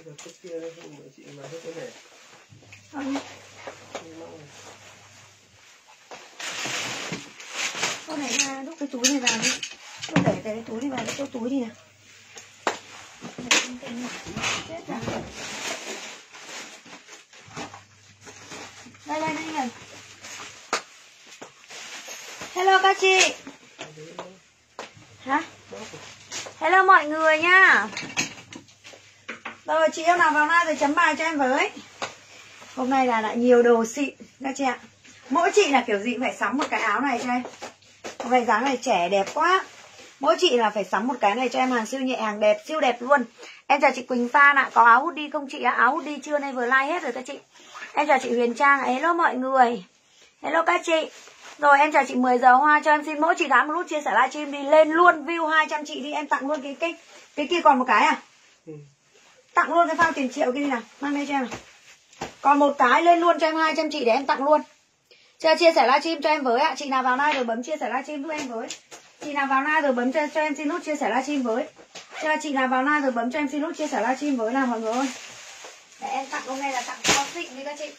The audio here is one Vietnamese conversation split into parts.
Con này ra đúc cái túi này vào đi. Con để cái túi này vào, cái túi đi nào. Chết rồi. Đây đây này. Hello các chị. Hả? Hello mọi người nha. Rồi chị em nào vào like rồi chấm bài cho em với. Hôm nay là lại nhiều đồ xịn các chị ạ. Mỗi chị là kiểu gì cũng phải sắm một cái áo này cho em. Hôm nay dáng này trẻ đẹp quá. Mỗi chị là phải sắm một cái này cho em, hàng siêu nhẹ, hàng đẹp, siêu đẹp luôn. Em chào chị Quỳnh Phan ạ. Có áo hoodie không chị ạ? Áo hoodie chưa nay vừa like hết rồi các chị. Em chào chị Huyền Trang. Hello mọi người. Hello các chị. Rồi em chào chị 10 giờ hoa, cho em xin mỗi chị gái một nút chia sẻ livestream đi, lên luôn view 200 chị đi, em tặng luôn cái kia còn một cái à? Tặng luôn cái phao tiền triệu kia đi nào, mang đây cho em nào. Còn một cái lên luôn cho em 200 chị để em tặng luôn. Chia sẻ livestream cho em với ạ. Chị nào vào like rồi bấm chia sẻ livestream giúp em với. Chị nào vào like rồi bấm cho em xin nút chia sẻ livestream với. Chị nào vào like rồi bấm cho em xin nút chia sẻ livestream với nào mọi người ơi. Để em tặng hôm nay là tặng kho xịn đi các chị.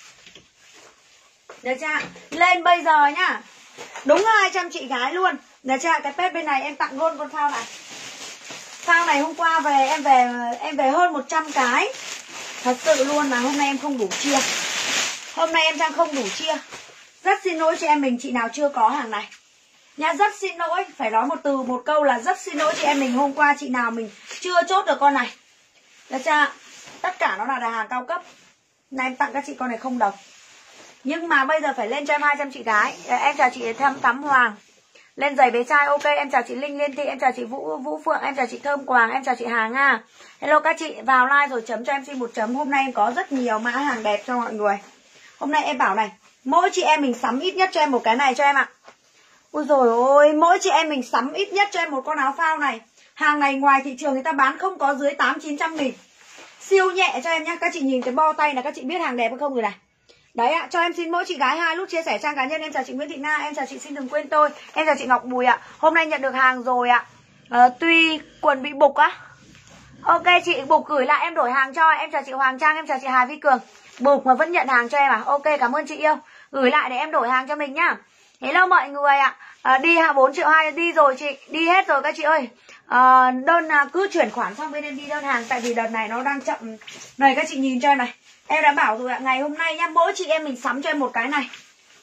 Được chưa? Lên bây giờ nhá. Đúng 200 chị gái luôn. Được chưa? Cái pet bên này em tặng luôn con phao này. Phao này hôm qua về em về hơn 100 cái. Thật sự luôn là hôm nay em không đủ chia. Hôm nay em đang không đủ chia. Rất xin lỗi chị em mình, chị nào chưa có hàng này nha, rất xin lỗi. Phải nói một từ một câu là rất xin lỗi chị em mình. Hôm qua chị nào mình chưa chốt được con này. Được chưa? Tất cả nó là hàng cao cấp. Này em tặng các chị con này không đồng. Nhưng mà bây giờ phải lên cho em 200 chị gái. Em chào chị Thắm Hoàng. Lên giày bé trai ok. Em chào chị Linh Liên Thị. Em chào chị Vũ Phượng. Em chào chị Thơm Quàng. Em chào chị Hà Nga. Hello các chị. Vào like rồi chấm cho em xin một chấm. Hôm nay em có rất nhiều mã hàng đẹp cho mọi người. Hôm nay em bảo này, mỗi chị em mình sắm ít nhất cho em một cái này cho em ạ. Ôi dồi ôi, mỗi chị em mình sắm ít nhất cho em một con áo phao này. Hàng này ngoài thị trường người ta bán không có dưới 800-900 nghìn. Siêu nhẹ cho em nhá. Các chị nhìn cái bo tay là các chị biết hàng đẹp hay không rồi này. Đấy ạ, cho em xin mỗi chị gái 2 nút chia sẻ trang cá nhân. Em chào chị Nguyễn Thị Na, em chào chị Xin Đừng Quên Tôi. Em chào chị Ngọc Bùi ạ. Hôm nay nhận được hàng rồi ạ. Tuy quần bị bục á. Ok chị, bục gửi lại em đổi hàng cho. Em chào chị Hoàng Trang, em chào chị Hà Vi Cường. Bục mà vẫn nhận hàng cho em à? Ok, cảm ơn chị yêu. Gửi lại để em đổi hàng cho mình nhá. Hello mọi người ạ. Đi 4 triệu 2 đi rồi chị. Đi hết rồi các chị ơi. Đơn cứ chuyển khoản xong bên em đi đơn hàng. Tại vì đợt này nó đang chậm. Này các chị nhìn cho em này. Em đã bảo rồi ạ, ngày hôm nay nhá, mỗi chị em mình sắm cho em một cái này.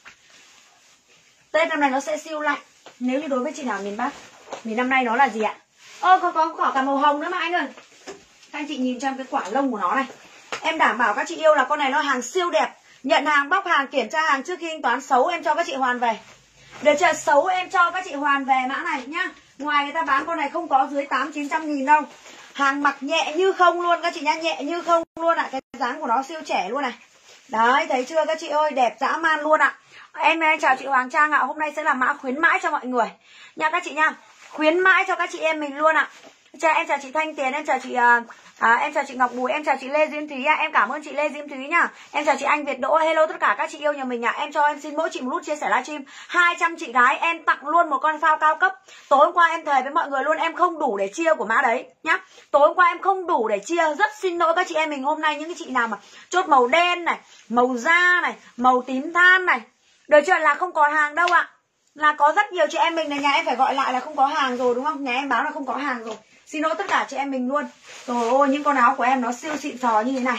Tết năm nay nó sẽ siêu lạnh. Nếu như đối với chị nào miền Bắc. Miền năm nay nó là gì ạ? Có quả cả màu hồng nữa mà anh ơi. Các anh chị nhìn cho em cái quả lông của nó này. Em đảm bảo các chị yêu là con này nó hàng siêu đẹp. Nhận hàng, bóc hàng, kiểm tra hàng trước khi thanh toán. Xấu em cho các chị hoàn về. Được chưa? Xấu em cho các chị hoàn về mã này nhá. Ngoài người ta bán con này không có dưới 800-900 nghìn đâu. Hàng mặc nhẹ như không luôn các chị nhá. Nhẹ như không luôn ạ. Cái dáng của nó siêu trẻ luôn này. Đấy, thấy chưa các chị ơi. Đẹp dã man luôn ạ. Em chào chị Hoàng Trang ạ. Hôm nay sẽ là mã khuyến mãi cho mọi người nha các chị nha. Khuyến mãi cho các chị em mình luôn ạ. Em chào chị Thanh Tiền, em chào chị em chào chị Ngọc Bùi, em chào chị Lê Diễm Thúy ạ. Em cảm ơn chị Lê Diễm Thúy nhá. Em chào chị Anh Việt Đỗ. Hello tất cả các chị yêu nhà mình ạ. Em cho em xin mỗi chị một nút chia sẻ livestream 200 chị gái. Em tặng luôn một con phao cao cấp. Tối hôm qua em thề với mọi người luôn, em không đủ để chia của mã đấy nhá. Tối hôm qua em không đủ để chia. Rất xin lỗi các chị em mình. Hôm nay những cái chị nào mà chốt màu đen này, màu da này, màu tím than này, được chưa, là không còn hàng đâu ạ. Là có rất nhiều chị em mình này, nhà em phải gọi lại là không có hàng rồi đúng không? Nhà em báo là không có hàng rồi. Xin lỗi tất cả chị em mình luôn. Trời ơi, những con áo của em nó siêu xịn sò như thế này.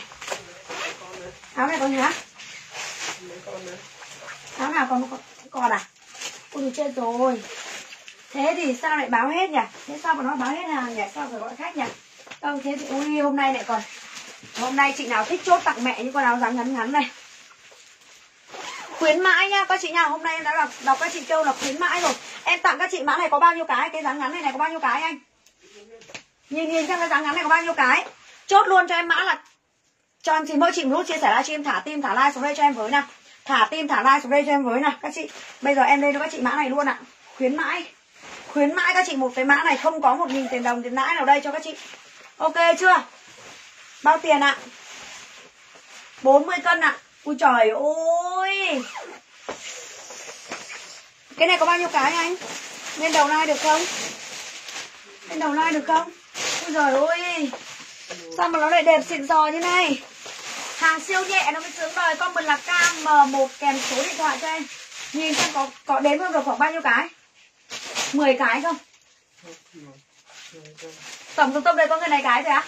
Áo này có gì hả? Áo nào còn à? Ôi chết rồi. Thế thì sao lại báo hết nhỉ? Thế sao mà nó báo hết hàng nhỉ? Sao phải gọi khách nhỉ? Không, thế thì ui hôm nay lại còn. Hôm nay chị nào thích chốt tặng mẹ những con áo dáng ngắn ngắn này. Khuyến mãi nhá các chị nha. Hôm nay em đã đọc các chị kêu là khuyến mãi rồi. Em tặng các chị mã này có bao nhiêu cái? Cái dáng ngắn này có bao nhiêu cái anh? Nhìn xem cái dáng ngắn này có bao nhiêu cái. Chốt luôn cho em mã là cho em xin mỗi chị một nút chia sẻ livestream, thả tim thả like xuống đây cho em với nào. Thả tim thả like xuống đây cho em với nào các chị. Bây giờ em lên cho các chị mã này luôn ạ. Khuyến mãi. Khuyến mãi các chị một cái mã này không có 1.000 tiền đồng tiền lãi nào đây cho các chị. Ok chưa? Bao tiền ạ? 40 cân ạ. Ui trời ơi. Cái này có bao nhiêu cái anh? Lên đầu like được không? Lên đầu like được không? Ui giời ơi. Sao mà nó lại đẹp xịn sò như này. Hàng siêu nhẹ nó mới sướng đời. Comment là KM1 kèm số điện thoại cho em. Nhìn xem có đếm được khoảng bao nhiêu cái? 10 cái không? Tổng cộng đây có người này cái rồi á?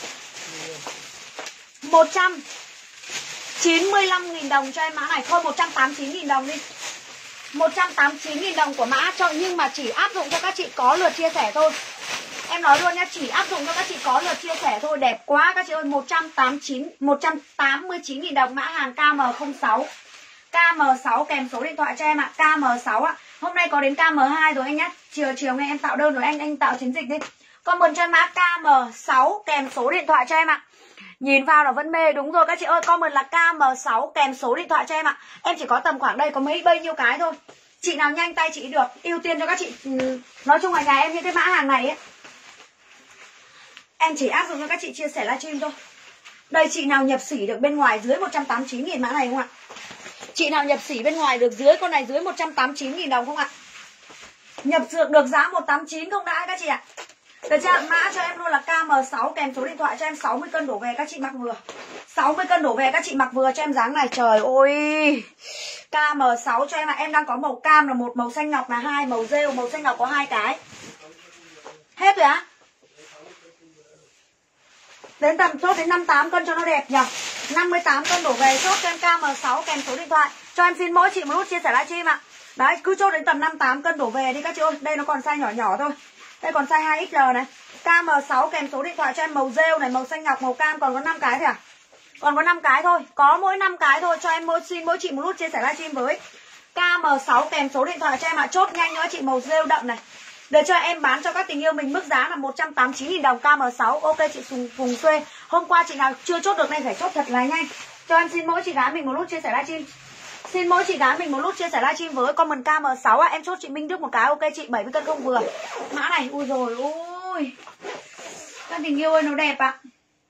195.000 đồng cho em mã này. Thôi 189.000 đồng đi. 189.000 đồng của mã cho, nhưng mà chỉ áp dụng cho các chị có lượt chia sẻ thôi. Em nói luôn nhé, chỉ áp dụng cho các chị có lượt chia sẻ thôi. Đẹp quá các chị ơi. 189.000 đồng mã hàng KM06. KM6 kèm số điện thoại cho em ạ. KM6 ạ. Hôm nay có đến KM2 rồi anh nhé. Chiều ngày em tạo đơn rồi, anh tạo chiến dịch đi. Comment cho em mã KM6 kèm số điện thoại cho em ạ. Nhìn vào nó vẫn mê. Đúng rồi các chị ơi, comment là KM6 kèm số điện thoại cho em ạ. Em chỉ có tầm khoảng đây có bao nhiêu cái thôi. Chị nào nhanh tay chị được, ưu tiên cho các chị. Nói chung là nhà em những cái mã hàng này ấy, em chỉ áp dụng cho các chị chia sẻ livestream thôi. Đây, chị nào nhập sỉ được bên ngoài dưới 189.000 mã này không ạ? Chị nào nhập sỉ bên ngoài được dưới con này dưới 189.000 đồng không ạ? Nhập dược được giá 189 không đã các chị ạ? Được chưa? Mã cho em luôn là KM6 kèm số điện thoại cho em. 60 cân đổ về các chị mặc vừa. 60 cân đổ về các chị mặc vừa cho em dáng này. Trời ơi. KM6 cho em ạ. Em đang có màu cam là 1, màu xanh ngọc là 2, màu rêu màu xanh ngọc có 2 cái. Hết rồi á? Đến tầm chốt đến 58 cân cho nó đẹp nhỉ. 58 cân đổ về chốt cho em KM6 kèm số điện thoại. Cho em xin mỗi chị một nút chia sẻ livestream ạ. Đấy, cứ chốt đến tầm 58 cân đổ về đi các chị ơi. Đây nó còn size nhỏ nhỏ thôi. Đây còn size 2XL này. KM6 kèm số điện thoại cho em, màu rêu này, màu xanh ngọc, màu cam. Còn có 5 cái thôi à? Còn có 5 cái thôi. Có mỗi 5 cái thôi. Cho em xin mỗi chị một nút chia sẻ livestream với KM6 kèm số điện thoại cho em ạ. Chốt nhanh nữa chị, màu rêu đậm này. Để cho em bán cho các tình yêu mình mức giá là 189.000 đồng KM6. Ok chị Phùng Xuê. Hôm qua chị nào chưa chốt được này phải chốt thật là nhanh. Cho em xin mỗi chị gái mình một nút chia sẻ livestream. Xin mỗi chị gái mình một nút chia sẻ livestream với comment KM6 ạ. Em chốt chị Minh Đức một cái. Ok chị, 70 cân không vừa. Mã này, ui rồi ôi. Các tình yêu ơi nó đẹp ạ.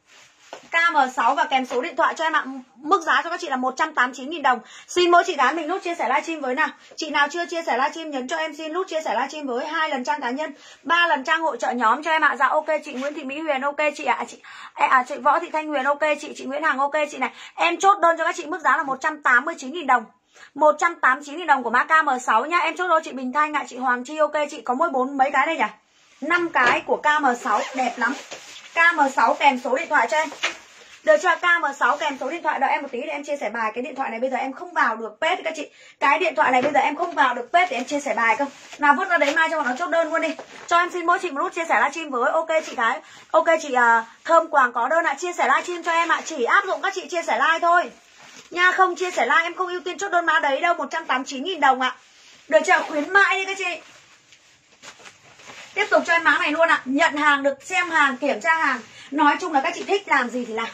KM6 và kèm số điện thoại cho em ạ. Mức giá cho các chị là 189.000 đồng. Xin mỗi chị gái mình nút chia sẻ livestream với nào. Chị nào chưa chia sẻ livestream nhấn cho em xin nút chia sẻ livestream với 2 lần trang cá nhân, 3 lần trang hỗ trợ nhóm cho em ạ. Dạ ok chị Nguyễn Thị Mỹ Huyền ok chị ạ. Chị Võ Thị Thanh Huyền ok chị Nguyễn Hằng ok chị này. Em chốt đơn cho các chị mức giá là 189.000 đồng. 189.000 đồng của mã KM6 nhá. Em chốt đơn chị Bình Thanh ạ, chị Hoàng Chi ok chị. Có mỗi 4 mấy cái đây nhỉ? 5 cái của KM6 đẹp lắm. KM6 kèm số điện thoại cho em. Được chưa? KM6 kèm số điện thoại. Đợi em một tí để em chia sẻ bài. Cái điện thoại này bây giờ em không vào được page các chị. Cái điện thoại này bây giờ em không vào được page để em chia sẻ bài cơ. Nào vứt ra đấy mai cho bọn nó chốt đơn luôn đi. Cho em xin mỗi chị một nút chia sẻ livestream với. Ok chị gái. Ok chị Thơm Quảng có đơn ạ. Chia sẻ livestream cho em ạ. Chỉ áp dụng các chị chia sẻ like thôi nha. Không chia sẻ like em không ưu tiên chốt đơn mã đấy đâu. 189.000 đồng ạ. Được chưa? Khuyến mãi đi các chị. Tiếp tục cho em mã này luôn ạ. Nhận hàng được, xem hàng, kiểm tra hàng. Nói chung là các chị thích làm gì thì làm.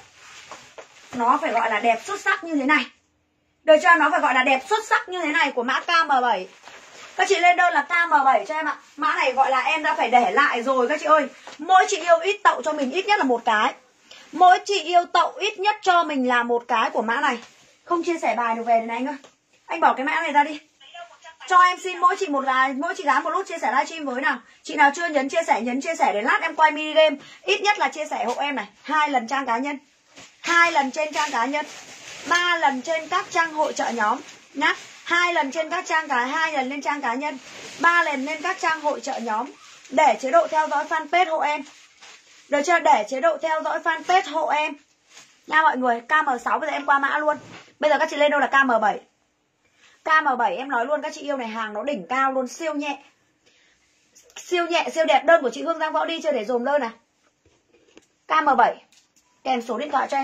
Nó phải gọi là đẹp xuất sắc như thế này. Được chưa? Nó phải gọi là đẹp xuất sắc như thế này của mã KM7. Các chị lên đơn là KM7 cho em ạ. Mã này gọi là em đã phải để lại rồi các chị ơi. Mỗi chị yêu ít tậu cho mình ít nhất là một cái. Mỗi chị yêu tậu ít nhất cho mình là một cái của mã này. Không chia sẻ bài được về này anh ơi. Anh bỏ cái mã này ra đi. Cho em xin mỗi chị gái một nút chia sẻ livestream với nào. Chị nào chưa nhấn chia sẻ để lát em quay mini game. Ít nhất là chia sẻ hộ em này, 2 lần trang cá nhân, 2 lần trên trang cá nhân, 3 lần trên các trang hội trợ nhóm nhá. 2 lần trên các trang 2 lần lên trang cá nhân, 3 lần lên các trang hội trợ nhóm. Để chế độ theo dõi fanpage hộ em. Được chưa? Để chế độ theo dõi fanpage hộ em nha mọi người. KM6 bây giờ em qua mã luôn. Bây giờ các chị lên đâu là KM7. KM7 em nói luôn các chị yêu này, hàng nó đỉnh cao luôn, siêu nhẹ. Siêu nhẹ, siêu đẹp. Đơn của chị Hương Giang Võ đi chưa để dùm đơn này. KM7 kèm số điện thoại cho em.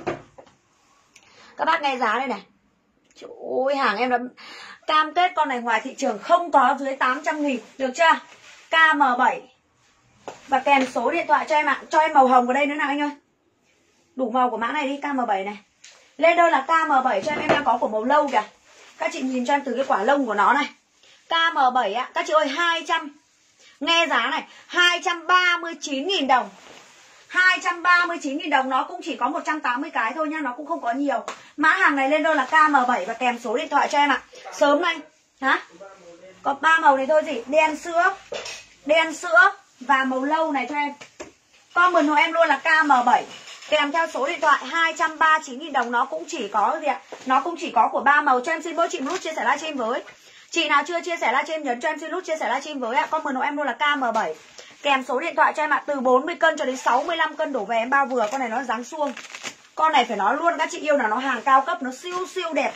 Các bác nghe giá đây này. Trời ơi, hàng em đã cam kết con này ngoài thị trường không có dưới 800.000. Được chưa? KM7 và kèm số điện thoại cho em ạ. Cho em màu hồng vào đây nữa nào anh ơi. Đủ màu của mã này đi, KM7 này. Lên đơn là KM7 cho em đang có của màu lâu kìa. Các chị nhìn cho em từ cái quả lông của nó này. KM7 ạ. Các chị ơi 200. Nghe giá này 239.000 đồng. 239.000 đồng. Nó cũng chỉ có 180 cái thôi nha. Nó cũng không có nhiều. Mã hàng này lên đơn là KM7 và kèm số điện thoại cho em ạ. Sớm này. Hả? Có 3 màu này thôi gì. Đen sữa và màu lâu này cho em. Comment hộ em luôn là KM7 kèm theo số điện thoại 239.000 đồng. Nó cũng chỉ có gì ạ? Nó cũng chỉ có của 3 màu. Cho em xin mỗi chị một nút chia sẻ livestream với. Chị nào chưa chia sẻ livestream nhấn cho em xin nút chia sẻ livestream với ạ. Comment hộ em luôn là KM7 kèm số điện thoại cho em ạ. Từ 40 cân cho đến 65 cân đổ về em bao vừa. Con này nó dáng suông. Con này phải nói luôn các chị yêu là nó hàng cao cấp, nó siêu siêu đẹp.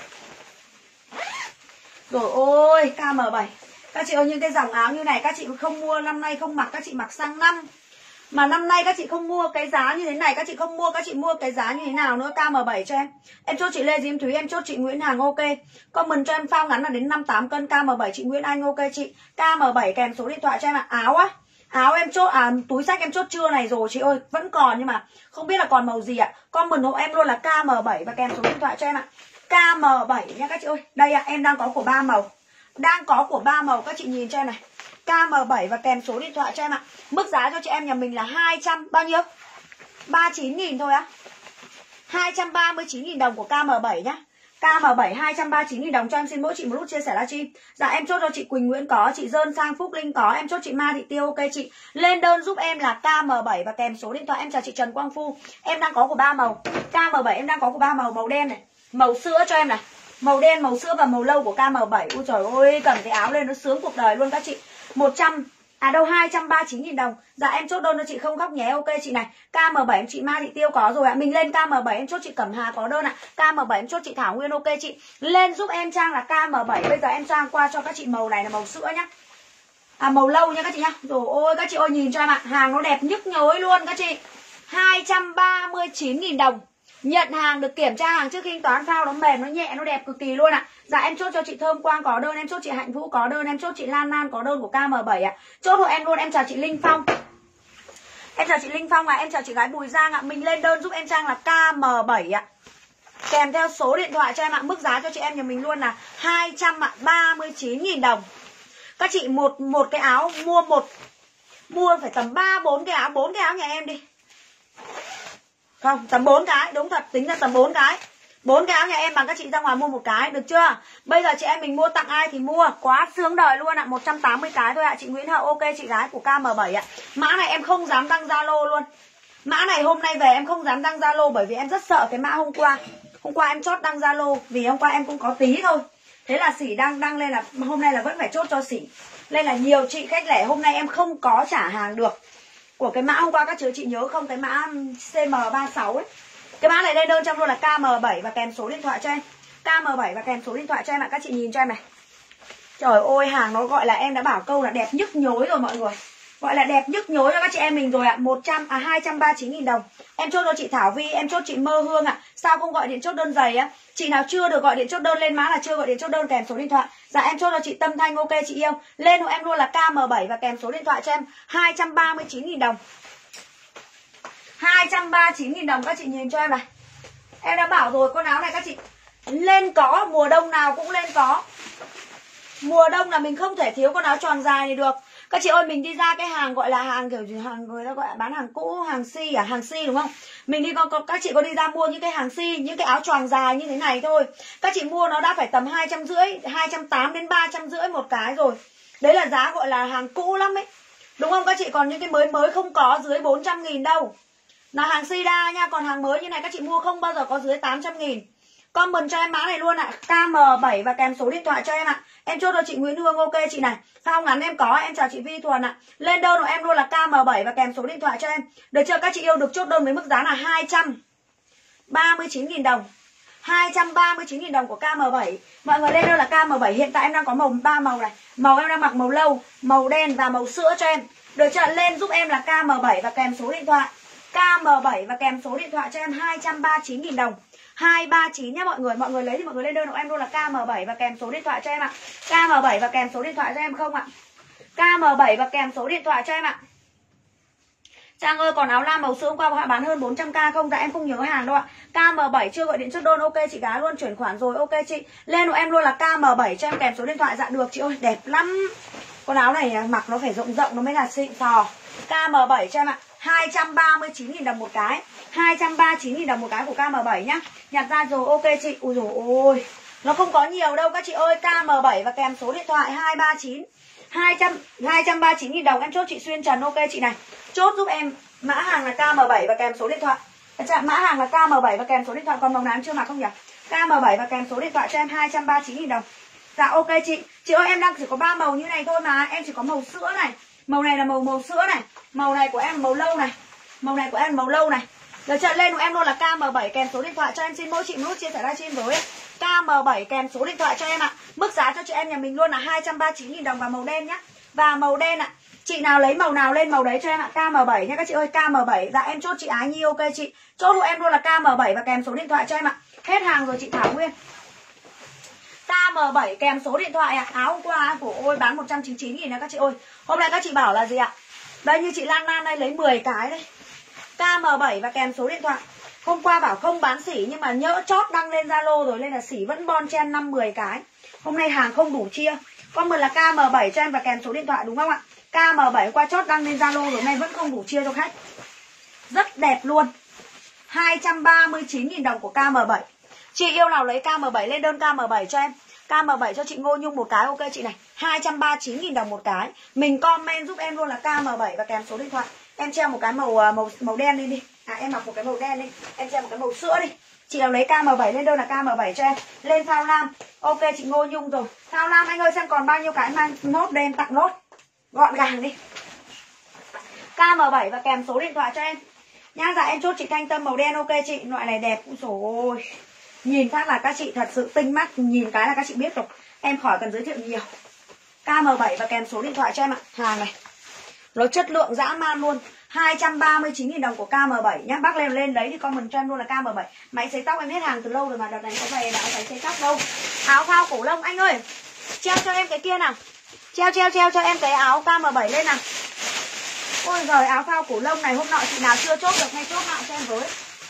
Rồi ôi, KM7. Các chị ơi, những cái dòng áo như này các chị không mua năm nay không mặc, các chị mặc sang năm. Mà năm nay các chị không mua cái giá như thế này, các chị không mua, các chị mua cái giá như thế nào nữa. KM7 cho em. Em chốt chị Lê Diễm Thúy, em chốt chị Nguyễn Hàng ok. Comment cho em phao ngắn là đến 58 cân. KM7 chị Nguyễn Anh ok chị. KM7 kèm số điện thoại cho em ạ. Áo á, áo em chốt, túi xách em chốt trưa này rồi chị ơi. Vẫn còn nhưng mà không biết là còn màu gì ạ. Comment hộ em luôn là KM7 và kèm số điện thoại cho em ạ. KM7 nha các chị ơi. Đây ạ, em đang có của 3 màu. Đang có của 3 màu, các chị nhìn cho em này. KM7 và kèm số điện thoại cho em ạ. Mức giá cho chị em nhà mình là 200 bao nhiêu? 39.000 thôi á. 239.000 đồng của KM7 nhá. KM7 239.000 đồng. Cho em xin mỗi chị một nút chia sẻ livestream. Dạ em chốt cho chị Quỳnh Nguyễn có, chị Dơn Sang Phúc Linh có, em chốt chị Ma Thị Tiêu ok chị. Lên đơn giúp em là KM7 và kèm số điện thoại. Em chào chị Trần Quang Phu. Em đang có của 3 màu. KM7 em đang có của 3 màu, màu đen này, màu sữa cho em này. Màu đen, màu sữa và màu lâu của KM7. Ui trời ơi, cầm cái áo lên nó sướng cuộc đời luôn các chị. 239.000 đồng. Dạ em chốt đơn cho chị Không Khóc nhé ok chị này. KM7 chị Ma Thị Tiêu có rồi ạ. Mình lên KM7 em chốt chị Cẩm Hà có đơn ạ. KM7 em chốt chị Thảo Nguyên ok chị. Lên giúp em trang là KM7. Bây giờ em trang qua cho các chị màu này là màu sữa nhá. Màu lâu nha các chị nhá. Rồi ôi các chị ơi nhìn cho em ạ. Hàng nó đẹp nhức nhối luôn các chị. 239.000 đồng. Nhận hàng được kiểm tra hàng trước khi thanh toán, phao nó mềm, nó nhẹ, nó đẹp cực kỳ luôn ạ. Dạ em chốt cho chị Thơm Quang có đơn, em chốt chị Hạnh Vũ có đơn, em chốt chị Lan Lan có đơn của KM7 ạ. Chốt hộ em luôn, em chào chị Linh Phong. Em chào chị Linh Phong ạ, em chào chị gái Bùi Giang ạ. Mình lên đơn giúp em trang là KM7 ạ. Kèm theo số điện thoại cho em ạ. Mức giá cho chị em nhà mình luôn là 239.000 đồng. Các chị một cái áo mua phải tầm 3-4 cái áo, 4 cái áo nhà em đi. Không, tầm 4 cái, đúng thật, tính ra tầm 4 cái. 4 cái áo nhà em bằng các chị ra ngoài mua một cái, được chưa? Bây giờ chị em mình mua tặng ai thì mua, quá sướng đời luôn ạ. 180 cái thôi ạ. Chị Nguyễn Hậu ok chị gái của KM7 ạ. Mã này em không dám đăng Zalo luôn. Mã này hôm nay về em không dám đăng Zalo bởi vì em rất sợ cái mã hôm qua. Hôm qua em chốt đăng Zalo vì hôm qua em cũng có tí thôi. Thế là Sỉ đăng lên là hôm nay là vẫn phải chốt cho Sỉ. Nên là nhiều chị khách lẻ hôm nay em không có trả hàng được. Của cái mã hôm qua các chị nhớ không, cái mã CM36 ấy. Cái mã này đây đơn trong luôn là KM7 và kèm số điện thoại cho em. KM7 và kèm số điện thoại cho em ạ. Các chị nhìn cho em này. Trời ơi hàng nó gọi là em đã bảo câu là đẹp nhức nhối rồi mọi người. Gọi là đẹp nhức nhối cho các chị em mình rồi ạ. 239.000 đồng. Em chốt cho chị Thảo Vi, em chốt chị Mơ Hương ạ. Sao không gọi điện chốt đơn giày á? Chị nào chưa được gọi điện chốt đơn lên mã là chưa gọi điện chốt đơn kèm số điện thoại. Dạ em chốt cho chị Tâm Thanh ok chị yêu. Lên hộ em luôn là KM7 và kèm số điện thoại cho em 239.000 đồng. 239.000 đồng các chị nhìn cho em này. Em đã bảo rồi con áo này các chị lên có, mùa đông nào cũng lên có. Mùa đông là mình không thể thiếu con áo tròn dài này được. Các chị ơi mình đi ra cái hàng gọi là hàng kiểu hàng người ta gọi là bán hàng cũ, hàng si à, hàng si đúng không? Mình đi các chị có đi ra mua những cái hàng si, những cái áo choàng dài như thế này thôi. Các chị mua nó đã phải tầm 250, 280 đến 350 một cái rồi. Đấy là giá gọi là hàng cũ lắm ấy. Đúng không các chị? Còn những cái mới không có dưới 400.000 đâu. Là hàng Sida nha, còn hàng mới như này các chị mua không bao giờ có dưới 800.000. Comment cho em mã này luôn ạ. KM7 và kèm số điện thoại cho em ạ. Em chốt cho chị Nguyễn Hương ok chị này. Phao ngắn em có, em chào chị Vi Thuần ạ. Lên đơn của em luôn là KM7 và kèm số điện thoại cho em. Được chưa các chị yêu, được chốt đơn với mức giá là 239.000 đồng. 239.000 đồng của KM7. Mọi người lên đơn là KM7. Hiện tại em đang có 3 màu này. Màu em đang mặc màu lâu, màu đen và màu sữa cho em. Được chưa? Lên giúp em là KM7 và kèm số điện thoại. KM7 và kèm số điện thoại cho em 239.000 đồng. 239 nhá mọi người. Mọi người lấy thì mọi người lên đơn của em luôn là KM7 và kèm số điện thoại cho em ạ. KM7 và kèm số điện thoại cho em không ạ? KM7 và kèm số điện thoại cho em ạ. Trang ơi còn áo lam màu sữa hôm qua họ bán hơn 400k không? Dạ em không nhớ hàng đâu ạ. KM7 chưa gọi điện chốt đơn ok chị gái luôn, chuyển khoản rồi ok chị. Lên của em luôn là KM7 cho em kèm số điện thoại. Dạ được chị ơi, đẹp lắm. Con áo này mặc nó phải rộng rộng nó mới là xịn sò. KM7 cho em ạ. 239.000 đồng một cái. 239.000 đồng một cái của KM7 nhá. Nhặt ra rồi ok chị. Ui dồi ôi, nó không có nhiều đâu các chị ơi. KM7 và kèm số điện thoại 239 239.000 đồng. Em chốt chị Xuyên Trần ok chị này. Chốt giúp em Mã hàng là KM7 và kèm số điện thoại. Mã hàng là KM7 và kèm số điện thoại. Còn màu nào em chưa mặc không nhỉ? KM7 và kèm số điện thoại cho em 239.000 đồng. Dạ ok chị. Chị ơi em đang chỉ có 3 màu như này thôi mà. Em chỉ có màu sữa này. Màu này là màu sữa này. Màu này của em màu lâu này. Màu này của em màu lâu này. Rồi trận lên của em luôn là KM7 kèm số điện thoại cho em. Xin mỗi chị một nút chia sẻ livestream với KM7 kèm số điện thoại cho em ạ. Mức giá cho chị em nhà mình luôn là 239.000 đồng và màu đen nhá. Và màu đen ạ. Chị nào lấy màu nào lên màu đấy cho em ạ. KM7 nha các chị ơi. KM7. Dạ em chốt chị Ái Nhi ok chị. Chốt hộ em luôn là KM7 và kèm số điện thoại cho em ạ. Hết hàng rồi chị Thảo Nguyên. KM7 kèm số điện thoại ạ. Áo hôm qua của ôi bán 199.000 nha các chị ơi. Hôm nay các chị bảo là gì ạ? Đây như chị Lan Lan đây lấy 10 cái đây. KM7 và kèm số điện thoại. Hôm qua bảo không bán sỉ nhưng mà nhỡ chót đăng lên Zalo rồi nên là sỉ vẫn bon chen 5-10 cái. Hôm nay hàng không đủ chia. Comment là KM7 cho em và kèm số điện thoại đúng không ạ? KM7 qua chót đăng lên Zalo rồi nay vẫn không đủ chia cho khách. Rất đẹp luôn. 239.000 đồng của KM7. Chị yêu nào lấy KM7 lên đơn KM7 cho em. KM7 cho chị Ngô Nhung một cái ok chị này. 239.000 đồng một cái. Mình comment giúp em luôn là KM7 và kèm số điện thoại. Em treo một cái màu đen lên đi. Em mặc một cái màu đen đi. Em treo một cái màu sữa đi. Chị nào lấy KM7 lên đơn là KM7 cho em. Lên phao lam. Ok chị Ngô Nhung rồi. Phao lam anh ơi xem còn bao nhiêu cái mang nốt đen tặng nốt. Gọn gàng đi. KM7 và kèm số điện thoại cho em. Nhá dạ em chốt chị Thanh Tâm màu đen ok chị. Loại này đẹp. Úi dồi ôi. Nhìn phát là các chị thật sự tinh mắt. Nhìn cái là các chị biết rồi. Em khỏi cần giới thiệu nhiều. KM7 và kèm số điện thoại cho em ạ. Hàng này nó chất lượng dã man luôn. 239.000 đồng của KM7 nhá. Bác lên đấy thì comment cho em luôn là KM7. Máy sấy tóc em hết hàng từ lâu rồi mà đợt này có về đã phải sấy tóc đâu. Áo phao cổ lông anh ơi. Treo cho em cái kia nào. Treo cho em cái áo KM7 lên nào. Ôi giời áo phao cổ lông này hôm nọ chị nào chưa chốt được hay chốt lại cho em với.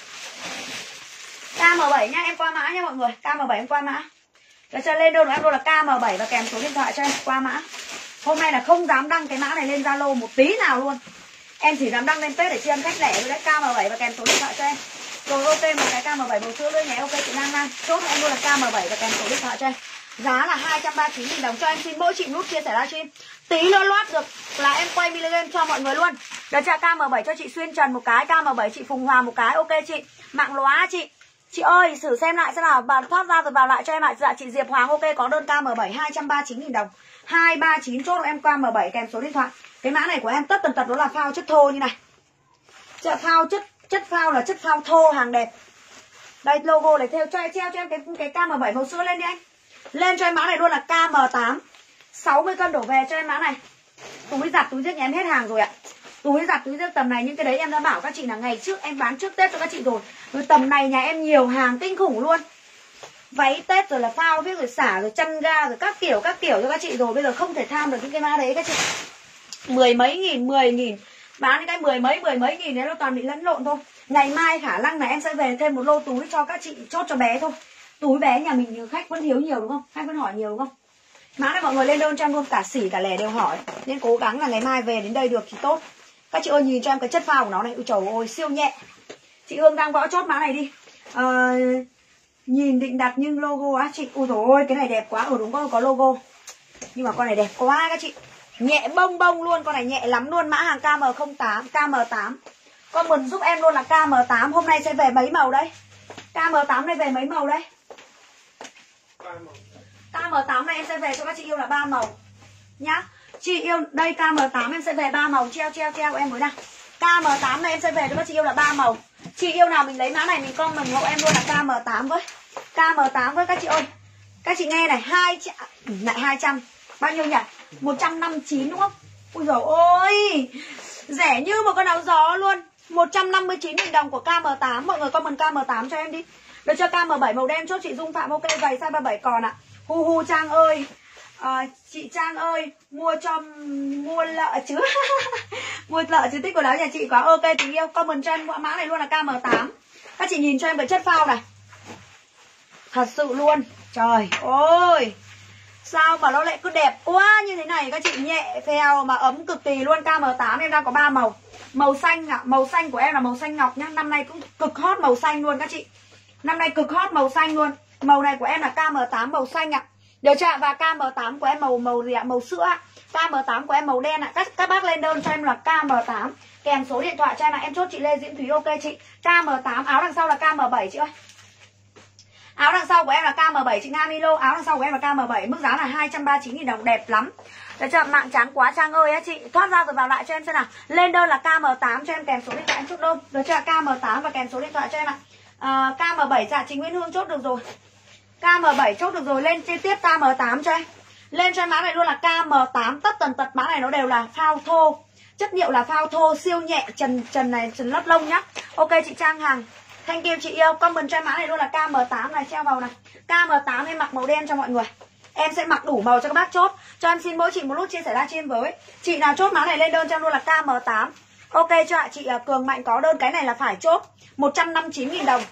KM7 nhá, em qua mã nha mọi người. KM7 em qua mã. Rồi cho lên đơn của em luôn là KM7 và kèm số điện thoại cho em qua mã. Hôm nay là không dám đăng cái mã này lên Zalo một tí nào luôn. Em chỉ dám đăng lên page để chi ăn khách lẻ thôi đấy. KM7 và kèm số điện thoại cho em. Rồi ok một cái KM7 màu sữa luôn nhé. Ok chị Lan Lan. Chốt em luôn là KM7 và kèm số điện thoại cho em. Giá là 239.000 đồng cho em. Xin mỗi chị nút chia sẻ livestream. Tí nữa loát được là em quay mini cho mọi người luôn. Đó cho KM7 cho chị Xuyên Trần một cái, KM7 chị Phùng Hòa một cái. Ok chị. Mạng lóa chị. Chị ơi thử xem lại xem nào. Bạn thoát ra rồi vào lại cho em lại. Dạ chị Diệp Hoàng ok có đơn KM7 239.000 đồng. 239 chốt em KM7 kèm số điện thoại. Cái mã này của em tất tần tật đó là phao chất thô như này. Phao chất phao là chất phao thô hàng đẹp. Đây logo này theo treo cho em cái KM7 màu sữa lên đi anh. Lên cho em mã này luôn là KM8. 60 cân đổ về cho em mã này. Túi giặt túi riết nhà em hết hàng rồi ạ. Túi giặt túi riết tầm này những cái đấy em đã bảo các chị là ngày trước em bán trước Tết cho các chị rồi. Rồi tầm này nhà em nhiều hàng kinh khủng luôn. Váy Tết rồi là phao viết rồi xả rồi chăn ga rồi các kiểu cho các chị rồi. Bây giờ không thể tham được những cái mã đấy các chị. 10 mấy nghìn, 10.000. Bán cái 10 mấy nghìn đấy nó toàn bị lẫn lộn thôi. Ngày mai khả năng là em sẽ về thêm một lô túi cho các chị chốt cho bé thôi. Túi bé nhà mình khách vẫn thiếu nhiều đúng không? Khách vẫn hỏi nhiều đúng không? Mã này mọi người lên đơn cho em luôn, cả sỉ cả lẻ đều hỏi. Nên cố gắng là ngày mai về đến đây được thì tốt. Các chị ơi nhìn cho em cái chất phao của nó này. Ôi trời ơi siêu nhẹ. Chị Hương đang võ chốt mã này đi. Nhìn định đặt nhưng logo á chị. Ôi trời ơi cái này đẹp quá. Đúng có logo. Nhưng mà con này đẹp quá các chị. Nhẹ bông bông luôn. Con này nhẹ lắm luôn. Mã hàng KM08 KM8. Comment giúp em luôn là KM8. Hôm nay sẽ về mấy màu đấy? KM8 này về mấy màu đấy? KM8 này em sẽ về cho các chị yêu là 3 màu nhá. Chị yêu đây KM8 em sẽ về 3 màu. Treo em với nào. KM8 này em sẽ về cho các chị yêu là 3 màu. Chị yêu nào mình lấy mã này mình comment hộ em luôn là KM8 với. KM8 với các chị ơi. Các chị nghe này, 200 bao nhiêu nhỉ? 159 đúng không? Ui dồi ôi. Rẻ như một con áo gió luôn. 159.000 đồng của KM8. Mọi người comment KM8 cho em đi. Được cho KM7 màu đen chốt chị Dung Phạm ok giày size 37 còn ạ. Hu Trang ơi. Chị Trang ơi, mua lợ chứ. Mua lợ chứ tích của đó nhà chị có ok tình yêu. Comment cho em mã này luôn là KM8. Các chị nhìn cho em cái chất phao này. Thật sự luôn. Trời ơi. Sao mà nó lại cứ đẹp quá như thế này. Các chị nhẹ phèo mà ấm cực kỳ luôn. KM8 em đang có 3 màu. Màu xanh ạ. Màu xanh của em là màu xanh ngọc nhá. Năm nay cũng cực hot màu xanh luôn các chị. Năm nay cực hot màu xanh luôn. Màu này của em là KM8 màu xanh ạ. Được chưa? Và KM8 của em màu gì ạ? Màu sữa ạ. KM8 của em màu đen ạ. Các bác lên đơn cho em là KM8 kèm số điện thoại cho em ạ. Em chốt chị Lê Diễm Thúy ok chị. KM8, áo đằng sau là KM7 chị ơi. Áo đằng sau của em là KM7 chị Nga Milo, áo đằng sau của em là KM7, mức giá là 239.000 đồng, đẹp lắm. Được chưa? Mạng chán quá Trang ơi á chị. Thoát ra rồi vào lại cho em xem nào. Lên đơn là KM8 cho em kèm số điện thoại em chốt đơn. Được chưa? KM8 và kèm số điện thoại cho em ạ. KM7 dạ chị Nguyễn Hương chốt được rồi. KM7 chốt được rồi, lên tiếp KM8 cho em. Lên cho em mã này luôn là KM8, tất tần tật mã này nó đều là phao thô. Chất liệu là phao thô, siêu nhẹ, trần này, trần lót lông nhá. Ok chị Trang Hằng. Thank you chị yêu. Comment cho em mã này luôn là KM8 này, treo vào này. KM8 em mặc màu đen cho mọi người. Em sẽ mặc đủ màu cho các bác chốt. Cho em xin mỗi chị một nút chia sẻ livestream với. Chị nào chốt mã này lên đơn cho em luôn là KM8. Ok cho ạ, chị Cường Mạnh có đơn, cái này là phải chốt. 159.000 đồng.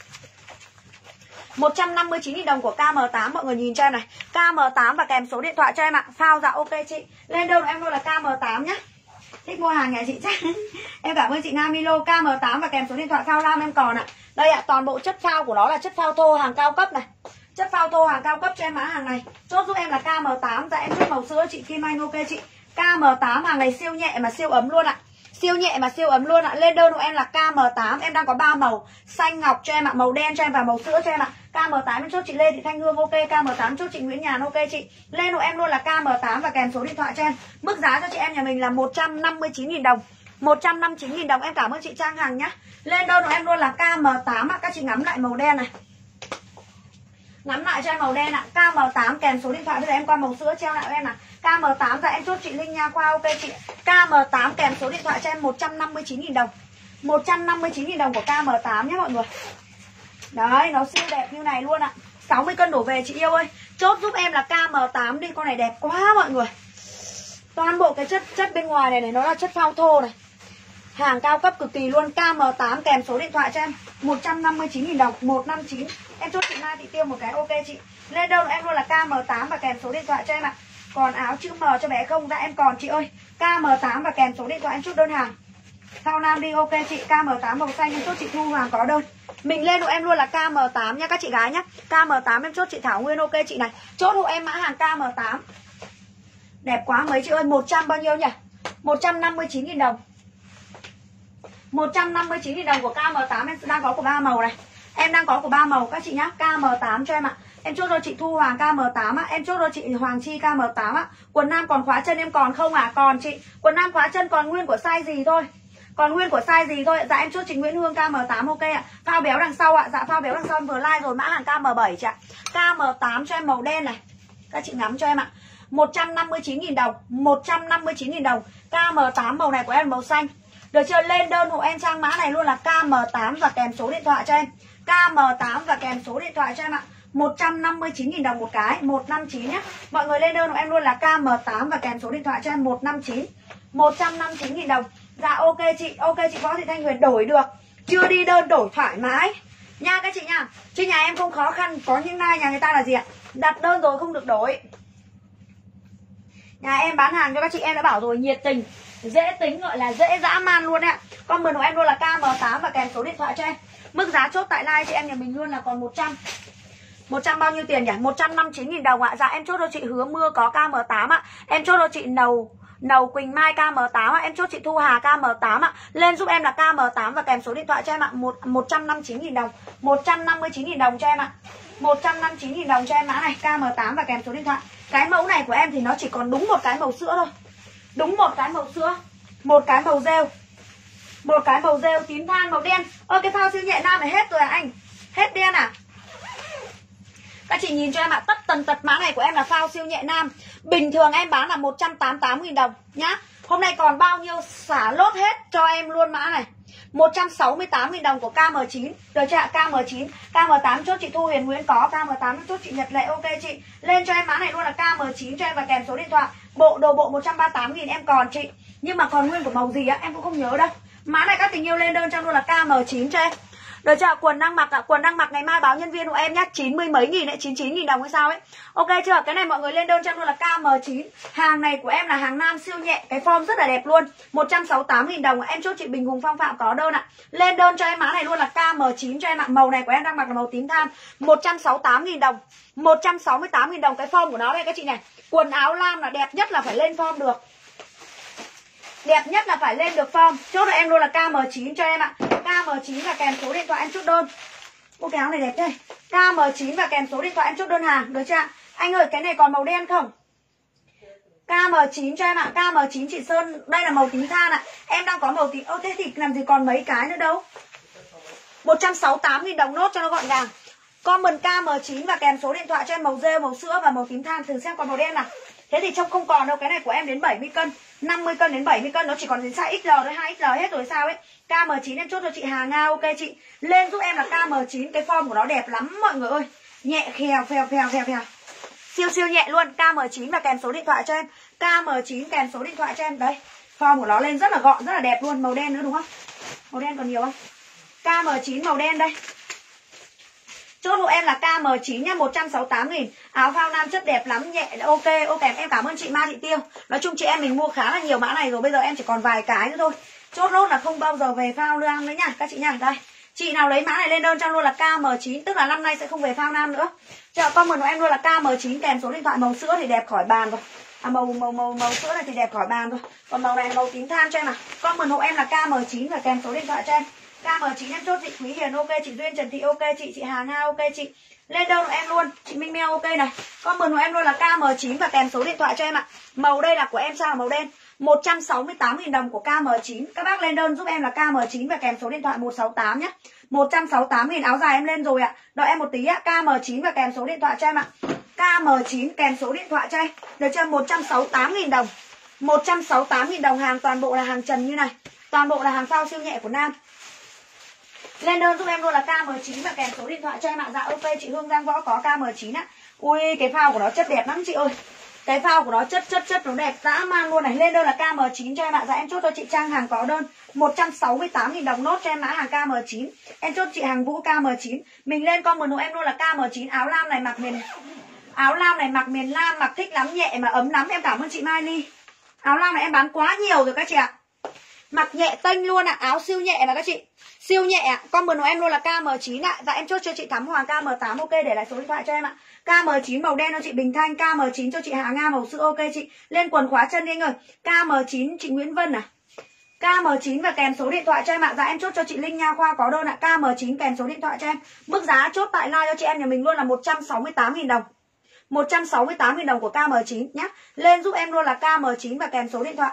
159.000 đồng của KM8, mọi người nhìn cho em này. KM8 và kèm số điện thoại cho em ạ. Phao dạ ok chị. Lên đơn của em luôn là KM8 nhá. Thích mua hàng nhà chị chắc. Em cảm ơn chị Nga Milo. KM8 và kèm số điện thoại phao lam em còn ạ. Đây ạ, toàn bộ chất phao của nó là chất phao thô hàng cao cấp này. Chất phao thô hàng cao cấp cho em mã hàng này. Chốt giúp em là KM8. Dạ em thích màu sữa chị Kim Anh ok chị. KM8 hàng này siêu nhẹ mà siêu ấm luôn ạ. Siêu nhẹ mà siêu ấm luôn ạ. Lên đơn của em là KM8. Em đang có 3 màu. Xanh ngọc cho em ạ, màu đen cho em và màu sữa cho em ạ. KM8 em chốt chị Lê Thị Thanh Hương ok. KM8 chốt chị Nguyễn Nhàn ok chị. Lên của em luôn là KM8 và kèm số điện thoại cho em. Mức giá cho chị em nhà mình là 159.000 đồng. 159.000 đồng. Em cảm ơn chị Trang Hằng nhá. Lên đơn của em luôn là KM8 ạ. Các chị ngắm lại màu đen này. Ngắm lại cho em màu đen ạ. KM8 kèm số điện thoại. Bây giờ em qua màu sữa treo lại cho em nào. KM8 dạ em chốt chị Linh Nha qua ok chị. KM8 kèm số điện thoại cho em 159.000 đồng. 159.000 đồng của KM8 nhé mọi người. Đấy, nó siêu đẹp như này luôn ạ. 60 cân đổ về chị yêu ơi. Chốt giúp em là KM8 đi, con này đẹp quá mọi người. Toàn bộ cái chất bên ngoài này nó là chất phao thô này. Hàng cao cấp cực kỳ luôn. KM8 kèm số điện thoại cho em 159.000 đồng. 159. Em chốt chị Mai Thị Tiêu một cái ok chị. Lên đâu em luôn là KM8 và kèm số điện thoại cho em ạ. Còn áo chữ M cho bé không? Dạ em còn chị ơi. KM8 và kèm số điện thoại em chốt đơn hàng. Sau Nam đi ok chị. KM8 màu xanh em chốt chị Thu Hoàng có đơn. Mình lên hộ em luôn là KM8 nha các chị gái nhá. KM8 em chốt chị Thảo Nguyên ok chị này. Chốt hộ em mã hàng KM8. Đẹp quá mấy chị ơi. 100 bao nhiêu nhỉ? 159.000 đồng. 159.000 đồng của KM8. Em đang có của 3 màu này. Em đang có của 3 màu các chị nhá. KM8 cho em ạ. Em chốt cho chị Thu Hoàng KM8 á. Em chốt cho chị Hoàng Chi KM8 á. Quần nam còn khóa chân em còn không à? Còn chị. Quần nam khóa chân còn nguyên của size gì thôi. Còn nguyên của size gì thôi. Dạ em chốt chị Nguyễn Hương KM8 ok ạ. Phao béo đằng sau ạ. Dạ phao béo đằng sau em vừa like rồi. Mã hàng KM7 chị ạ. KM8 cho em màu đen này. Các chị ngắm cho em ạ. 159.000 đồng. 159.000 đồng. KM8 màu này của em màu xanh. Được chưa? Lên đơn hộ em trang mã này luôn là KM8 và kèm số điện thoại cho em. KM8 và kèm số điện thoại cho em ạ. 159.000 đồng một cái. 159 nhá. Mọi người lên đơn hộ em luôn là KM8 và kèm số điện thoại cho em 159. 159.000 đồng. Dạ ok chị. Ok chị Võ Thị Thanh Huyền đổi được. Chưa đi đơn đổi thoải mái nha các chị nha. Chứ nhà em không khó khăn. Có những nay nhà người ta là gì ạ? Đặt đơn rồi không được đổi. Nhà em bán hàng cho các chị em đã bảo rồi, nhiệt tình, dễ tính, gọi là dễ dã man luôn ạ. Comment của em luôn là KM8 và kèm số điện thoại cho em. Mức giá chốt tại live chị em nhà mình luôn là còn 100. 100 bao nhiêu tiền nhỉ? 159.000 đồng ạ. Dạ em chốt cho chị Hứa Mưa có KM8 ạ. Em chốt cho chị Nầu Quỳnh Mai KM8 ạ. Em chốt chị Thu Hà KM8 ạ. Lên giúp em là KM8 và kèm số điện thoại cho em ạ. 159.000 đồng. 159.000 đồng cho em ạ. 159.000 đồng cho em mã này. KM8 và kèm số điện thoại. Cái mẫu này của em thì nó chỉ còn đúng một cái màu sữa thôi. Đúng một cái màu sữa. Một cái màu rêu. Một cái màu rêu tím than màu đen. Ơ cái phao siêu nhẹ nam này hết rồi à anh? Hết đen à? Các chị nhìn cho em ạ. Tất tần tật mã này của em là phao siêu nhẹ nam. Bình thường em bán là 188.000 đồng nhá. Hôm nay còn bao nhiêu xả lốt hết cho em luôn mã này. 168.000 đồng của KM9. Được chưa ạ? KM9. KM8 chốt chị Thu Huyền Nguyễn có. KM8 chốt chị Nhật Lệ ok chị. Lên cho em mã này luôn là KM9 cho em và kèm số điện thoại. Đồ bộ 138.000 em còn chị. Nhưng mà còn nguyên của màu gì á em cũng không nhớ đâu. Mã này các tình yêu lên đơn cho luôn là KM9 cho em. Được chưa? Quần đang mặc ạ, quần đang mặc ngày mai báo nhân viên của em nhá, 90 mấy nghìn đấy, 99.000 đồng hay sao ấy. Ok chưa? Cái này mọi người lên đơn cho em luôn là KM9. Hàng này của em là hàng nam siêu nhẹ, cái form rất là đẹp luôn. 168.000 đồng. Em chốt chị Bình Hùng Phong Phạm có đơn ạ. Lên đơn cho em mã này luôn là KM9 cho em ạ. Màu này của em đang mặc là màu tím than, 168.000 đồng. 168.000 đồng cái form của nó đây các chị này. Quần áo lam là đẹp nhất là phải lên form được. Đẹp nhất là phải lên được form. Chốt cho em luôn là KM9 cho em ạ. KM9 và kèm số điện thoại em chốt đơn. Ô cái áo này đẹp đây. KM9 và kèm số điện thoại em chốt đơn hàng. Được chưa? Anh ơi cái này còn màu đen không? KM9 cho em ạ. KM9 chị Sơn. Đây là màu tím than ạ. Em đang có màu tím. Ô thế thì làm gì còn mấy cái nữa đâu. 168.000 đồng nốt cho nó gọn gàng. Comment KM9 và kèm số điện thoại cho em màu rêu, màu sữa và màu tím than. Thử xem còn màu đen nào. Thế thì trông không còn đâu. Cái này của em đến 70 cân, 50 cân đến 70 cân. Nó chỉ còn đến size XL thôi, 2XL hết rồi sao ấy. KM9 em chốt cho chị Hà Nga. Ok chị. Lên giúp em là KM9. Cái form của nó đẹp lắm mọi người ơi. Nhẹ khèo phèo phèo phèo phèo. Siêu siêu nhẹ luôn. KM9 và kèm số điện thoại cho em. KM9 kèm số điện thoại cho em. Đây. Form của nó lên rất là gọn, rất là đẹp luôn. Màu đen nữa đúng không? Màu đen còn nhiều không? KM9 màu đen đây. Chốt hộ em là KM9 nha, 168.000. Áo phao nam chất đẹp lắm, nhẹ. Ok, ok em cảm ơn chị Ma Thị Tiêu. Nói chung chị em mình mua khá là nhiều mã này rồi. Bây giờ em chỉ còn vài cái nữa thôi. Chốt nốt là không bao giờ về phao nam nữa nha các chị nha. Đây. Chị nào lấy mã này lên đơn cho luôn là KM9. Tức là năm nay sẽ không về phao nam nữa. Chờ comment của em luôn là KM9 kèm số điện thoại. Màu sữa thì đẹp khỏi bàn rồi. Màu sữa này thì đẹp khỏi bàn rồi. Còn màu này màu tím than cho em à. Comment hộ em là KM9 và kèm số điện thoại cho em. KM9 em chốt chị Quý Hiền ok, chị Duyên Trần Thị ok, chị Hà Nga ok chị. Lên đâu của em luôn, chị Minh Meo ok này. Comment của em luôn là KM9 và kèm số điện thoại cho em ạ. Màu đây là của em sao là màu đen. 168.000 đồng của KM9. Các bác lên đơn giúp em là KM9 và kèm số điện thoại 168 nhé. 168.000 áo dài em lên rồi ạ. Đợi em một tí ạ. KM9 và kèm số điện thoại cho em ạ. KM9 kèm số điện thoại cho em. Được chưa? 168.000 đồng. 168.000 đồng, hàng toàn bộ là hàng trần như này. Toàn bộ là hàng phao siêu nhẹ của nam. Lên đơn giúp em luôn là KM9 và kèm số điện thoại cho em ạ. Dạ ok chị Hương Giang Võ có KM9 ạ. Ui cái phao của nó chất đẹp lắm chị ơi. Cái phao của nó chất nó đẹp dã man luôn này. Lên đơn là KM9 cho em ạ. Dạ em chốt cho chị Trang hàng có đơn 168.000 đồng nốt cho em mã hàng KM9. Em chốt chị hàng Vũ KM9. Mình lên comment hộ em luôn là KM9. Áo lam này mặc miền Nam mặc thích lắm, nhẹ mà ấm lắm. Em cảm ơn chị Mai Ly. Áo lam này em bán quá nhiều rồi các chị ạ. Mặc nhẹ tênh luôn ạ. Áo siêu nhẹ mà các chị. Siêu nhẹ ạ. Comment của em luôn là KM9 ạ. Dạ em chốt cho chị Thắm Hoàng KM8 ok, để lại số điện thoại cho em ạ. KM9 màu đen cho chị Bình Thanh, KM9 cho chị Hà Nga màu sữa ok chị. Lên quần khóa chân đi anh ơi. KM9 chị Nguyễn Vân à. KM9 và kèm số điện thoại cho em ạ. Dạ em chốt cho chị Linh Nha Khoa có đơn ạ. KM9 kèm số điện thoại cho em. Mức giá chốt tại live cho chị em nhà mình luôn là 168.000 đồng. 168.000 đồng của KM9 nhá. Lên giúp em luôn là KM9 và kèm số điện thoại.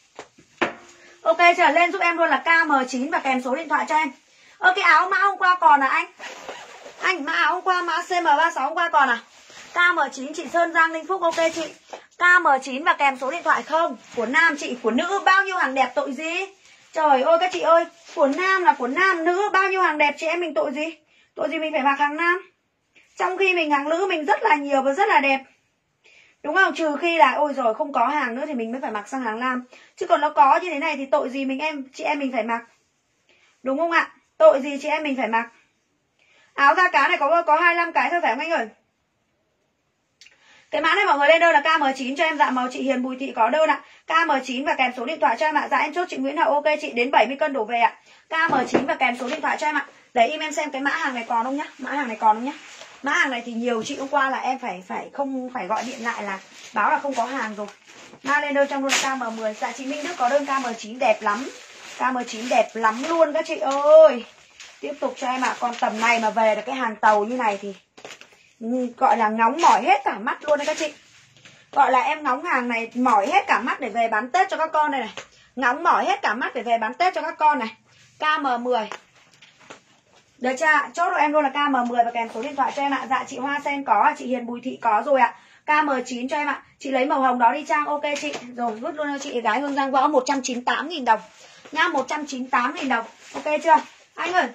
Ok trở lên giúp em luôn là KM9 và kèm số điện thoại cho em. Cái áo mã hôm qua còn à anh? Anh mã áo hôm qua mã CM36 hôm qua còn à? KM9 chị Sơn Giang Ninh Phúc ok chị. KM9 và kèm số điện thoại không? Của nam chị, của nữ bao nhiêu hàng đẹp tội gì? Trời ơi các chị ơi, của nam là của nam, nữ bao nhiêu hàng đẹp chị em mình tội gì? Tội gì mình phải mặc hàng nam? Trong khi mình hàng nữ mình rất là nhiều và rất là đẹp. Đúng không? Trừ khi là ôi rồi không có hàng nữa thì mình mới phải mặc sang hàng nam. Chứ còn nó có như thế này thì tội gì chị em mình phải mặc. Đúng không ạ? Tội gì chị em mình phải mặc. Áo da cá này có 25 cái thôi phải không anh ơi? Cái mã này mọi người lên đơn là KM9 cho em. Dạ màu chị Hiền Bùi Thị có đơn ạ. KM9 và kèm số điện thoại cho em ạ. Dạ em chốt chị Nguyễn Hậu ok chị, đến 70 cân đổ về ạ. KM9 và kèm số điện thoại cho em ạ. Để im em xem cái mã hàng này còn không nhá. Mã hàng này còn không nhá. Mã hàng này thì nhiều chị hôm qua là em không phải gọi điện lại là báo là không có hàng rồi. Mang lên đơn trong luôn KM10. Dạ chị Minh Đức có đơn KM9 đẹp lắm. KM9 đẹp lắm luôn các chị ơi. Tiếp tục cho em ạ. Còn tầm này mà về được cái hàng tàu như này thì gọi là ngóng mỏi hết cả mắt luôn đấy các chị. Gọi là em ngóng hàng này mỏi hết cả mắt để về bán Tết cho các con đây này. Ngóng mỏi hết cả mắt để về bán Tết cho các con này. KM10. Được chưa? Chốt của em luôn là KM10 và kèm số điện thoại cho em ạ. Dạ chị Hoa Sen có, chị Hiền Bùi Thị có rồi ạ. KM9 cho em ạ. Chị lấy màu hồng đó đi Trang ok chị. Rồi vứt luôn cho chị gái Hương Giang Võ 198.000 đồng. Nha 198.000 đồng. Ok chưa? Anh ơi.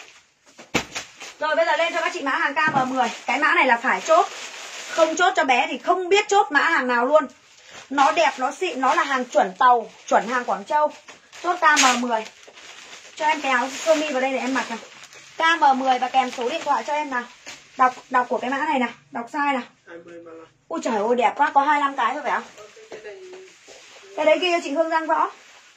Rồi bây giờ lên cho các chị mã hàng KM10. Cái mã này là phải chốt. Không chốt cho bé thì không biết chốt mã hàng nào luôn. Nó đẹp, nó xịn, nó là hàng chuẩn tàu, chuẩn hàng Quảng Châu. Chốt KM10. Cho em cái áo sơ mi vào đây để em mặc này. KM10 và kèm số điện thoại cho em nào. Đọc của cái mã này nào, đọc size nào. 20-35. Ui trời ơi đẹp quá, có 25 cái thôi phải không? Cái đấy kia chị Hương Giang rõ.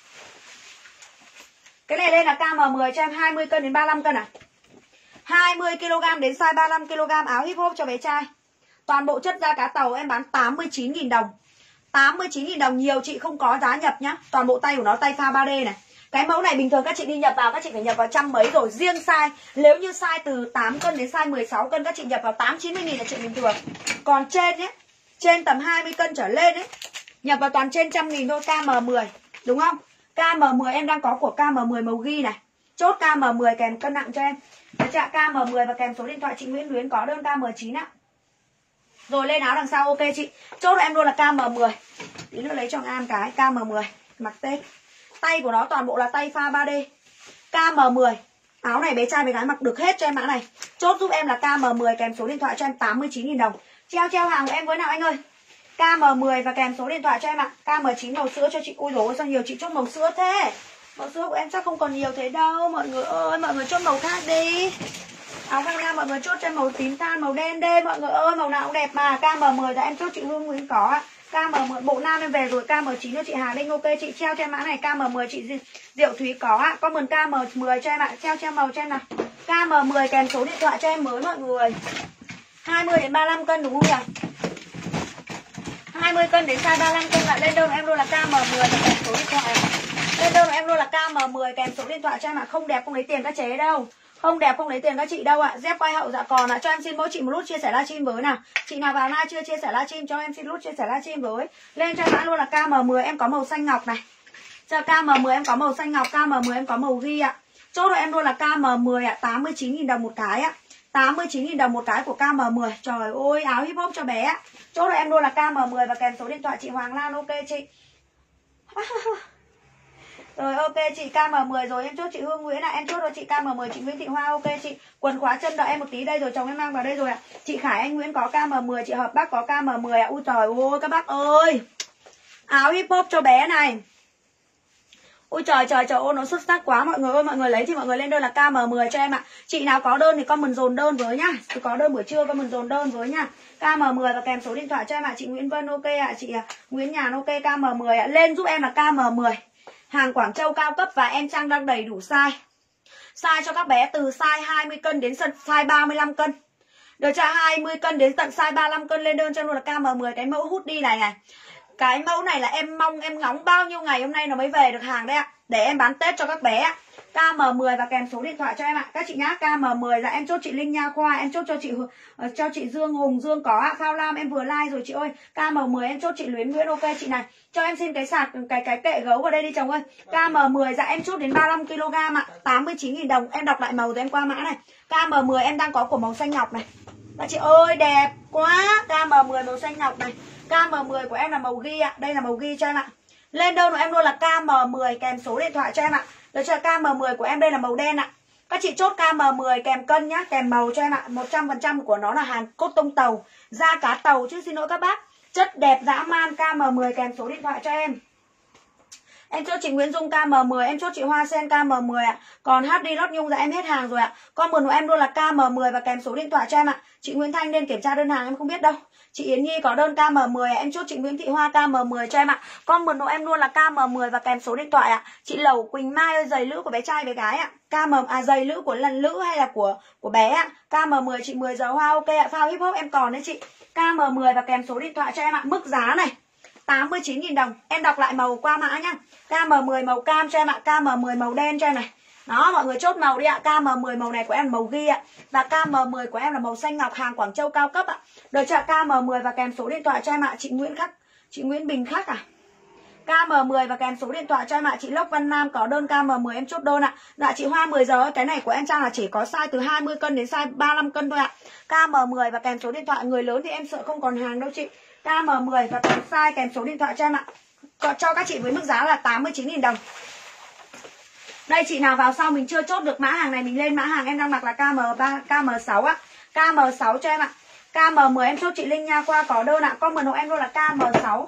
Cái này đây là KM10 cho em 20 cân đến 35 cân à? 20 kg đến size 35 kg áo hip hop cho bé trai. Toàn bộ chất da cá tàu em bán 89.000 đồng. 89.000 đồng, nhiều chị không có giá nhập nhá. Toàn bộ tay của nó tay pha 3D này. Cái mẫu này bình thường các chị đi nhập vào, các chị phải nhập vào trăm mấy rồi. Riêng size, nếu như size từ 8 cân đến size 16 cân các chị nhập vào 80-90.000 là chuyện bình thường. Còn trên nhé, trên tầm 20 cân trở lên ấy, nhập vào toàn trên 100.000 thôi. KM10, đúng không? KM10 em đang có của KM10 màu ghi này. Chốt KM10 kèm cân nặng cho em. Được chưa? KM10 và kèm số điện thoại chị Nguyễn Luyến có đơn KM9 ạ. Rồi lên áo đằng sau ok chị. Chốt cho em luôn là KM10. Tí nữa lấy cho An cái KM10 mặc tên. Tay của nó toàn bộ là tay pha 3D. KM10. Áo này bé trai bé gái mặc được hết cho em mã này. Chốt giúp em là KM10 kèm số điện thoại cho em 89.000 đồng. Treo hàng của em với nào anh ơi. KM10 và kèm số điện thoại cho em ạ. KM9 màu sữa cho chị. Ui dồi ôi sao nhiều chị chốt màu sữa thế. Màu sữa của em chắc không còn nhiều thế đâu. Mọi người ơi, mọi người chốt màu khác đi. Áo căng nam mọi người chốt cho em màu tím than, màu đen đê. Mọi người ơi, màu nào cũng đẹp mà. KM10 là em chốt chị Hương Nguyễn có ạ. KM10 bộ nam em về rồi. KM9 cho chị Hà Linh ok. Chị treo cho em mã này. KM10 chị Diệu Thúy có ạ. Comment KM10 cho em ạ. Treo màu cho em nào. KM10 kèm số điện thoại cho em mới mọi người. 20 đến 35 cân đúng không nhỉ? 20 cân đến size 35 cân lại lên đơn của em luôn là KM10 và kèm số điện thoại. Lên đơn của em luôn là KM10 kèm số điện thoại cho em ạ. Không đẹp không lấy tiền các chế đâu. Không đẹp không lấy tiền các chị đâu ạ. Dép quay hậu dạ còn ạ. Cho em xin mỗi chị một nút chia sẻ livestream với nào. Chị nào vào live chưa chia sẻ livestream cho em xin nút chia sẻ livestream với. Lên cho mã luôn là KM10 em có màu xanh ngọc này. Cho KM10 em có màu xanh ngọc, KM10 em có màu ghi ạ. Chốt cho em luôn là KM10 ạ, 89.000 đồng một cái ạ. 89.000 đồng một cái của KM10. Trời ơi, áo hip hop cho bé ạ. Chốt cho em luôn là KM10 và kèm số điện thoại chị Hoàng Lan ok chị. Rồi ok chị KM10 rồi em chốt chị Hương Nguyễn ạ. Em chốt cho chị KM10 chị Nguyễn Thị Hoa ok chị. Quần khóa chân đợi em một tí đây rồi chồng em mang vào đây rồi ạ. Chị Khải Anh Nguyễn có KM10, chị Hợp Bắc có KM10 ạ. Ui trời ơi các bác ơi. Áo hip hop cho bé này. Ôi trời ơi nó xuất sắc quá mọi người ơi. Mọi người lấy thì mọi người lên đơn là KM10 cho em ạ. Chị nào có đơn thì comment dồn đơn với nhá. Chị có đơn buổi trưa comment dồn đơn với nhá. KM10 và kèm số điện thoại cho em ạ. Chị Nguyễn Vân ok ạ. Chị Nguyễn Nhàn ok KM10 ạ. Lên giúp em là KM10. Hàng Quảng Châu cao cấp và em Trang đang đầy đủ size. Size cho các bé từ size 20 cân đến size 35 cân. Được cho 20 cân đến tận size 35 cân lên đơn cho luôn là KM10 cái mẫu hoodie này này. Cái mẫu này là em mong em ngóng bao nhiêu ngày hôm nay nó mới về được hàng đấy ạ. Để em bán Tết cho các bé ạ. KM10 và kèm số điện thoại cho em ạ. Các chị nhá, KM10 là em chốt chị Linh Nha Khoa, em chốt cho chị Dương Hùng Dương có ạ. Phao Lam em vừa like rồi chị ơi. KM10 em chốt chị Luyến Nguyễn ok chị này. Cho em xin cái sạc cái kệ gấu vào đây đi chồng ơi. KM10 dạ em chốt đến 35 kg ạ, 89.000 đồng. Em đọc lại màu rồi em qua mã này. KM10 em đang có của màu xanh ngọc này. Các chị ơi đẹp quá. KM10 màu xanh ngọc này. KM10 của em là màu ghi ạ. Đây là màu ghi cho em ạ. Lên đơn của em luôn là KM10 kèm số điện thoại cho em ạ. Được chưa? KM10 của em đây là màu đen ạ. Các chị chốt KM10 kèm cân nhá, kèm màu cho em ạ. 100% của nó là hàng cốt tông tàu, da cá tàu chứ xin lỗi các bác. Chất đẹp dã man. KM10 kèm số điện thoại cho em. Em chốt chị Nguyễn Dung KM10, em chốt chị Hoa Sen KM10 ạ. Còn HD Lót Nhung là em hết hàng rồi ạ. Comment của em luôn là KM10 và kèm số điện thoại cho em ạ. Chị Nguyễn Thanh nên kiểm tra đơn hàng em không biết đâu. Chị Yến Nhi có đơn KM10 em chốt chị Nguyễn Thị Hoa KM10 cho em ạ. Comment của em luôn là KM10 và kèm số điện thoại ạ. Chị Lẩu Quỳnh Mai ơi, giày lữ của bé trai bé gái ạ. Giày lữ của lần lữ hay là của bé ạ. KM10 chị 10 giờ Hoa ok ạ. Phao hip hop em còn đấy chị. KM10 và kèm số điện thoại cho em ạ. Mức giá này 89.000 đồng. Em đọc lại màu qua mã nhá. KM10 màu cam cho em ạ. KM10 màu đen cho em này. Đó mọi người chốt màu đi ạ. KM10 màu này của em là màu ghi ạ. Và KM10 của em là màu xanh ngọc, hàng Quảng Châu cao cấp ạ. Được chưa? KM10 và kèm số điện thoại cho em ạ. Chị Nguyễn Bình Khắc à. KM10 và kèm số điện thoại cho em ạ. Chị Lốc Văn Nam có đơn KM10 em chốt đơn ạ. Dạ chị Hoa 10 giờ cái này của em Trang là chỉ có size từ 20 cân đến size 35 cân thôi ạ. KM10 và kèm số điện thoại. Người lớn thì em sợ không còn hàng đâu chị. KM10 và kèm size kèm số điện thoại cho em ạ. Cho các chị với mức giá là 89.000 đồng. Đây chị nào vào sau mình chưa chốt được mã hàng này mình lên mã hàng em đang mặc là KM6 ạ. KM6 cho em ạ. KM10 em chốt chị Linh Nha Khoa có đơn ạ. Comment hộ em luôn là KM6.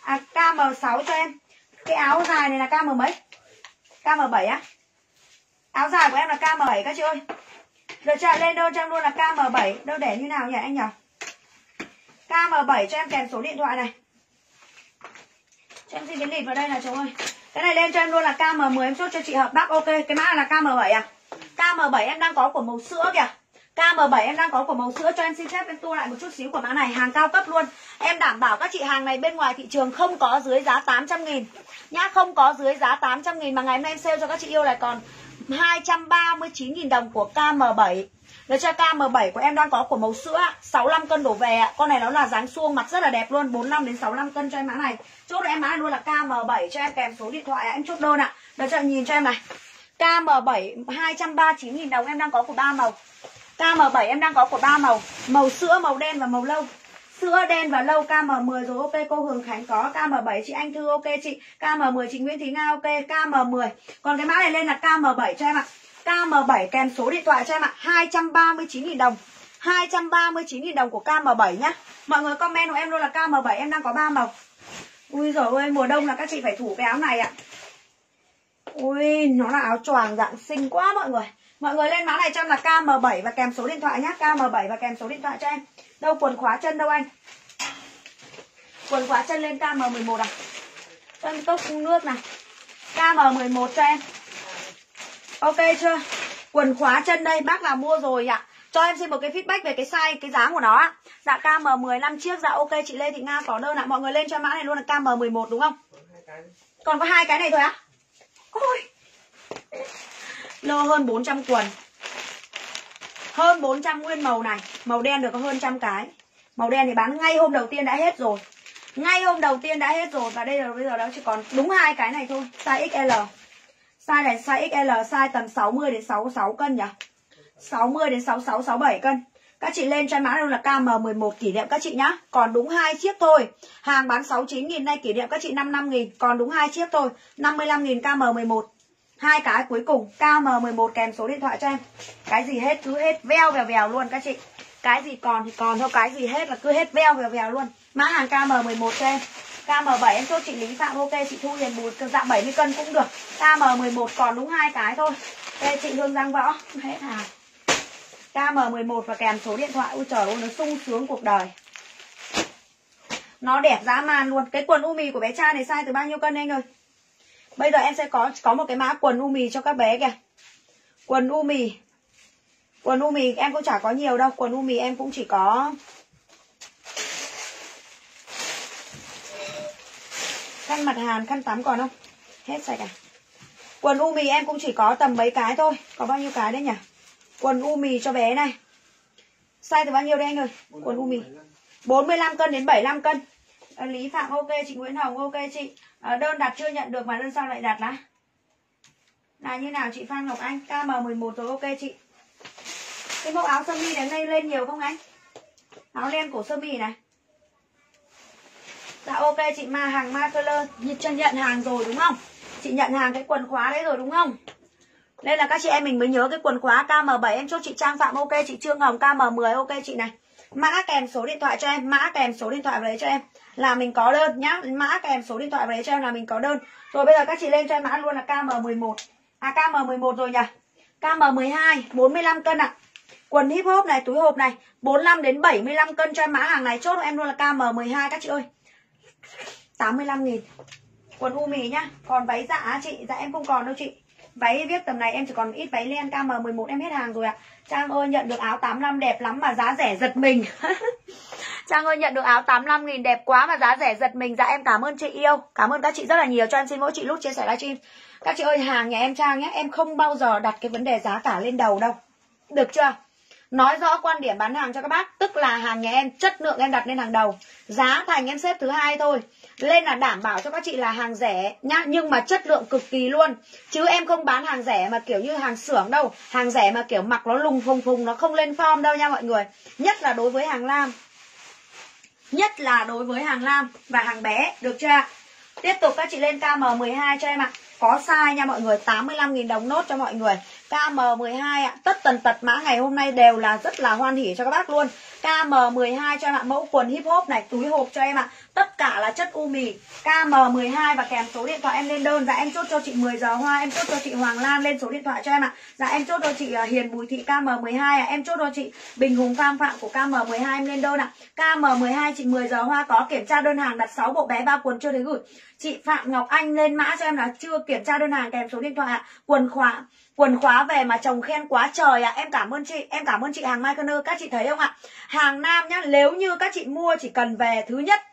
KM6 cho em. Cái áo dài này là KM mấy? KM7 á. Áo dài của em là KM7 các chị ơi. Được chưa? Lên đơn cho em luôn là KM7. Đơn để như nào nhỉ anh nhỉ? KM7 cho em kèm số điện thoại này. Cho em xin cái link vào đây là chồng ơi. Cái này lên cho em luôn là KM10, em chốt cho chị hợp bác. Ok, cái mã là KM7 à? KM7 em đang có của màu sữa kìa. KM7 em đang có của màu sữa. Cho em xin phép em tua lại một chút xíu của mã này. Hàng cao cấp luôn. Em đảm bảo các chị hàng này bên ngoài thị trường không có dưới giá 800.000 nhá. Không có dưới giá 800.000. Mà ngày hôm nay em sale cho các chị yêu này còn 239.000 đồng của KM7. Được chưa? KM7 của em đang có của màu sữa 65 cân đổ về. Con này nó là dáng suông, mặt rất là đẹp luôn. 45 đến 65 cân cho em mã này. Chốt em mã này luôn là KM7 cho em kèm số điện thoại. Em chốt đơn ạ. Được chưa? Nhìn cho em này. KM7 239.000 đồng em đang có của 3 màu. KM7 em đang có của 3 màu. Màu sữa, màu đen và màu lâu. Sữa, đen và lâu. KM10 rồi. Ok, cô Hường Khánh có. KM7 chị Anh Thư ok chị. KM10 chị Nguyễn Thí Nga ok. KM10. Còn cái mã này lên là KM7 cho em ạ. KM7 kèm số điện thoại cho em ạ. 239.000 đồng. 239.000 đồng của KM7 nhá. Mọi người comment của em luôn là KM7 em đang có 3 màu. Ui giời ơi, mùa đông là các chị phải thủ cái áo này ạ. Ui, nó là áo choàng dạng xinh quá mọi người. Mọi người lên mã này cho em là KM7 và kèm số điện thoại nhá. KM7 và kèm số điện thoại cho em. Đâu quần khóa chân đâu anh? Quần khóa chân lên KM11 à? Cho em cốc nước này. KM11 cho em. Ok chưa? Quần khóa chân đây, bác nào mua rồi ạ. Cho em xin một cái feedback về cái size, cái dáng của nó ạ. Dạ KM15 chiếc, dạ ok chị Lê Thị Nga có đơn ạ. Mọi người lên cho mã này luôn là KM11 đúng không? Còn có 2 cái này thôi á? Ôi. Lô hơn 400 quần. Hơn 400 nguyên màu này. Màu đen được có hơn 100 cái. Màu đen thì bán ngay hôm đầu tiên đã hết rồi. Ngay hôm đầu tiên đã hết rồi. Và đây là bây giờ đó chỉ còn đúng 2 cái này thôi. Size XL. Size này size XL, size tầm 60 đến 66 cân nhỉ? 60 đến 66, 67 cân. Các chị lên cho mã luôn là KM11 kỷ niệm các chị nhá. Còn đúng 2 chiếc thôi. Hàng bán 69.000 nay kỷ niệm các chị 55.000. Còn đúng 2 chiếc thôi. 55.000 KM11. 2 cái cuối cùng KM11 kèm số điện thoại cho em. Cái gì hết cứ hết veo vèo vèo luôn các chị. Cái gì còn thì còn thôi, cái gì hết là cứ hết veo vèo vèo luôn. Mã hàng KM11 cho em. KM7 em chốt chị Lý Phạm ok, chị Thu Hiền Bùi dạ 70 cân cũng được. KM11 còn đúng 2 cái thôi. Đây chị Hương Giang Võ hết hàng. KM11 và kèm số điện thoại. Ui trời ơi, nó sung sướng cuộc đời. Nó đẹp dã man luôn. Cái quần u mì của bé trai này size từ bao nhiêu cân anh ơi? Bây giờ em sẽ có một cái mã quần u mì cho các bé kìa. Quần u mì. Quần u mì em cũng chả có nhiều đâu. Quần u mì em cũng chỉ có khăn mặt Hàn, khăn tắm còn không? Hết sạch à? Quần u mì em cũng chỉ có tầm mấy cái thôi. Có bao nhiêu cái đấy nhỉ? Quần u mì cho bé này. Size từ bao nhiêu đây anh ơi? Quần u mì 45 cân đến 75 cân. Lý Phạm ok, chị Nguyễn Hồng ok chị. Đơn đặt chưa nhận được mà đơn sao lại đặt là như nào chị Phan Ngọc Anh? KM11 rồi ok chị. Cái mẫu áo sơ mi này lên nhiều không anh? Áo len cổ sơ mi này. Dạ ok chị Ma hàng Markeler nhận hàng rồi đúng không? Chị nhận hàng cái quần khóa đấy rồi đúng không? Đây là các chị em mình mới nhớ cái quần khóa KM7 em chốt chị Trang Phạm ok, chị Trương Hồng KM10 ok chị này. Mã kèm số điện thoại cho em, mã kèm số điện thoại vào đấy cho em là mình có đơn nhá. Mã kèm số điện thoại vào đấy cho em là mình có đơn. Rồi bây giờ các chị lên cho em mã luôn là KM11. À KM11 rồi nhỉ? KM12 45 cân ạ. Quần hip hop này, túi hộp này 45 đến 75 cân cho em mã hàng này. Chốt em luôn là KM12 các chị ơi. 85.000. Quần u mì nhá. Còn váy dạ chị, dạ em không còn đâu chị. Váy viết tầm này em chỉ còn ít váy len. KM11 em hết hàng rồi ạ. Trang ơi nhận được áo 85 đẹp lắm mà giá rẻ giật mình. Trang ơi nhận được áo 85.000 đẹp quá mà giá rẻ giật mình. Dạ em cảm ơn chị yêu. Cảm ơn các chị rất là nhiều. Cho em xin mỗi chị lúc chia sẻ livestream. Các chị ơi hàng nhà em Trang nhé. Em không bao giờ đặt cái vấn đề giá cả lên đầu đâu. Được chưa? Nói rõ quan điểm bán hàng cho các bác. Tức là hàng nhà em chất lượng em đặt lên hàng đầu. Giá thành em xếp thứ hai thôi. Lên là đảm bảo cho các chị là hàng rẻ nhá. Nhưng mà chất lượng cực kỳ luôn. Chứ em không bán hàng rẻ mà kiểu như hàng xưởng đâu. Hàng rẻ mà kiểu mặc nó lùng phùng phùng, nó không lên form đâu nha mọi người. Nhất là đối với hàng nam. Nhất là đối với hàng nam và hàng bé. Được chưa? Tiếp tục các chị lên KM12 cho em ạ. Có size nha mọi người. 85.000 đồng nốt cho mọi người. KM12 ạ. Tất tần tật mã ngày hôm nay đều là rất là hoan hỉ cho các bác luôn. KM12 cho em ạ. Mẫu quần hip hop này, túi hộp cho em ạ. Tất cả là chất u mì. KM12 và kèm số điện thoại em lên đơn. Dạ em chốt cho chị 10 giờ hoa, em chốt cho chị Hoàng Lan lên số điện thoại cho em ạ. Dạ em chốt cho chị Hiền Bùi Thị KM12 em chốt cho chị Bình Hùng Phạm Phạm của KM12 em lên đơn ạ. KM12 chị 10 giờ hoa có kiểm tra đơn hàng, đặt 6 bộ bé 3 quần chưa thấy gửi. Chị Phạm Ngọc Anh lên mã cho em là chưa kiểm tra đơn hàng kèm số điện thoại ạ. Quần khóa về mà chồng khen quá trời ạ. Em cảm ơn chị, em cảm ơn chị hàng Mai Conner. Các chị thấy không ạ? Hàng nam nhá, nếu như các chị mua chỉ cần về thứ nhất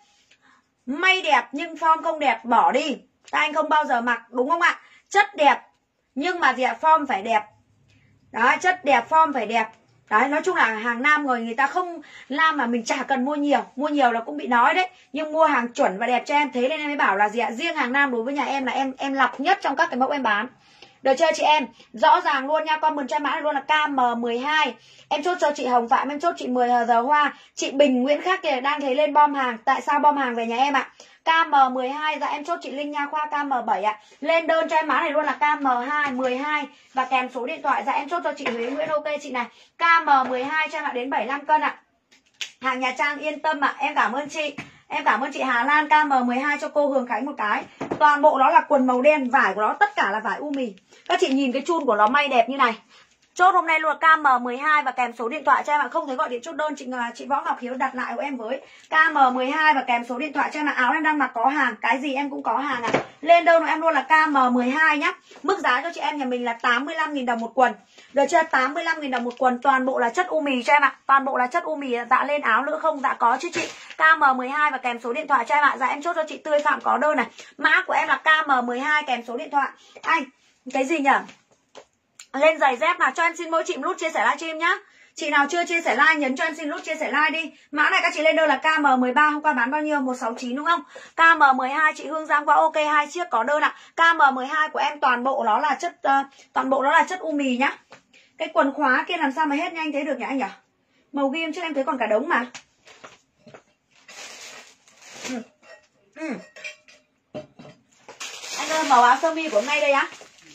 may đẹp nhưng form không đẹp bỏ đi. Các anh không bao giờ mặc, đúng không ạ? Chất đẹp nhưng mà gì ạ? Form phải đẹp. Đó, chất đẹp, form phải đẹp. Đấy, nói chung là hàng nam người ta không làm mà mình chả cần mua nhiều. Mua nhiều là cũng bị nói đấy. Nhưng mua hàng chuẩn và đẹp cho em. Thế nên em mới bảo là gì ạ? Riêng hàng nam đối với nhà em là em lọc nhất trong các cái mẫu em bán. Được chưa chị em? Rõ ràng luôn nha, comment cho mã này luôn là KM12. Em chốt cho chị Hồng Phạm, em chốt chị 10 giờ hoa. Chị Bình Nguyễn Khắc kìa đang thấy lên bom hàng. Tại sao bom hàng về nhà em ạ? KM12, dạ em chốt chị Linh Nha Khoa KM7 ạ. Lên đơn cho em mã này luôn là KM2, 12 và kèm số điện thoại. Dạ em chốt cho chị Huế Nguyễn, ok chị này. KM12 cho em ạ, đến 75 cân ạ. Hàng nhà Trang yên tâm ạ, em cảm ơn chị. Em cảm ơn chị Hà Lan. KM12 cho cô Hường Khánh một cái. Toàn bộ nó là quần màu đen, vải của nó tất cả là vải u mì. Các chị nhìn cái chun của nó may đẹp như này. Chốt hôm nay luôn KM12 và kèm số điện thoại cho em ạ. Không thấy gọi điện chốt đơn chị Võ Ngọc Hiếu đặt lại của em với KM12 và kèm số điện thoại cho em ạ. Áo em đang mặc có hàng, cái gì em cũng có hàng ạ. Lên đơn của em luôn là KM12 nhá. Mức giá cho chị em nhà mình là 85.000 đồng một quần. Được chưa? 85.000 đồng một quần, toàn bộ là chất u mì cho em ạ. Toàn bộ là chất u mì. Dạ lên áo nữa không? Dạ có chứ chị. KM12 và kèm số điện thoại cho em ạ. Dạ em chốt cho chị Tươi Phạm có đơn này. Mã của em là KM12 kèm số điện thoại. Anh, cái gì nhỉ? Lên giày dép nào, cho em xin mỗi chị một nút chia sẻ livestream nhá. Chị nào chưa chia sẻ like nhấn cho em xin nút chia sẻ like đi. Mã này các chị lên đơn là KM13, hôm qua bán bao nhiêu? 169 đúng không? KM12 chị Hương Giang qua ok 2 chiếc có đơn ạ. KM12 của em toàn bộ nó là chất u mì nhá. Cái quần khóa kia làm sao mà hết nhanh thế được nhỉ anh nhỉ? Màu ghim chứ em thấy còn cả đống mà. Anh ơi, màu áo sơ mi của hôm nay đây á.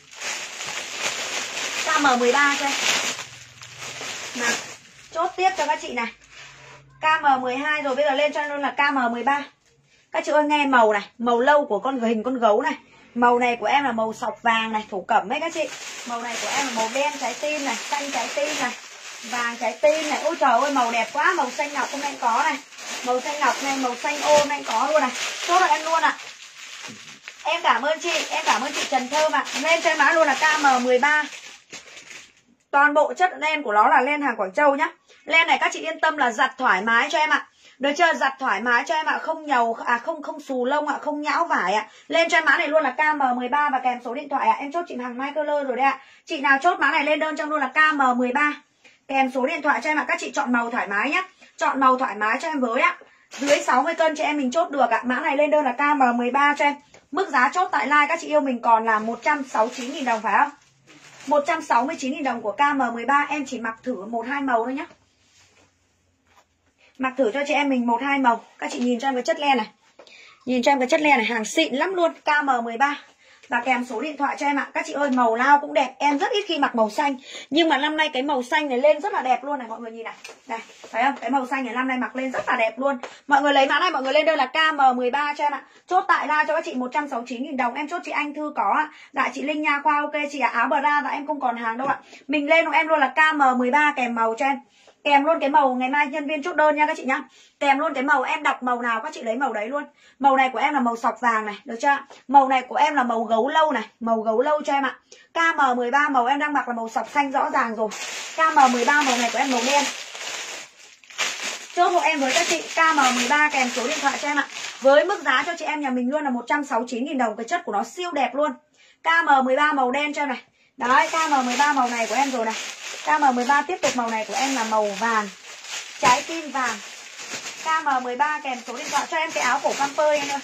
KM13 cho em. Nào, chốt tiếp cho các chị này. KM12 rồi bây giờ lên cho em luôn là KM13. Các chị ơi nghe màu này, màu lâu của hình con gấu này. Màu này của em là màu sọc vàng này, thổ cẩm ấy các chị. Màu này của em là màu đen trái tim này, xanh trái tim này, vàng trái tim này. Ôi trời ơi màu đẹp quá, màu xanh ngọc hôm nay có này. Màu xanh ngọc này, màu xanh ô hôm nay có luôn này. Chốt cho em luôn ạ. Em cảm ơn chị, em cảm ơn chị Trần Thơm ạ. Lên cho em mã luôn là KM13. Toàn bộ chất len của nó là len hàng Quảng Châu nhá. Len này các chị yên tâm là giặt thoải mái cho em ạ. Được chưa? Giặt thoải mái cho em ạ, không nhầu không xù lông ạ, không nhão vải ạ. Lên cho em mã này luôn là KM13 và kèm số điện thoại ạ. Em chốt chị hàng Michael rồi đấy ạ. Chị nào chốt mã này lên đơn trong luôn là KM13. Kèm số điện thoại cho em ạ. Các chị chọn màu thoải mái nhá. Chọn màu thoải mái cho em với ạ. Dưới 60 cân cho em mình chốt được ạ. Mã này lên đơn là KM13 cho em. Mức giá chốt tại live các chị yêu mình còn là 169.000 đồng phải không? 169.000 đồng của KM13. Em chỉ mặc thử 1-2 màu thôi nhá. Mặc thử cho chị em mình 1-2 màu. Các chị nhìn cho em cái chất len này. Nhìn cho em cái chất len này, hàng xịn lắm luôn. KM13 và kèm số điện thoại cho em ạ. Các chị ơi màu nào cũng đẹp. Em rất ít khi mặc màu xanh, nhưng mà năm nay cái màu xanh này lên rất là đẹp luôn này mọi người nhìn này. Đây, thấy không? Cái màu xanh này năm nay mặc lên rất là đẹp luôn. Mọi người lấy mã này, mọi người lên đơn là KM13 cho em ạ. Chốt tại live cho các chị 169.000 đồng. Em chốt chị Anh Thư có ạ. Dạ chị Linh Nha Khoa ok chị ạ. Áo bra dạ em không còn hàng đâu ạ. Mình lên của em luôn là KM13 kèm màu cho em. Kèm luôn cái màu ngày mai nhân viên chốt đơn nha các chị nhá. Kèm luôn cái màu, em đọc màu nào các chị lấy màu đấy luôn. Màu này của em là màu sọc vàng này, được chưa? Màu này của em là màu gấu lâu này, màu gấu lâu cho em ạ. KM13 màu em đang mặc là màu sọc xanh rõ ràng rồi. KM13 màu này của em màu đen. Chốt hộ em với các chị KM13 kèm số điện thoại cho em ạ. Với mức giá cho chị em nhà mình luôn là 169.000 đồng. Cái chất của nó siêu đẹp luôn. KM13 màu đen cho em này. Đấy, KM13 màu này của em rồi này. KM13 tiếp tục màu này của em là màu vàng, trái tim vàng. KM13 kèm số điện thoại cho em cái áo cổ camper em ơi.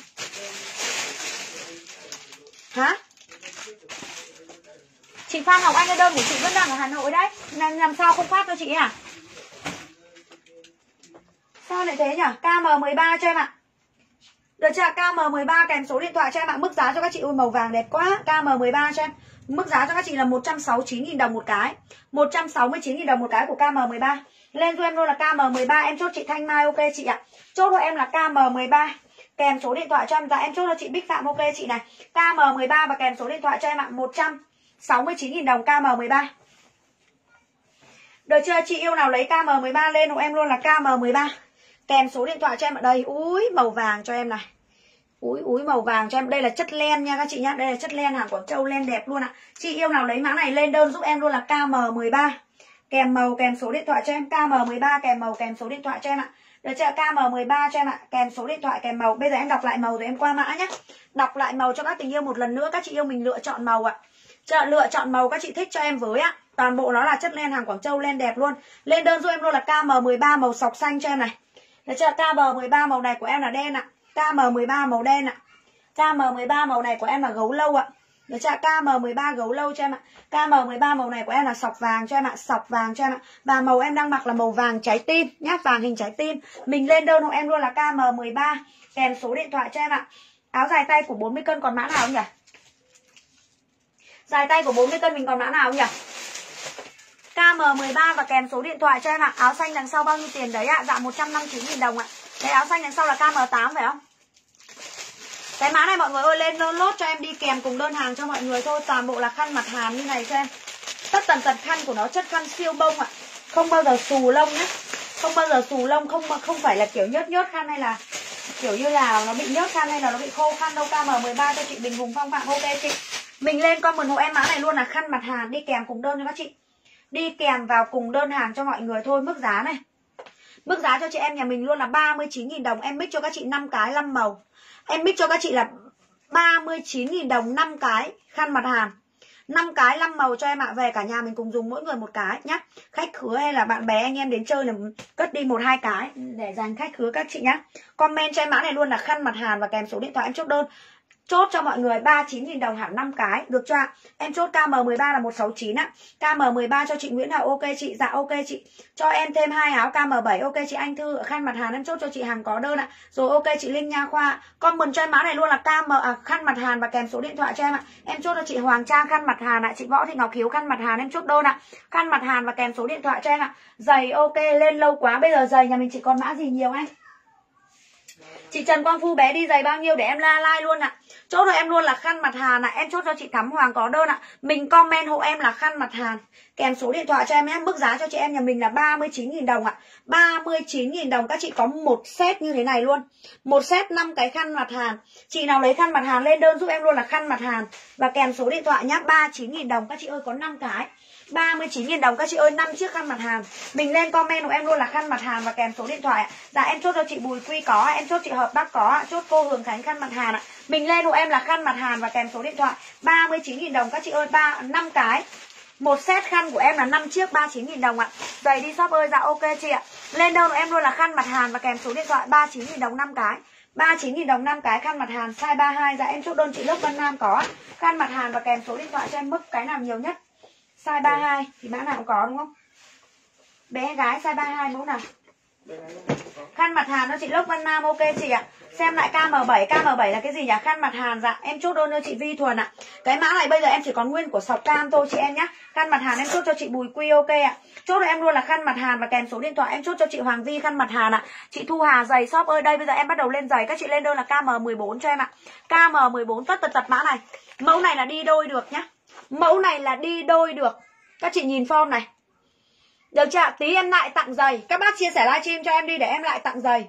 Hả? Chị Phan Ngọc Anh cái đơn của chị vẫn đang ở Hà Nội đấy. Làm sao không phát cho chị à? Sao lại thế nhỉ? KM13 cho em ạ. Được chưa? KM13 kèm số điện thoại cho em ạ. Mức giá cho các chị ơi màu vàng đẹp quá. KM13 cho em. Mức giá cho các chị là 169.000 đồng một cái. 169.000 đồng một cái của KM13. Lên cho em luôn là KM13. Em chốt chị Thanh Mai ok chị ạ. Chốt cho em là KM13. Kèm số điện thoại cho em. Và em chốt cho chị Bích Phạm ok chị này. KM13 và kèm số điện thoại cho em ạ. 169.000 đồng KM13. Được chưa? Chị yêu nào lấy KM13 lên của em luôn là KM13. Kèm số điện thoại cho em ở đây. Úi màu vàng cho em này. Úi màu vàng cho em. Đây là chất len nha các chị nhá. Đây là chất len hàng Quảng Châu, len đẹp luôn ạ. Chị yêu nào lấy mã này lên đơn giúp em luôn là KM13. Kèm màu kèm số điện thoại cho em. KM13 kèm màu kèm số điện thoại cho em ạ. Được chưa? KM13 cho em ạ. Kèm số điện thoại kèm màu. Bây giờ em đọc lại màu rồi em qua mã nhé. Đọc lại màu cho các tình yêu một lần nữa. Các chị yêu mình lựa chọn màu ạ. Lựa chọn màu các chị thích cho em với ạ. Toàn bộ nó là chất len hàng Quảng Châu, len đẹp luôn. Lên đơn giúp em luôn là KM13 màu sọc xanh cho em này. Được chưa? KM13 màu này của em là đen ạ. KM13 màu đen ạ. KM13 màu này của em là gấu lâu ạ. Được chưa? KM13 gấu lâu cho em ạ. KM13 màu này của em là sọc vàng cho em ạ. Sọc vàng cho em ạ. Và màu em đang mặc là màu vàng trái tim nhá. Vàng hình trái tim. Mình lên đơn hộ em luôn là KM13. Kèm số điện thoại cho em ạ. Áo dài tay của 40 cân còn mã nào không nhỉ? Dài tay của 40 cân mình còn mã nào không nhỉ? KM13 và kèm số điện thoại cho em ạ. Áo xanh đằng sau bao nhiêu tiền đấy ạ? Dạ 159.000 đồng ạ. Đấy, áo xanh đằng sau là KM8 phải không? Cái mã này mọi người ơi, lên lốt cho em đi kèm cùng đơn hàng cho mọi người thôi. Toàn bộ là khăn mặt hàn như này cho em. Tất tần tật khăn của nó chất khăn siêu bông ạ. Không bao giờ xù lông nhé. Không bao giờ xù lông, không phải là kiểu nhớt khăn hay là kiểu như là nó bị nhớt khăn hay là nó bị khô khăn đâu. KM13 cho chị Bình Hùng Phong Phạm ok chị. Mình lên comment hộ em mã này luôn là khăn mặt hàn đi kèm cùng đơn cho các chị. Đi kèm vào cùng đơn hàng cho mọi người thôi. Mức giá này. Mức giá cho chị em nhà mình luôn là 39.000 đồng. Em mix cho các chị 5 cái 5 màu. Em mix cho các chị là 39.000 đồng 5 cái khăn mặt hàn. 5 cái 5 màu cho em ạ. Về cả nhà mình cùng dùng mỗi người một cái nhá. Khách khứa hay là bạn bè anh em đến chơi là cất đi 1-2 cái để dành khách khứa các chị nhá. Comment cho em mã này luôn là khăn mặt hàn và kèm số điện thoại em chốt đơn. Chốt cho mọi người 39.000 đồng hẳn 5 cái. Được chưa ạ? Em chốt KM13 là 169 ạ. KM13 cho chị Nguyễn Hảo ok chị. Dạ ok chị. Cho em thêm 2 áo KM7 ok chị Anh Thư. Khăn mặt hàn em chốt cho chị hàng có đơn ạ. Rồi ok chị Linh Nha Khoa. Comment cho em mã này luôn là khăn mặt hàn và kèm số điện thoại cho em ạ. Em chốt cho chị Hoàng Trang khăn mặt hàn ạ. Chị Võ Thị Ngọc Hiếu khăn mặt hàn em chốt đơn ạ. Khăn mặt hàn và kèm số điện thoại cho em ạ. Giày ok lên lâu quá. Bây giờ giày nhà mình chỉ còn mã gì nhiều anh? Chị Trần Quang Phu bé đi giày bao nhiêu để em like luôn ạ. Chốt cho em luôn là khăn mặt hàn ạ. Em chốt cho chị Thắm Hoàng có đơn ạ. Mình comment hộ em là khăn mặt hàn kèm số điện thoại cho em nhé. Mức giá cho chị em nhà mình là 39.000 đồng ạ. 39.000 đồng các chị có một set như thế này luôn. Một set 5 cái khăn mặt hàn. Chị nào lấy khăn mặt hàn lên đơn giúp em luôn là khăn mặt hàn và kèm số điện thoại nhá. 39.000 đồng các chị ơi, có 5 cái. 39.000 đồng các chị ơi, 5 chiếc khăn mặt hàn. Mình lên comment của em luôn là khăn mặt hàn và kèm số điện thoại ạ. Dạ em chốt cho chị Bùi Quy có, em chốt chị Hợp Bắc có, chốt cô Hường Khánh khăn mặt hàn ạ. Mình lên của em là khăn mặt hàn và kèm số điện thoại. 39.000 đồng các chị ơi, 5 cái. Một set khăn của em là 5 chiếc 39.000 đồng ạ. Giày đi shop ơi, dạ ok chị ạ. Lên đơn của em luôn là khăn mặt hàn và kèm số điện thoại 39.000 đồng 5 cái. 39.000 đồng 5 cái khăn mặt hàn size 32. Dạ em chốt đơn chị Lớp Vân Nam có. Khăn mặt hàn và kèm số điện thoại cho em mức cái nào nhiều nhất. Size 32 thì mã nào cũng có đúng không? Bé gái size 32 mẫu nào? Khăn mặt hàn cho chị Lốc Vân Nam ok chị ạ. Xem lại KM7, KM7 là cái gì nhỉ? Khăn mặt hàn dạ. Em chốt đơn cho chị Vi Thuần ạ. Cái mã này bây giờ em chỉ còn nguyên của sọc cam thôi chị em nhá. Khăn mặt hàn em chốt cho chị Bùi Quy ok ạ. Chốt cho em luôn là khăn mặt hàn và kèm số điện thoại. Em chốt cho chị Hoàng Vi khăn mặt hàn ạ. Chị Thu Hà giày shop ơi, đây bây giờ em bắt đầu lên giày. Các chị lên đơn là KM14 cho em ạ. KM14 tất mã này. Mẫu này là đi đôi được nhá. Mẫu này là đi đôi được. Các chị nhìn form này. Được chưa? Tí em lại tặng giày. Các bác chia sẻ livestream cho em đi để em lại tặng giày.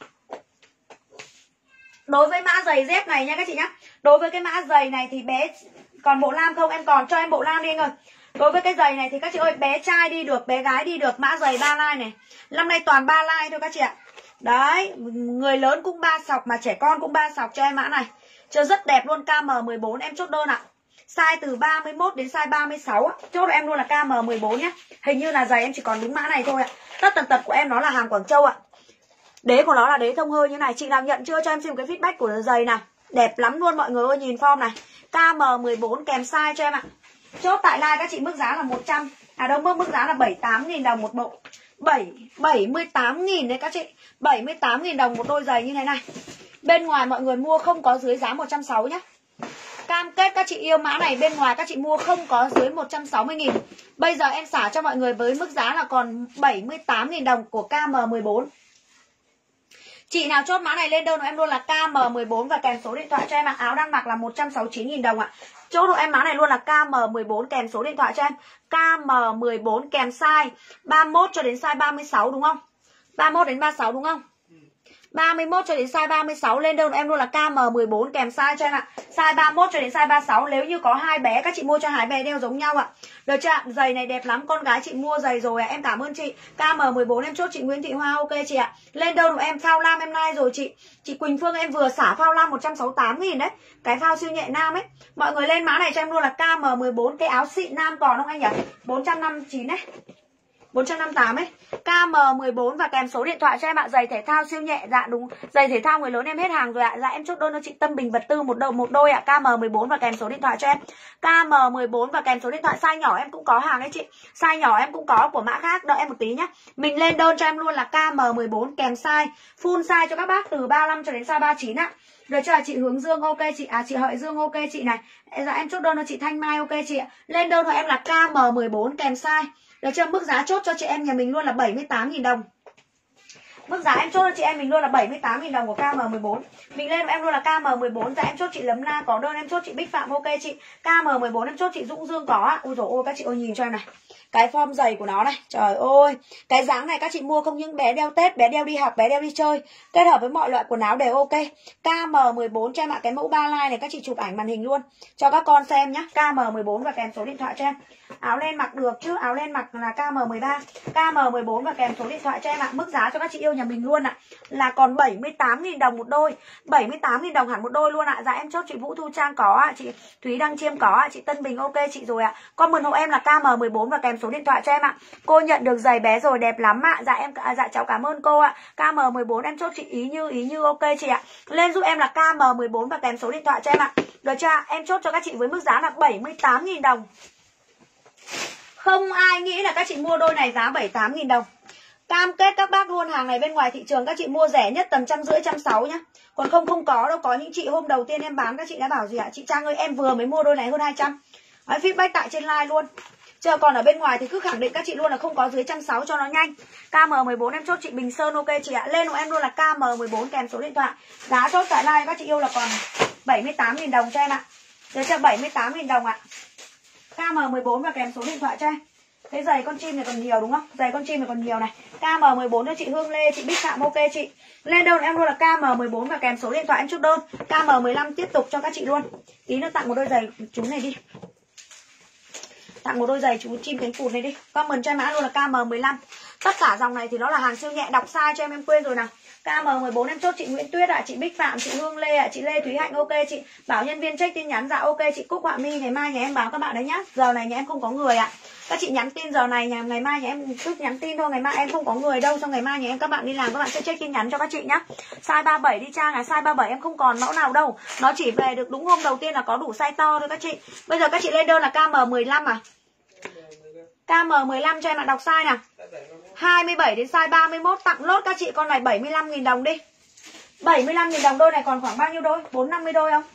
Đối với mã giày dép này nha các chị nhá. Đối với cái mã giày này thì bé còn bộ lam không? Em còn cho em bộ lam đi anh ơi. Đối với cái giày này thì các chị ơi, bé trai đi được, bé gái đi được. Mã giày 3 like này. Năm nay toàn 3 like thôi các chị ạ. Đấy, người lớn cũng 3 sọc mà trẻ con cũng 3 sọc cho em mã này. Chưa rất đẹp luôn. KM14 em chốt đơn ạ. Size từ 31 đến size 36 á. Chốt cho em luôn là KM14 nhé. Hình như là giày em chỉ còn đúng mã này thôi ạ. Tất tần tật của em nó là hàng Quảng Châu ạ. Đế của nó là đế thông hơi như này. Chị nào nhận chưa cho em xem cái feedback của giày nào. Đẹp lắm luôn mọi người ơi, nhìn form này. KM14 kèm size cho em ạ. Chốt tại like các chị mức giá là 100. Mức giá là 78.000 đồng một bộ. 78.000 đấy các chị. 78.000 đồng một đôi giày như thế này. Bên ngoài mọi người mua không có dưới giá 160 nhá. cam kết các chị yêu mã này bên ngoài các chị mua không có dưới 160.000. Bây giờ em xả cho mọi người với mức giá là còn 78.000 đồng của KM14. Chị nào chốt mã này lên đơn của em luôn là KM14 và kèm số điện thoại cho em ạ. Áo đang mặc là 169.000 đồng ạ. Chốt của em mã này luôn là KM14 kèm số điện thoại cho em. KM14 kèm size 31 cho đến size 36 đúng không? 31 đến 36 đúng không? 31 cho đến size 36 lên đơn của em luôn là KM14 kèm size cho em ạ. Size 31 cho đến size 36. Nếu như có hai bé các chị mua cho hai bé đeo giống nhau ạ. Được chưa ạ? Giày này đẹp lắm, con gái chị mua giày rồi ạ. Em cảm ơn chị. KM14 em chốt chị Nguyễn Thị Hoa, ok chị ạ. Lên đơn của em phao lam em like rồi chị. Chị Quỳnh Phương em vừa xả phao lam 168.000 đấy. Cái phao siêu nhẹ nam ấy. Mọi người lên mã này cho em luôn là KM14. Cái áo xịn nam còn không anh nhỉ? 459 đấy. 458 ấy. KM14 và kèm số điện thoại cho em ạ. Giày thể thao siêu nhẹ. Dạ đúng. Giày thể thao người lớn em hết hàng rồi ạ. Dạ em chốt đơn cho chị Tâm Bình Vật Tư một đôi ạ. KM14 và kèm số điện thoại cho em. KM14 và kèm số điện thoại. Size nhỏ em cũng có hàng đấy chị. Size nhỏ em cũng có của mã khác. Đợi em một tí nhá. Mình lên đơn cho em luôn là KM14 kèm size full size cho các bác từ 35 cho đến size 39 ạ. Được chưa? Chị Hướng Dương ok chị. À chị Hợi Dương ok chị này. Dạ em chốt đơn cho chị Thanh Mai ok chị ạ. Lên đơn của em là KM14 kèm size. Được chưa? Mức giá chốt cho chị em nhà mình luôn là 78.000 đồng. Mức giá em chốt cho chị em mình luôn là 78.000 đồng của KM14. Mình lên em luôn là KM14. Dạ em chốt chị Lấm La có đơn, em chốt chị Bích Phạm ok chị. KM14 em chốt chị Dũng Dương có ạ. Ui dồi ôi các chị ơi nhìn cho em này. Cái form giày của nó này. Trời ơi. Cái dáng này các chị mua không những bé đeo Tết, bé đeo đi học, bé đeo đi chơi. Kết hợp với mọi loại quần áo đều ok. KM14 cho em ạ. Cái mẫu ba like này các chị chụp ảnh màn hình luôn cho các con xem nhá. KM14 và kèm số điện thoại cho em. Áo len mặc được chứ, áo len mặc là KM13. KM14 và kèm số điện thoại cho em ạ. Mức giá cho các chị yêu nhà mình luôn ạ là còn 78.000 đồng một đôi. 78.000 đồng hẳn một đôi luôn ạ. Dạ em chốt chị Vũ Thu Trang có ạ, chị Thúy Đăng Chiêm có ạ, chị Tân Bình ok chị rồi ạ. Comment hộ em là KM14 và kèm số điện thoại cho em ạ. Cô nhận được giày bé rồi đẹp lắm ạ. Dạ em dạ cháu cảm ơn cô ạ. KM14 em chốt chị Ý Như ok chị ạ. Lên giúp em là KM14 và kèm số điện thoại cho em ạ. Được chưa? Em chốt cho các chị với mức giá là 78.000 đồng. Không ai nghĩ là các chị mua đôi này giá 78.000 đồng. Cam kết các bác luôn, hàng này bên ngoài thị trường các chị mua rẻ nhất tầm 150, 160 nhá. Còn không có đâu, có những chị hôm đầu tiên em bán các chị đã bảo gì ạ? Chị Trang ơi em vừa mới mua đôi này hơn 200. Đấy, feedback tại trên live luôn. Chờ còn ở bên ngoài thì cứ khẳng định các chị luôn là không có dưới 160 cho nó nhanh. KM14 em chốt chị Bình Sơn ok chị ạ. Lên của em luôn là KM14 kèm số điện thoại. Giá chốt tại live các chị yêu là còn 78.000 đồng cho em ạ. Được chưa? 78.000 đồng ạ. KM14 và kèm số điện thoại cho em. Cái giày con chim này còn nhiều đúng không? Giày con chim này còn nhiều này. KM14 cho chị Hương Lê, chị Bích Phạm ok chị. Lên đơn em luôn là KM14 và kèm số điện thoại em chốt đơn. KM15 tiếp tục cho các chị luôn. Tí nữa tặng một đôi giày chú này đi. Tặng một đôi giày chú chim cánh cụt này đi. Comment cho em mã luôn là KM15. Tất cả dòng này thì nó là hàng siêu nhẹ, đọc sai cho em quên rồi nào. KM14 em chốt chị Nguyễn Tuyết ạ, chị Bích Phạm, chị Hương Lê ạ, chị Lê Thúy Hạnh ok chị. Bảo nhân viên check tin nhắn dạ ok chị Cúc Họa My, ngày mai nhà em báo các bạn đấy nhá. Giờ này nhà em không có người ạ. Các chị nhắn tin giờ này ngày mai nhà em cứ nhắn tin thôi, ngày mai em không có người đâu, xong ngày mai nhà em các bạn đi làm các bạn sẽ check tin nhắn cho các chị nhá. Size 37 đi Trang à, size 37 em không còn mẫu nào đâu. Nó chỉ về được đúng hôm đầu tiên là có đủ size to thôi các chị. Bây giờ các chị lên đơn là KM15 à. KM15 cho em ạ, đọc size nào. 27 đến size 31 tặng lốt các chị con này 75.000 đồng đi. 75.000 đồng đôi này còn khoảng bao nhiêu đôi? 450 đôi không?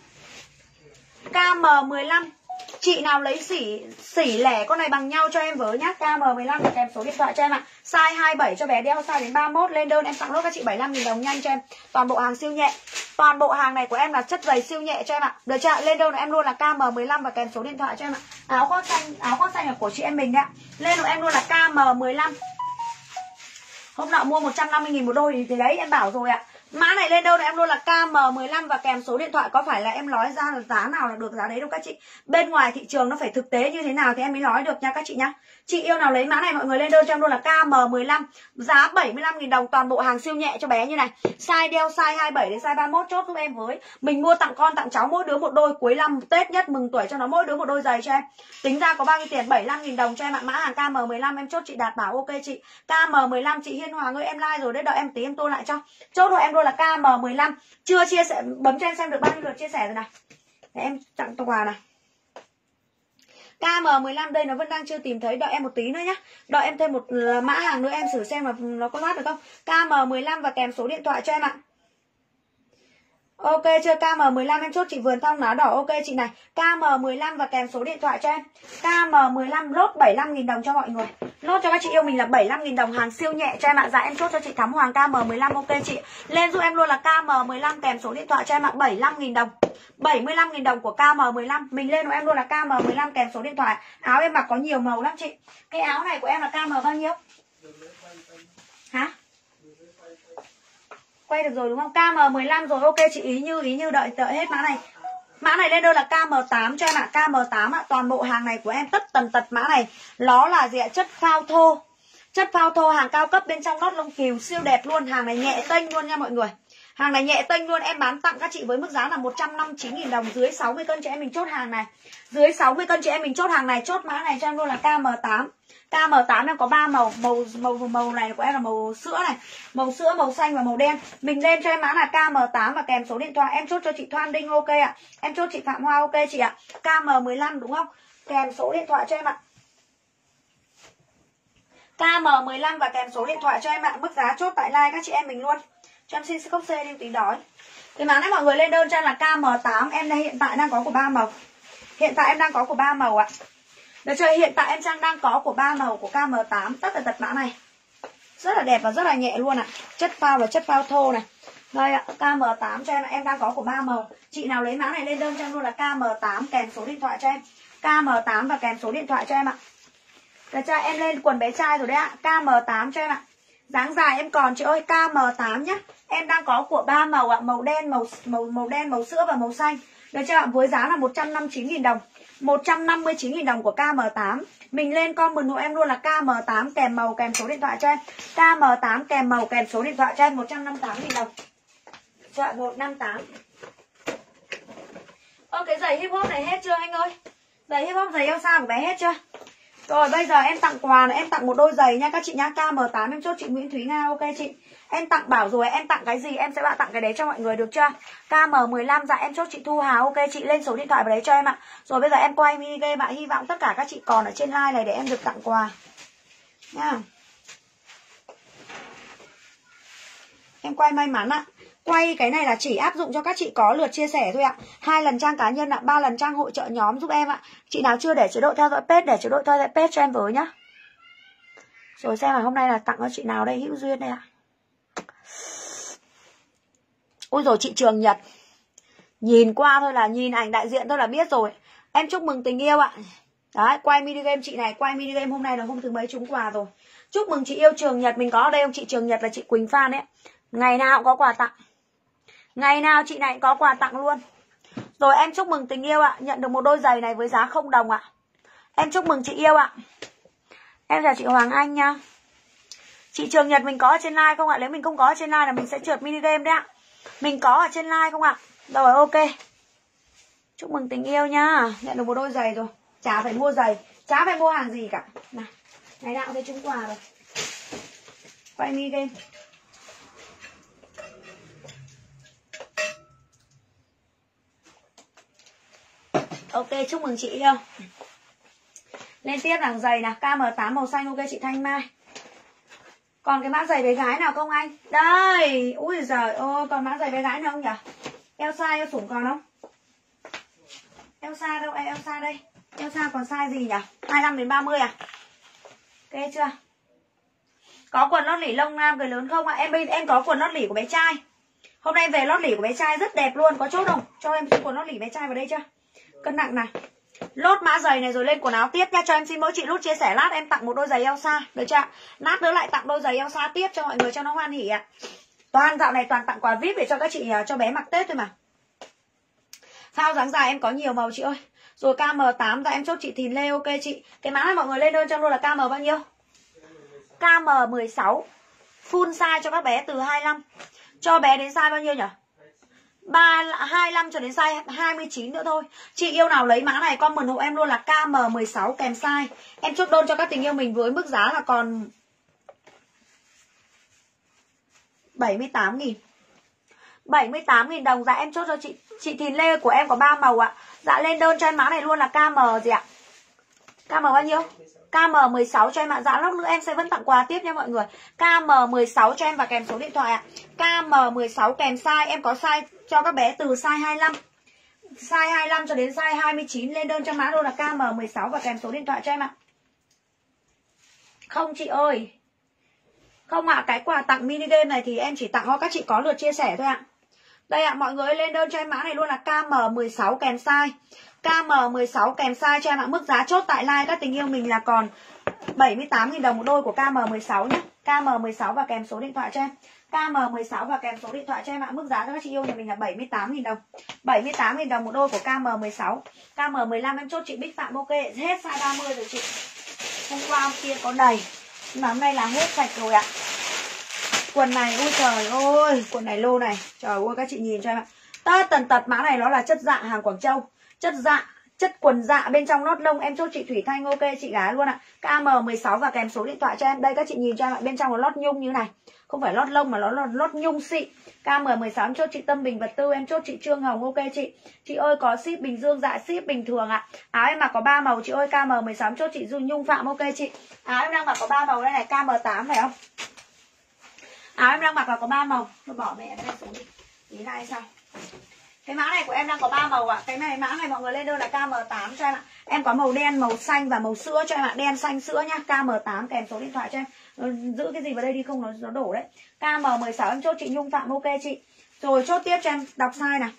KM15. Chị nào lấy xỉ lẻ con này bằng nhau cho em với nhá. KM15 và kèm số điện thoại cho em ạ. Size 27 cho bé đeo, size đến 31 lên đơn em tặng lốt các chị 75.000 đồng nhanh cho em. Toàn bộ hàng siêu nhẹ. Toàn bộ hàng này của em là chất giày siêu nhẹ cho em ạ. Được chưa? Lên đơn em luôn là KM15 và kèm số điện thoại cho em ạ. Áo khoác xanh là của chị em mình đấy ạ. Lên của em luôn là KM15. Hôm nọ mua 150.000 một đôi thì đấy em bảo rồi ạ. Mã này lên đâu em luôn là KM15 và kèm số điện thoại. Có phải là em nói ra là giá nào là được giá đấy đâu các chị. Bên ngoài thị trường nó phải thực tế như thế nào thì em mới nói được nha các chị nhá. Chị yêu nào lấy mã này mọi người lên đơn cho em luôn là KM15. Giá 75.000 đồng toàn bộ hàng siêu nhẹ cho bé như này. Size đeo size 27 đến size 31 chốt giúp em với. Mình mua tặng con tặng cháu mỗi đứa một đôi, cuối năm Tết nhất mừng tuổi cho nó mỗi đứa một đôi giày cho em. Tính ra có bao nhiêu tiền? 75.000 đồng cho em ạ. Mã hàng KM15 em chốt chị Đạt bảo ok chị. KM15 chị Hiên Hoàng ơi em like rồi đấy, đợi em tí em tô lại cho. Chốt rồi em luôn là KM15. Chưa chia sẻ, bấm cho em xem được bao nhiêu lượt chia sẻ rồi này. Để em tặng quà này. KM15 đây nó vẫn đang chưa tìm thấy, đợi em một tí nữa nhá. Đợi em thêm một mã hàng nữa em thử xem là nó có loát được không. KM15 và kèm số điện thoại cho em ạ. Ok chưa? KM15 em chốt chị Vườn Thong lá đỏ. Ok chị này. KM15 và kèm số điện thoại cho em. KM15 lốt 75.000 đồng cho mọi người. Lốt cho các chị yêu mình là 75.000 đồng, hàng siêu nhẹ cho em ạ. Dạ em chốt cho chị Thắm Hoàng KM15. Ok chị. Lên giúp em luôn là KM15 kèm số điện thoại cho em ạ. 75.000 đồng. 75.000 đồng của KM15. Mình lên của em luôn là KM15 kèm số điện thoại. Áo em mặc có nhiều màu lắm chị. Cái áo này của em là KM bao nhiêu? Hả? Quay được rồi đúng không? KM15 rồi. Ok chị Ý Như đợi hết mã này. Mã này lên đơn là KM8 cho em ạ. KM8 ạ. Toàn bộ hàng này của em tất tần tật mã này. Nó là gì ạ? Chất phao thô. Chất phao thô hàng cao cấp, bên trong lót lông cừu siêu đẹp luôn. Hàng này nhẹ tênh luôn nha mọi người. Hàng này nhẹ tênh luôn. Em bán tặng các chị với mức giá là 159.000 đồng. Dưới 60 cân chị em mình chốt hàng này. Dưới 60 cân chị em mình chốt hàng này. Chốt mã này cho em luôn là KM8. KM8 em có 3 màu. Màu này của em là màu sữa này. Màu sữa, màu xanh và màu đen. Mình lên cho em mã là KM8 và kèm số điện thoại. Em chốt cho chị Thoan Đinh ok ạ. Em chốt chị Phạm Hoa ok chị ạ. KM15 đúng không? Kèm số điện thoại cho em ạ. KM15 và kèm số điện thoại cho em ạ. Mức giá chốt tại like các chị em mình luôn. Cho em xin cốc C đi tí đói. Cái mã này mọi người lên đơn cho em là KM8. Em đây hiện tại đang có của 3 màu. Hiện tại em đang có của 3 màu ạ. Được chưa? Hiện tại em đang có của 3 màu của KM8. Tất tật mã này rất là đẹp và rất là nhẹ luôn ạ. Chất phao và chất phao thô này. Đây ạ, KM8 cho em đang có của 3 màu. Chị nào lấy mã này lên đơn cho em luôn là KM8 kèm số điện thoại cho em. KM8 và kèm số điện thoại cho em ạ. Được chưa? Em lên quần bé trai rồi đấy ạ. KM8 cho em ạ. Dáng dài em còn chị ơi, KM8 nhá. Em đang có của 3 màu ạ, màu đen, màu đen, màu sữa và màu xanh. Được chưa ạ? Với giá là 159.000 đồng. 159.000 đồng của KM8. Mình lên comment hộ em luôn là KM8 kèm màu kèm số điện thoại cho em. KM8 kèm màu kèm số điện thoại cho em 158.000 đồng. Chợ 158. Cái giày hip hop này hết chưa anh ơi? Giày hip hop, giày eo xa của bé hết chưa? Rồi bây giờ em tặng quà này, em tặng một đôi giày nha các chị nhá. KM8 em chốt chị Nguyễn Thúy Nga ok chị. Em tặng bảo rồi, em tặng cái gì em sẽ tặng cái đấy cho mọi người được chưa? KM15 dạ em chốt chị Thu Hà ok chị, lên số điện thoại vào đấy cho em ạ. Rồi bây giờ em quay mini game ạ, hy vọng tất cả các chị còn ở trên live này để em được tặng quà nha. Em quay may mắn ạ. Quay cái này là chỉ áp dụng cho các chị có lượt chia sẻ thôi ạ. 2 lần trang cá nhân ạ, 3 lần trang hỗ trợ nhóm giúp em ạ. Chị nào chưa để chế độ theo dõi page, để chế độ theo dõi page cho em với nhá. Rồi xem là hôm nay là tặng cho chị nào đây, hữu duyên đây ạ. Ôi rồi chị Trường Nhật. Nhìn qua thôi là nhìn ảnh đại diện thôi là biết rồi. Em chúc mừng tình yêu ạ. Đấy, quay mini game chị này, quay mini game hôm nay là hôm thứ mấy trúng quà rồi. Chúc mừng chị yêu Trường Nhật, mình có ở đây không? Chị Trường Nhật là chị Quỳnh Phan đấy. Ngày nào cũng có quà tặng. Ngày nào chị này cũng có quà tặng luôn. Rồi em chúc mừng tình yêu ạ, nhận được một đôi giày này với giá 0 đồng ạ. Em chúc mừng chị yêu ạ. Em chào chị Hoàng Anh nha. Chị Trường Nhật mình có ở trên live không ạ? Nếu mình không có ở trên live là mình sẽ trượt mini game đấy ạ. Mình có ở trên live không ạ? Rồi ok. Chúc mừng tình yêu nhá. Nhận được một đôi giày rồi. Chả phải mua giày, chả phải mua hàng gì cả. Này, ngày nào cũng thấy trúng quà rồi. Quay mini game. Ok, chúc mừng chị yêu. Lên tiếp là giày nào, KM8 màu xanh ok chị Thanh Mai. Còn cái mã giày bé gái nào không anh? Đây, ui giời ơi, còn mã giày bé gái nào không nhỉ? Elsa, eo sủng còn không? Elsa đâu? Elsa đây. Elsa còn size gì nhỉ? 25 đến 30 à? Ok chưa? Có quần lót lỉ lông nam người lớn không ạ? Em có quần lót lỉ của bé trai. Hôm nay về lót lỉ của bé trai rất đẹp luôn, có chốt không? Cho em xin quần lót lỉ bé trai vào đây chưa? Cân nặng này. Lốt mã giày này rồi lên quần áo tiếp nha. Cho em xin mỗi chị nút chia sẻ, lát em tặng một đôi giày Elsa, được chưa? Lát nữa lại tặng đôi giày Elsa tiếp cho mọi người cho nó hoan hỉ ạ. Toàn dạo này toàn tặng quà VIP để cho các chị cho bé mặc Tết thôi mà. Phao dáng dài em có nhiều màu chị ơi. Rồi KM8 ra em chốt chị Thìn Lê ok chị. Cái mã này mọi người lên đơn cho luôn là KM bao nhiêu? KM16. Full size cho các bé từ 25. Cho bé đến size bao nhiêu nhỉ? 25 cho đến size 29 nữa thôi. Chị yêu nào lấy mã này comment hộ em luôn là KM16 kèm size. Em chốt đơn cho các tình yêu mình với mức giá là còn 78.000. 78.000 đồng. Dạ em chốt cho chị Thìn Lê của em có 3 màu ạ. Dạ lên đơn cho em mã này luôn là KM gì ạ? KM bao nhiêu? KM16 cho em ạ. Dạ lóc nữa em sẽ vẫn tặng quà tiếp nha mọi người. KM16 cho em và kèm số điện thoại ạ. KM16 kèm size, em có size cho các bé từ size 25. Size 25 cho đến size 29, lên đơn cho mã luôn là KM16 và kèm số điện thoại cho em ạ. Không chị ơi. Không ạ, cái quà tặng mini game này thì em chỉ tặng cho các chị có lượt chia sẻ thôi ạ. Đây ạ, mọi người lên đơn cho em mã này luôn là KM16 kèm size. KM16 kèm size cho em ạ. Mức giá chốt tại live các tình yêu mình là còn 78.000 đồng một đôi của KM16 nhé. KM16 và kèm số điện thoại cho em. KM16 và kèm số điện thoại cho em ạ. Mức giá cho các chị yêu nhà mình là 78.000 đồng. 78.000 đồng một đôi của KM16. KM15 em chốt chị Bích Phạm ok. Hết size 30 rồi chị. Hôm qua hôm kia có đầy, nhưng mà hôm nay là hết sạch rồi ạ. Quần này, ôi trời ơi, quần này lô này, trời ơi các chị nhìn cho em ạ. Tất tần tật mã này nó là chất dạ hàng Quảng Châu. Chất dạ, chất quần dạ bên trong lót lông. Em chốt chị Thủy Thanh ok chị gái luôn ạ. KM16 và kèm số điện thoại cho em. Đây các chị nhìn cho em ạ, bên trong nó lót nhung như này. Không phải lót lông mà nó là lót nhung xịn. KM16 em chốt chị Tâm Bình Vật Tư, em chốt chị Trương Hồng ok chị. Chị ơi có ship Bình Dương dạ ship bình thường ạ. Áo em mặc có 3 màu chị ơi, KM16 em chốt chị Du Nhung Phạm ok chị. Áo em đang mặc có 3 màu đây này, KM8 phải không? Áo em đang mặc là có 3 màu. Tôi bỏ mẹ cái này xuống đi. Ý lại sao? Cái mã này của em đang có 3 màu ạ. Cái này mã này mọi người lên đơn là KM8 cho em ạ. Em có màu đen, màu xanh và màu sữa cho em ạ. Đen, xanh, sữa nhá. KM8 kèm số điện thoại cho em. Giữ cái gì vào đây đi không nó đổ đấy. KM16 em chốt chị Nhung Phạm ok chị. Rồi chốt tiếp cho em đọc size này.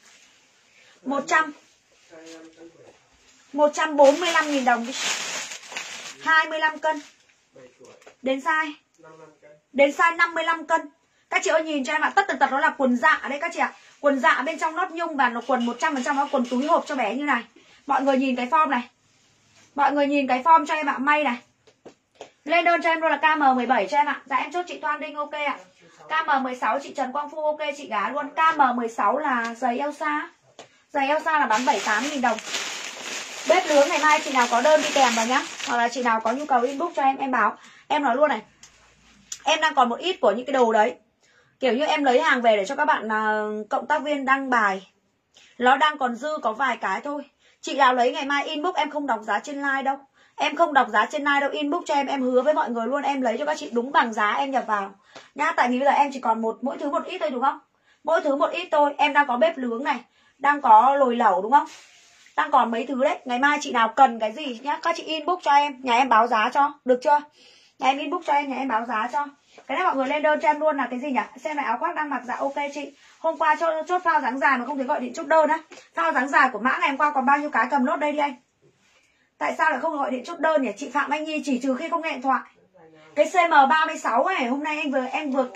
145.000 đồng đi. 25 cân. Đến size 55 cân. Các chị ơi nhìn cho em ạ, tất tần tật đó là quần dạ đấy các chị ạ. Quần dạ bên trong lót nhung và nó quần 100% nó quần túi hộp cho bé như này. Mọi người nhìn cái form này. Mọi người nhìn cái form cho em ạ, may này. Lên đơn cho em luôn là KM17 cho em ạ. Dạ em chốt chị Thoan Đinh ok ạ. KM16 chị Trần Quang Phu ok chị gái luôn. KM16 là giày Elsa. Giày Elsa là bán 78.000 đồng. Bếp nướng ngày mai chị nào có đơn đi kèm vào nhá. Hoặc là chị nào có nhu cầu inbox cho em báo. Em nói luôn này. Em đang còn một ít của những cái đồ đấy. Kiểu như em lấy hàng về để cho các bạn cộng tác viên đăng bài. Nó đang còn dư có vài cái thôi. Chị nào lấy ngày mai inbox em không đọc giá trên live đâu. Em không đọc giá trên live đâu, inbox cho em hứa với mọi người luôn. Em lấy cho các chị đúng bằng giá em nhập vào nhá. Tại vì bây giờ em chỉ còn mỗi thứ một ít thôi đúng không? Mỗi thứ một ít thôi. Em đang có bếp nướng này, đang có lồi lẩu đúng không? Đang còn mấy thứ đấy. Ngày mai chị nào cần cái gì nhá, các chị inbox cho em, nhà em báo giá cho, được chưa? Nhà em inbox cho em, nhà em báo giá cho. Cái này mọi người lên đơn cho em luôn là cái gì nhỉ? Xem lại áo khoác đang mặc dạ ok chị. Hôm qua chốt phao dáng dài mà không thấy gọi điện chốt đơn á. Phao dáng dài của mã này hôm qua còn bao nhiêu cái, cầm nốt đây đi anh. Tại sao lại không gọi điện chốt đơn nhỉ? Chị Phạm Anh Nhi chỉ trừ khi không nghe điện thoại. Cái CM36 này hôm nay em vừa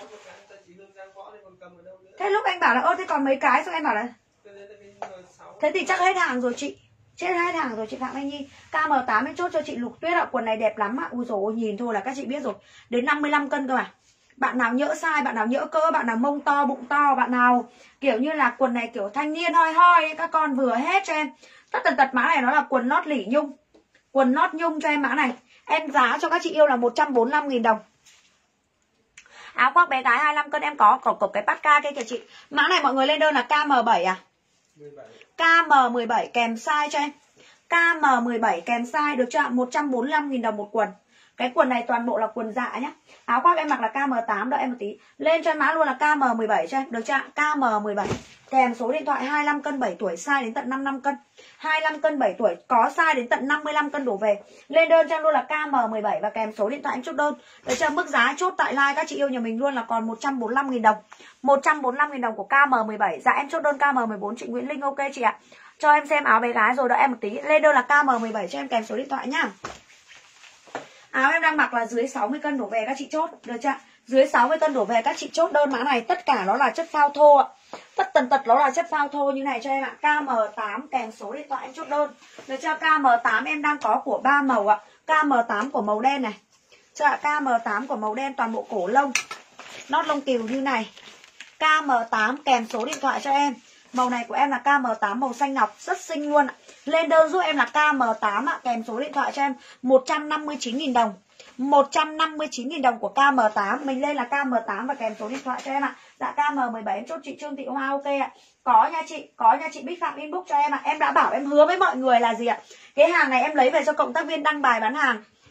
thế lúc anh bảo là thế còn mấy cái, xong em bảo là thế thì chắc hết hàng rồi chị. Chết hết hàng rồi chị Phạm Anh Nhi. KM8 em chốt cho chị Lục Tuyết ạ. Quần này đẹp lắm ạ. Ui dồi ôi, nhìn thôi là các chị biết rồi. Đến 55 cân cơ mà. Bạn nào nhỡ size, bạn nào nhỡ cỡ, bạn nào mông to, bụng to, bạn nào kiểu như là quần này kiểu thanh niên hoi hoi, các con vừa hết cho em. Tất tần tật mã này nó là quần lót lỉ nhung. Quần lót nhung cho em mã này. Em giá cho các chị yêu là 145.000 đồng. Áo khoác bé gái 25 cân em có cộc cái patka kia kìa chị. Mã này mọi người lên đơn là KM7 à? 17. KM17 kèm size cho em. KM17 kèm size được chưa ạ? 145.000 đồng một quần. Cái quần này toàn bộ là quần dạ nhá. Áo khoác em mặc là KM8, đợi em một tí. Lên cho em mã luôn là KM17 cho em, được chưa ạ? KM17 kèm số điện thoại 25 cân 7 tuổi, size đến tận 55 cân. 25 cân 7 tuổi, có size đến tận 55 cân đổ về. Lên đơn cho em luôn là KM17 và kèm số điện thoại em chốt đơn. Được chưa? Mức giá chốt tại live các chị yêu nhà mình luôn là còn 145.000 đồng. 145.000 đồng của KM17. Dạ em chốt đơn KM14 chị Nguyễn Linh ok chị ạ. Cho em xem áo bé gái rồi, đợi em một tí. Lên đơn là KM17 cho em kèm số điện thoại nhá. Áo em đang mặc là dưới 60 cân đổ về các chị chốt, được chưa? Dưới 60 cân đổ về các chị chốt đơn mã này, tất cả nó là chất phao thô ạ. Tất tần tật nó là chất phao thô như này cho em ạ. KM8 kèm số điện thoại em chốt đơn. Được chưa? KM8 em đang có của 3 màu ạ. KM8 của màu đen này. Chưa ạ? KM8 của màu đen toàn bộ cổ lông. Nót lông cừu như này. KM8 kèm số điện thoại cho em. Màu này của em là KM8 màu xanh ngọc, rất xinh luôn ạ. Lên đơn giúp em là KM8 ạ, kèm số điện thoại cho em 159.000 đồng. 159.000 đồng của KM8. Mình lên là KM8 và kèm số điện thoại cho em ạ. Dạ KM17 em chốt chị Trương Thị Hoa ok ạ. Có nha chị Bích Phạm inbox cho em ạ. Em đã bảo em hứa với mọi người là gì ạ? Cái hàng này em lấy về cho cộng tác viên đăng bài bán hàng.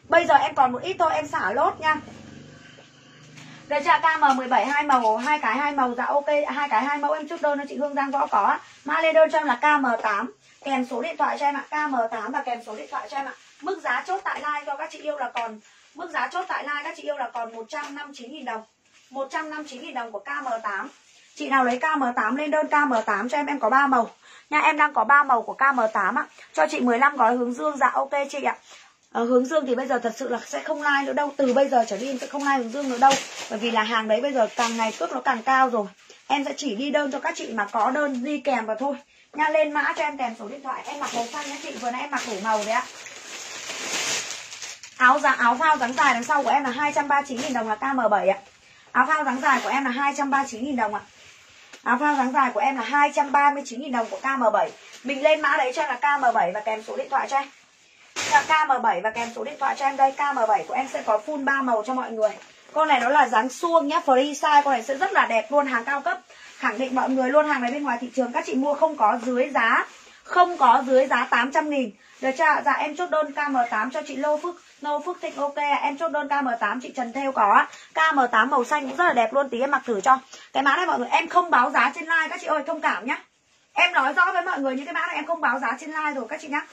Bây giờ em còn một ít thôi, em xả lốt nha. Được chưa? KM17 hai màu, hai cái hai màu, dạ ok, hai cái hai mẫu em chốt đơn cho chị Hương Giang Võ có. Mã lên đơn cho em là KM8 kèm số điện thoại cho em ạ, KM8 và kèm số điện thoại cho em ạ. Mức giá chốt tại live cho các chị yêu là còn, mức giá chốt tại live các chị yêu là còn 159.000 đồng. 159.000 đồng của KM8. Chị nào lấy KM8 lên đơn KM8 cho em có 3 màu. Nha, em đang có 3 màu của KM8 ạ. Cho chị 15 gói hướng dương, dạ ok chị ạ. Hướng dương thì bây giờ thật sự là sẽ không like nữa đâu. Từ bây giờ trở đi em sẽ không like hướng dương nữa đâu. Bởi vì là hàng đấy bây giờ càng ngày cước nó càng cao rồi. Em sẽ chỉ đi đơn cho các chị mà có đơn đi kèm vào thôi. Nha, lên mã cho em kèm số điện thoại. Em mặc màu xanh nhá chị, vừa nãy em mặc đủ màu đấy ạ. Áo phao dáng dài đằng sau của em là 239.000 đồng là KM7 ạ. Áo phao dáng dài của em là 239.000 đồng ạ. Áo phao dáng dài của em là 239.000 đồng của KM7. Mình lên mã đấy cho em là KM7 và kèm số điện thoại cho em. KM7 và kèm số điện thoại cho em đây. KM7 của em sẽ có full 3 màu cho mọi người. Con này nó là dáng suông nhá, free size. Con này sẽ rất là đẹp luôn, hàng cao cấp. Khẳng định mọi người luôn, hàng này bên ngoài thị trường các chị mua không có dưới giá, không có dưới giá 800.000. Được chưa? Dạ em chốt đơn KM8 cho chị Lô Phước Thịnh ok ạ. Em chốt đơn KM8 chị Trần Thêu có. KM8 màu xanh cũng rất là đẹp luôn, tí em mặc thử cho. Cái mã này mọi người em không báo giá trên live các chị ơi, thông cảm nhá. Em nói rõ với mọi người những cái mã này em không báo giá trên live rồi các chị nhá.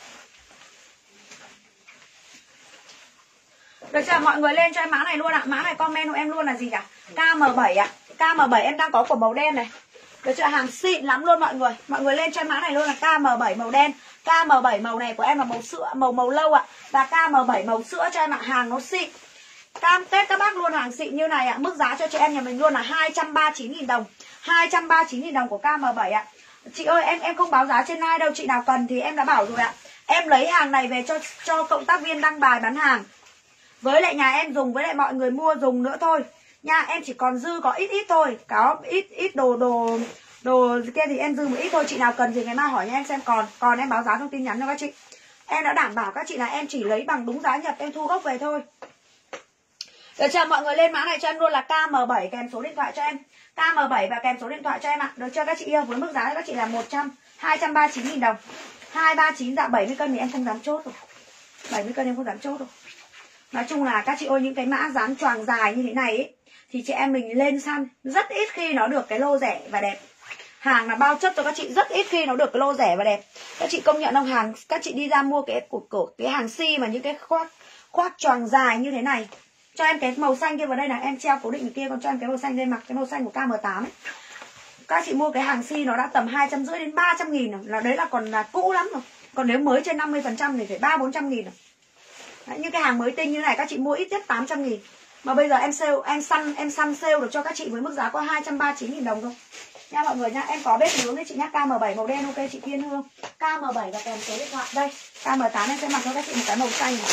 Được chưa? Mọi người lên cho em mã này luôn ạ. Mã này comment của em luôn là gì cả? KM7 ạ. KM7 em đang có của màu đen này. Được chưa? Hàng xịn lắm luôn mọi người. Mọi người lên cho em mã này luôn là KM7 màu đen. KM7 màu này của em là màu sữa, màu lâu ạ. Và KM7 màu sữa cho em ạ. Hàng nó xịn. Cam kết các bác luôn, hàng xịn như này ạ. Mức giá cho chị em nhà mình luôn là 239.000 đồng. 239.000 đồng của KM7 ạ. Chị ơi em không báo giá trên live đâu. Chị nào cần thì em đã bảo rồi ạ. Em lấy hàng này về cho cộng tác viên đăng bài bán hàng. Với lại nhà em dùng, với lại mọi người mua dùng nữa thôi. Nha, em chỉ còn dư có ít thôi. Có ít đồ kia thì em dư một ít thôi. Chị nào cần thì ngày mai hỏi nha em xem còn em báo giá trong tin nhắn cho các chị. Em đã đảm bảo các chị là em chỉ lấy bằng đúng giá nhập, em thu gốc về thôi. Được chưa? Mọi người lên mã này cho em luôn là KM7 kèm số điện thoại cho em. KM7 và kèm số điện thoại cho em ạ. Được chưa các chị yêu? Với mức giá các chị là 239.000 đồng. 239 dạ 70 cân thì em không dám chốt rồi. 70 cân em không dám chốt rồi. Nói chung là các chị ơi, những cái mã dáng choàng dài như thế này ấy, thì chị em mình lên săn rất ít khi nó được cái lô rẻ và đẹp. Hàng là bao chất cho các chị, rất ít khi nó được cái lô rẻ và đẹp. Các chị công nhận không? Hàng các chị đi ra mua cái hàng si mà những cái khoác choàng dài như thế này. Cho em cái màu xanh kia vào đây là em treo cố định kia, còn cho em cái màu xanh đây, mặc cái màu xanh của KM8 ấy. Các chị mua cái hàng si nó đã tầm 250 đến 300.000 rồi, là đấy là còn là cũ lắm rồi. Còn nếu mới trên 50% thì phải 300-400.000 rồi. Đấy, những cái hàng mới tinh như này các chị mua ít nhất 800.000. Mà bây giờ em sale, em săn sale được cho các chị với mức giá có 239.000 đồng thôi. Nha mọi người nha, em có bếp nướng đấy chị nhá, KM7 màu đen ok chị Thiên Hương. KM7 và kèm số điện thoại đây. KM8 em sẽ mặc cho các chị một cái màu xanh này.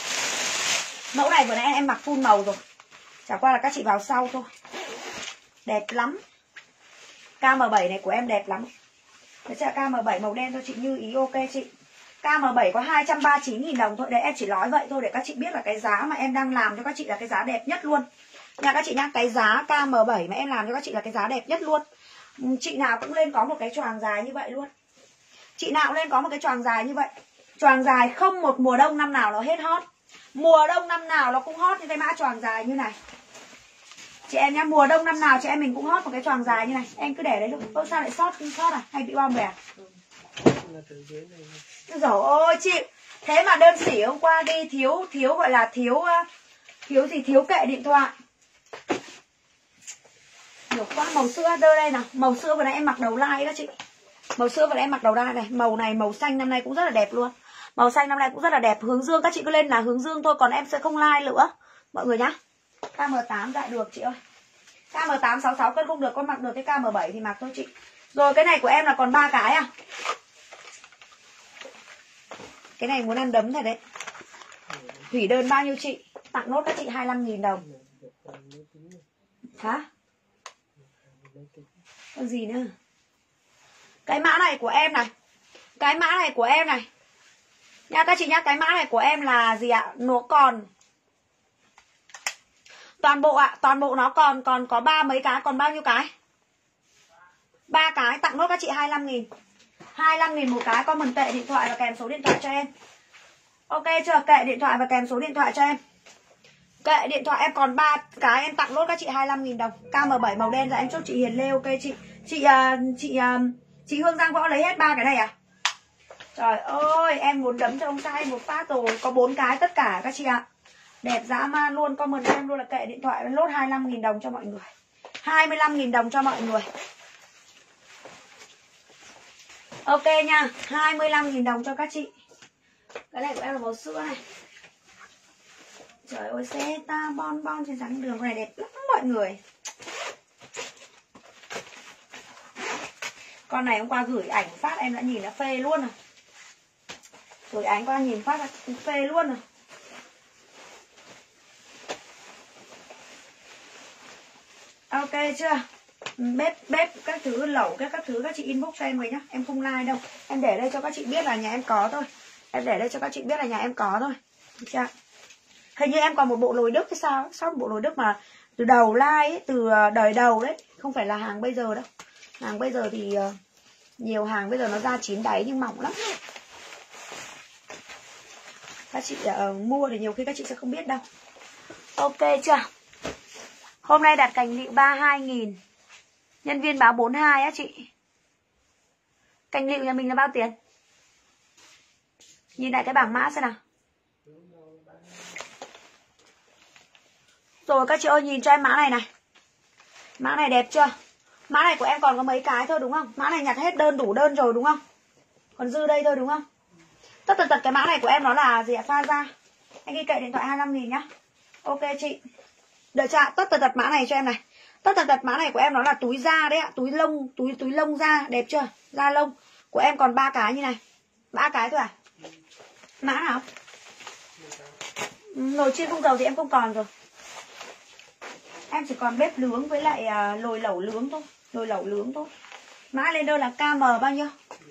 Mẫu này vừa nãy em mặc full màu rồi. Chả qua là các chị vào sau thôi. Đẹp lắm. KM7 này của em đẹp lắm. Đấy chưa? KM7 màu đen cho chị Như Ý ok chị. KM7 có 239.000 đồng thôi. Đấy em chỉ nói vậy thôi để các chị biết là cái giá mà em đang làm cho các chị là cái giá đẹp nhất luôn. Nha các chị nhá, cái giá KM7 mà em làm cho các chị là cái giá đẹp nhất luôn. Chị nào cũng lên có một cái choàng dài như vậy luôn. Chị nào cũng lên có một cái choàng dài như vậy. Choàng dài không một mùa đông năm nào nó hết hot. Mùa đông năm nào nó cũng hot những cái mã choàng dài như này. Chị em nhá, mùa đông năm nào chị em mình cũng hot một cái choàng dài như này. Em cứ để đấy luôn. Ơ sao lại sót à? Hay bị bom bè? Rồi ôi chị. Thế mà đơn sỉ hôm qua đi thiếu gọi là thiếu gì, thiếu kệ điện thoại. Nhiều quá. Màu sữa đơ đây nào. Màu sữa vừa nãy em mặc đầu lai đó chị. Màu sữa vừa nãy em mặc đầu lai này. Màu này màu xanh năm nay cũng rất là đẹp luôn. Màu xanh năm nay cũng rất là đẹp. Hướng dương các chị cứ lên là hướng dương thôi. Còn em sẽ không like nữa mọi người nhá. KM8 dạ được chị ơi. KM8 66 cân không được, con mặc được cái KM7 thì mặc thôi chị. Rồi cái này của em là còn 3 cái à. Cái này muốn ăn đấm thật đấy. Hủy đơn bao nhiêu chị? Tặng nốt các chị 25.000 đồng. Hả? Còn gì nữa? Cái mã này của em này. Cái mã này của em này. Nha các chị nhá, cái mã này của em là gì ạ? Nó còn toàn bộ ạ, toàn bộ nó còn có 3 mấy cái, còn bao nhiêu cái? 3 cái, tặng nốt các chị 25.000. 25.000 một cái, comment tệ điện thoại và kèm số điện thoại cho em. Ok chưa? Kệ điện thoại và kèm số điện thoại cho em. Kệ điện thoại em còn 3 cái, em tặng lốt các chị 25.000 đồng. KM7 màu đen, dạ em chốt chị Hiền Lê. Ok chị. Chị Hương Giang Võ lấy hết 3 cái này à? Trời ơi, em muốn đấm cho ông trai một phát rồi. Có 4 cái tất cả các chị ạ. Đẹp dã man luôn. Comment em luôn là kệ điện thoại lốt 25.000 đồng cho mọi người. 25.000 đồng cho mọi người. Ok nha, 25.000 đồng cho các chị. Cái này của em là màu sữa này. Trời ơi, xe ta bon bon trên dáng đường. Con này đẹp lắm mọi người. Con này hôm qua gửi ảnh phát em đã nhìn đã phê luôn rồi. Gửi ảnh qua nhìn phát là phê luôn rồi. Ok chưa? Bếp các thứ lẩu các thứ các chị inbox cho em với nhá. Em không like đâu. Em để đây cho các chị biết là nhà em có thôi. Em để đây cho các chị biết là nhà em có thôi. Được chưa? Hình như em còn một bộ nồi Đức hay sao? Sao một bộ nồi Đức mà từ đầu like ấy, từ đời đầu đấy. Không phải là hàng bây giờ đâu. Hàng bây giờ thì nhiều hàng bây giờ nó ra chín đáy nhưng mỏng lắm. Các chị mua thì nhiều khi các chị sẽ không biết đâu. Ok chưa? Hôm nay đặt cành lựu 32.000. Nhân viên báo 42 á chị. Cành lựu nhà mình là bao tiền? Nhìn lại cái bảng mã xem nào. Rồi các chị ơi, nhìn cho em mã này này. Mã này đẹp chưa? Mã này của em còn có mấy cái thôi đúng không? Mã này nhặt hết đơn đủ đơn rồi đúng không? Còn dư đây thôi đúng không? Tất tật cái mã này của em nó là gì ạ? Pha da. Anh ghi kệ điện thoại 25.000 nhá. Ok chị. Đợi trả tất tật mã này cho em này. Tất tật mã này của em nó là túi da đấy ạ. Túi lông, túi lông da. Đẹp chưa? Da lông. Của em còn 3 cái như này. 3 cái thôi à? Mã nào? Nồi chiên không dầu thì em không còn rồi. Em chỉ còn bếp nướng với lại nồi lẩu nướng thôi. Nồi lẩu nướng thôi. Mã lên đơn là KM bao nhiêu?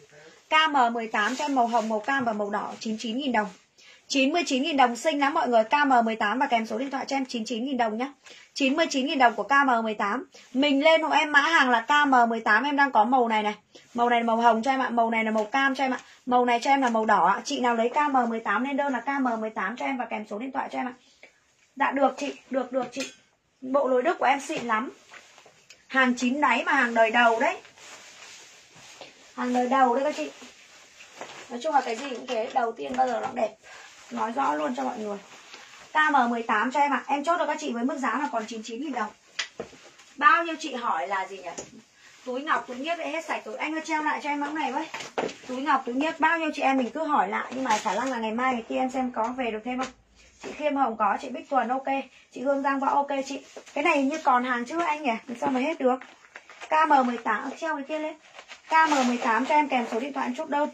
KM18 cho em màu hồng, màu cam và màu đỏ. 99.000 đồng. 99.000 đồng xinh lắm mọi người. KM18 và kèm số điện thoại cho em 99.000 đồng nhá. 99.000 đồng của KM18. Mình lên hộ em mã hàng là KM18. Em đang có màu này này. Màu này là màu hồng cho em ạ. Màu này là màu cam cho em ạ. Màu này cho em là màu đỏ ạ. Chị nào lấy KM18 lên đơn là KM18 cho em và kèm số điện thoại cho em ạ. Dạ được chị. Được chị. Bộ nồi Đức của em xịn lắm. Hàng chín đáy mà hàng đời đầu đấy. Hàng đời đầu đấy các chị. Nói chung là cái gì cũng thế. Đầu tiên bao giờ nó đẹp. Nói rõ luôn cho mọi người. KM18 cho em ạ. Em chốt cho các chị với mức giá là còn 99.000 đồng. Bao nhiêu chị hỏi là gì nhỉ? Túi ngọc, túi nhiếp hết sạch rồi. Anh ơi treo lại cho em mẫu này với. Túi ngọc, túi nhiếp. Bao nhiêu chị em mình cứ hỏi lại. Nhưng mà khả năng là ngày mai ngày kia em xem có về được thêm không. Chị Khiêm Hồng có, chị Bích Thuần ok. Chị Hương Giang Võ ok chị. Cái này như còn hàng chứ anh nhỉ? Sao mà hết được. KM18 treo cái kia lên. KM18 cho em kèm số điện thoại em chốt đơn.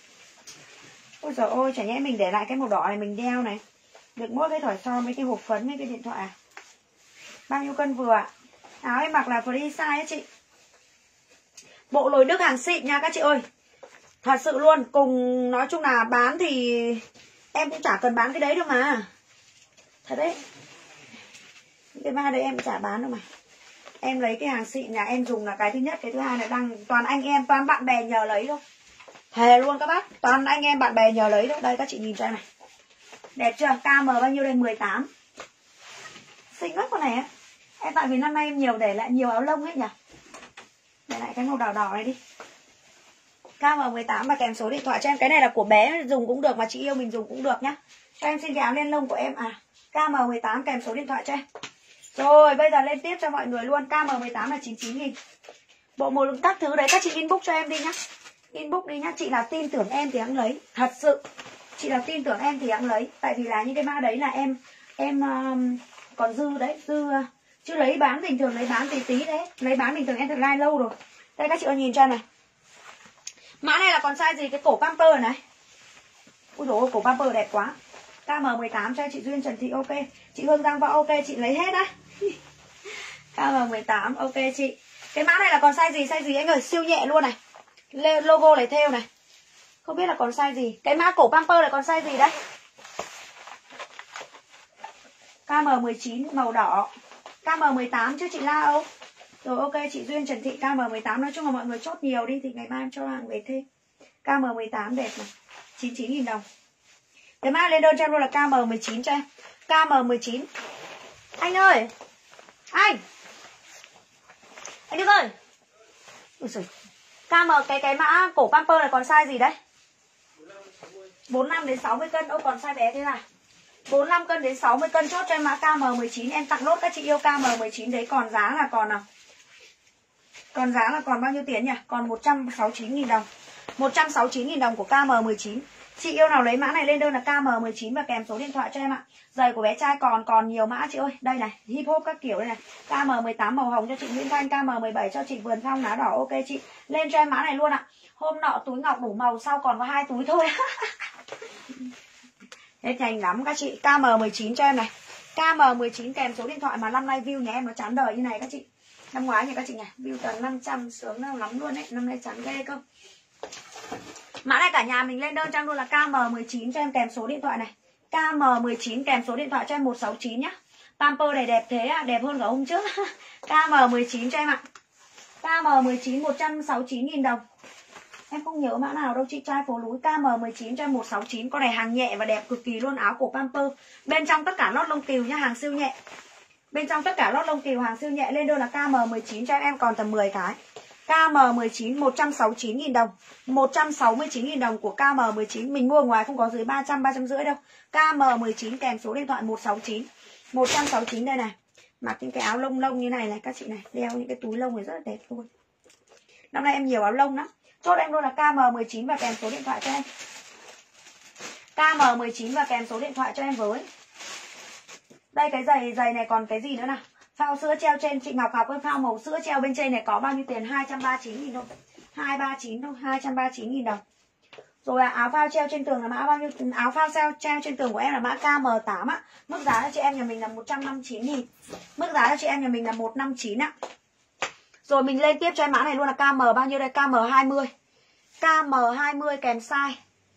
Ôi giời ơi, chả nhẽ mình để lại cái màu đỏ này mình đeo này. Được mỗi cái thỏi son với cái hộp phấn với cái điện thoại à. Bao nhiêu cân vừa ạ? Áo em mặc là free size ấy chị. Bộ nồi Đức hàng xịn nha các chị ơi. Thật sự luôn. Cùng nói chung là bán thì em cũng chả cần bán cái đấy đâu mà. Thật đấy. Cái ba đấy em cũng chả bán đâu mà. Em lấy cái hàng xịn nhà em dùng là cái thứ nhất. Cái thứ hai là đang toàn anh em, toàn bạn bè nhờ lấy thôi. Thề luôn các bác. Toàn anh em bạn bè nhờ lấy thôi. Đây các chị nhìn cho em này. Đẹp chưa? KM bao nhiêu đây? 18. Xinh lắm con này á. Em tại vì năm nay em nhiều để lại nhiều áo lông hết nhỉ. Để lại cái màu đỏ đỏ này đi. KM18 và kèm số điện thoại cho em. Cái này là của bé dùng cũng được mà chị yêu mình dùng cũng được nhá. Cho em xin cái áo len lông của em à. KM18 kèm số điện thoại cho em. Rồi bây giờ lên tiếp cho mọi người luôn. KM18 là 99.000. Bộ một các thứ đấy các chị inbox cho em đi nhá. Inbox đi nhá. Chị là tin tưởng em thì hẵng lấy. Thật sự. Chị là tin tưởng em thì hẵng lấy. Tại vì là những cái mã đấy là em còn dư đấy. Dư chứ lấy bán bình thường, lấy bán tí đấy. Lấy bán bình thường em thật like lâu rồi. Đây các chị ơi nhìn cho em này. Mã này là còn size gì? Cái cổ pamper này. Ui dồi ôi, cổ pamper đẹp quá. KM18 cho chị Duyên Trần Thị ok. Chị Hương Giang Võ ok, chị lấy hết á. KM18 ok chị. Cái mã này là còn size gì? Size gì anh ơi? Siêu nhẹ luôn này. Logo này thêu này. Không biết là còn size gì. Cái mã cổ pamper này còn size gì đấy? KM19 màu đỏ. KM18 chứ chị La Âu. Rồi ok chị Duyên Trần Thị KM18. Nói chung là mọi người chốt nhiều đi thì ngày mai em cho hàng về thêm. KM18 đẹp này. 99.000 đồng. Cái mã lên đơn cho em luôn là KM19 cho em. KM19. Anh ơi. Anh Đức ơi. Ui giời. KM cái mã cổ pamper này còn size gì đấy? 45 đến 60 cân. Ô còn size bé thế nào? 45 cân đến 60 cân chốt cho em mã KM19. Em tặng nốt các chị yêu KM19 đấy. Còn giá là còn nào? Còn giá là còn bao nhiêu tiền nhỉ? Còn 169.000 đồng. 169.000 đồng của KM19. Chị yêu nào lấy mã này lên đơn là KM19 và kèm số điện thoại cho em ạ. Giày của bé trai còn nhiều mã chị ơi. Đây này, hip hop các kiểu đây này. KM18 màu hồng cho chị Nguyễn Thanh, KM17 cho chị Vườn Phong lá đỏ. Ok chị. Lên cho em mã này luôn ạ. Hôm nọ túi ngọc đủ màu, sau còn có 2 túi thôi. Hết nhanh lắm các chị. KM19 cho em này. KM19 kèm số điện thoại mà năm nay view nhà em nó chán đời như này các chị. Năm ngoái thì các chị nhỉ, view tầm 500 sướng nào lắm luôn đấy, năm nay chán ghê cơ. Mã này cả nhà mình lên đơn cho em luôn là KM19 cho em kèm số điện thoại này. KM19 kèm số điện thoại cho em 169 nhá. Pamper này đẹp thế à, đẹp hơn cả hôm trước. KM19 cho em ạ. KM19 169.000 đồng. Em không nhớ mã nào đâu chị, trai phố núi. KM19 cho em 169. Con này hàng nhẹ và đẹp cực kỳ luôn, áo cổ pamper. Bên trong tất cả lót lông cừu nhá, hàng siêu nhẹ. Bên trong tất cả lót lông cừu hàng siêu nhẹ. Lên đơn là KM19 cho em còn tầm 10 cái. KM19 169.000 đồng. 169.000 đồng của KM19. Mình mua ngoài không có dưới 300, 350 đâu. KM19 kèm số điện thoại 169. 169 đây này. Mặc những cái áo lông lông như này này các chị này. Đeo những cái túi lông này rất là đẹp luôn. Năm nay em nhiều áo lông lắm. Chốt em luôn là KM19 và kèm số điện thoại cho em. KM19 và kèm số điện thoại cho em với. Đây cái giày này còn cái gì nữa nào? Phao sữa treo trên chị Ngọc Ngọc ơi, phao màu sữa treo bên trên này có bao nhiêu tiền? 239.000 thôi. 239 thôi, 239.000 đồng. Rồi áo phao treo trên tường là mã bao nhiêu? Áo phao treo trên tường của em là mã KM8 á. Mức giá cho chị em nhà mình là 159.000. Mức giá cho chị em nhà mình là 159 á. Rồi mình lên tiếp cho em mã này luôn là KM bao nhiêu đây? KM20. KM20 kèm size.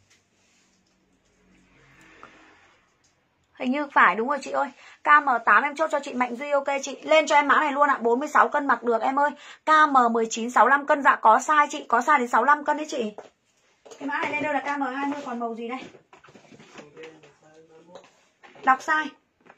Hình như phải đúng rồi chị ơi. KM8 em chốt cho chị Mạnh Duy. Ok chị. Lên cho em mã này luôn ạ. 46 cân mặc được em ơi. KM19 65 cân. Dạ có size chị. Có size đến 65 cân đấy chị. Cái mã này lên đâu là KM20. Còn màu gì đây? Đọc size.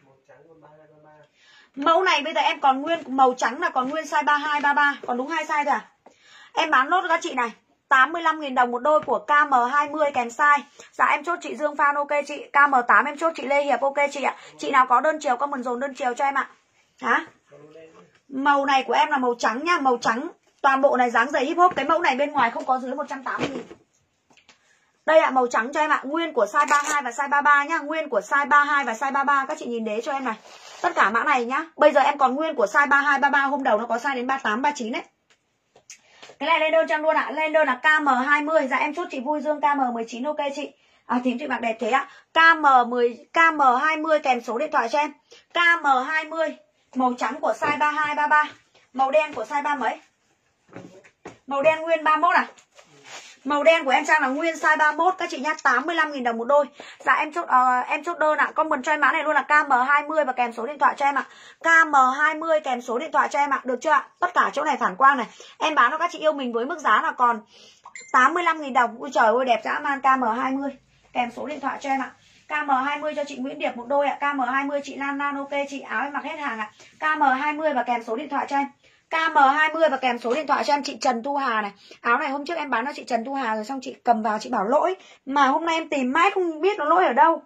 Mẫu này bây giờ em còn nguyên màu trắng là còn nguyên size 32, 33. Còn đúng 2 size thôi à? Em bán lốt các chị này. 85.000 đồng một đôi của KM20 kèm size. Dạ em chốt chị Dương Phan. Ok chị. KM8 em chốt chị Lê Hiệp. Ok chị ạ. Chị nào có đơn chiều comment dồn đơn chiều cho em ạ. Hả? Màu này của em là màu trắng nha. Màu trắng. Toàn bộ này dáng giày hip hop. Cái mẫu này bên ngoài không có dưới 180.000. Đây ạ, màu trắng cho em ạ. Nguyên của size 32 và size 33 nhá. Nguyên của size 32 và size 33. Các chị nhìn đế cho em này. Tất cả mã này nhá. Bây giờ em còn nguyên của size 32, 33. Hôm đầu nó có size đến 38, 39 đấy. Cái này lên đơn cho em luôn ạ. Lên đơn là KM20. Dạ em chốt chị Vui Dương KM19. Ok chị. Thím chị mặc đẹp thế ạ. KM20 kèm số điện thoại cho em. KM20. Màu trắng của size 32, 33. Màu đen của size 3 mấy? Màu đen nguyên 31 à? Màu đen của em Trang là nguyên size 31 các chị nhá. 85.000 đồng một đôi. Dạ em chốt đơn ạ. Comment cho em mã này luôn là KM20 và kèm số điện thoại cho em ạ. KM20 kèm số điện thoại cho em ạ. Được chưa ạ? Tất cả chỗ này phản quang này. Em bán cho các chị yêu mình với mức giá là còn 85.000 đồng. Ui trời ơi đẹp dã man. KM20 kèm số điện thoại cho em ạ. KM20 cho chị Nguyễn Điệp một đôi ạ. KM20 chị Lan Lan. Ok chị. Áo em mặc hết hàng ạ. KM20 và kèm số điện thoại cho em. KM20 và kèm số điện thoại cho em chị Trần Thu Hà này. Áo này hôm trước em bán cho chị Trần Thu Hà rồi, xong chị cầm vào chị bảo lỗi. Mà hôm nay em tìm mãi không biết nó lỗi ở đâu.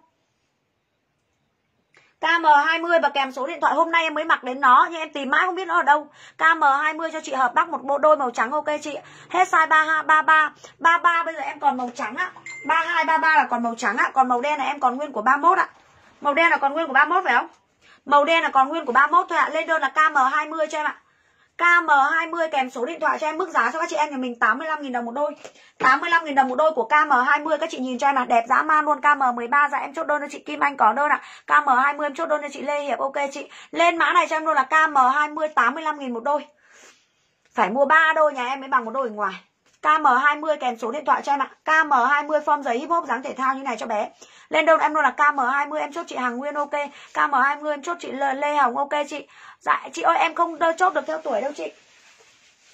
KM20 và kèm số điện thoại. Hôm nay em mới mặc đến nó nhưng em tìm mãi không biết nó ở đâu. KM20 cho chị Hợp Bắc một bộ đôi màu trắng. Ok chị. Hết size 32, 33. 33 bây giờ em còn màu trắng ạ. 32, 33 là còn màu trắng ạ. Còn màu đen này em còn nguyên của 31 ạ. Màu đen là còn nguyên của 31 phải không? Màu đen là còn nguyên của 31 thôi ạ. Lên đơn là KM20 cho em ạ. KM20 kèm số điện thoại cho em. Mức giá cho các chị em nhà mình 85.000 đồng một đôi. 85.000 đồng một đôi của KM20. Các chị nhìn cho em là đẹp dã man luôn. KM13 dạ em chốt đơn cho chị Kim Anh có đơn ạ. KM20 em chốt đơn cho chị Lê Hiệp. Ok chị. Lên mã này cho em luôn là KM20 85.000 một đôi. Phải mua 3 đôi nhà em mới bằng một đôi ở ngoài. KM20 kèm số điện thoại cho em ạ. KM20 form giấy hip hop dáng thể thao như này cho bé. Lên đơn em luôn là KM20 em chốt chị Hằng Nguyên. Ok. KM20 em chốt chị Lê Hồng. Ok chị. Dạ chị ơi em không chốt được theo tuổi đâu chị.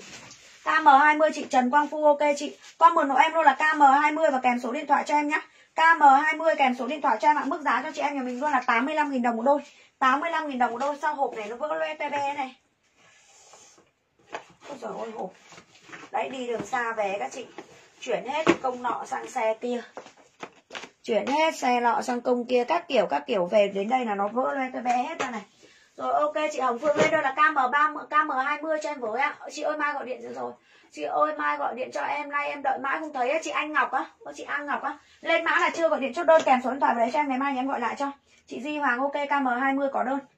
KM20 chị Trần Quang Phu. Ok chị. Comment của em luôn là KM20 và kèm số điện thoại cho em nhé. KM20 kèm số điện thoại cho em ạ. Mức giá cho chị em nhà mình luôn là 85.000 đồng một đôi. 85.000 đồng một đôi. Sao hộp này nó vỡ loe te be này. Ôi giời ơi hộp. Đấy, đi đường xa về các chị chuyển hết công nọ sang xe kia, chuyển hết xe nọ sang công kia, các kiểu về đến đây là nó vỡ loe te be hết ra này. Rồi ok, chị Hồng Phương lên đây là KM20 cho em với ạ. Chị ơi mai gọi điện rồi. Chị ơi mai gọi điện cho em, nay em đợi mãi không thấy á. Chị Anh Ngọc á, chị An Ngọc á, lên mã là chưa gọi điện chốt đơn kèm số điện thoại vào đấy cho em, ngày mai em gọi lại cho. Chị Di Hoàng ok, KM20 có đơn.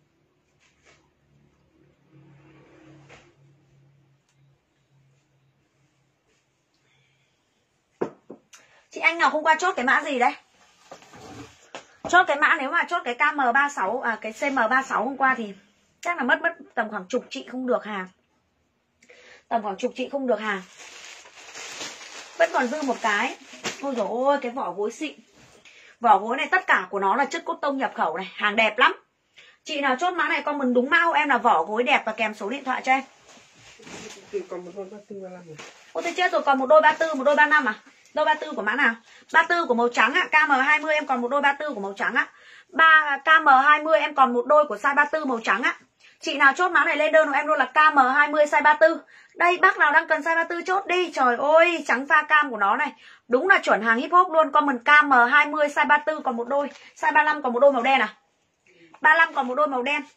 Chị Anh Ngọc hôm qua chốt cái mã gì đấy? Chốt cái mã, nếu mà chốt cái KM36 cái CM36 hôm qua thì chắc là mất tầm khoảng chục chị không được hàng. Tầm khoảng chục chị không được hàng. Vẫn còn dư một cái. Ôi dồi ôi, cái vỏ gối xịn. Vỏ gối này tất cả của nó là chất cốt tông nhập khẩu này, hàng đẹp lắm. Chị nào chốt mã này comment đúng mã hộ em là vỏ gối đẹp và kèm số điện thoại cho em. Còn một đôi 34 35 này. Ôi thế chết rồi, còn một đôi 34, một đôi 35 à? Đôi 34 của mã nào? 34 của màu trắng ạ, KM20 em còn một đôi 34 của màu trắng ạ. KM20 em còn một đôi của size 34 màu trắng ạ. Chị nào chốt mã này lên đơn của em luôn là KM20 size 34. Đây, bác nào đang cần size 34 chốt đi. Trời ơi, trắng pha cam của nó này. Đúng là chuẩn hàng hip hop luôn. Comment KM20 size 34 còn một đôi. Size 35 còn một đôi màu đen à? 35 còn một đôi màu đen.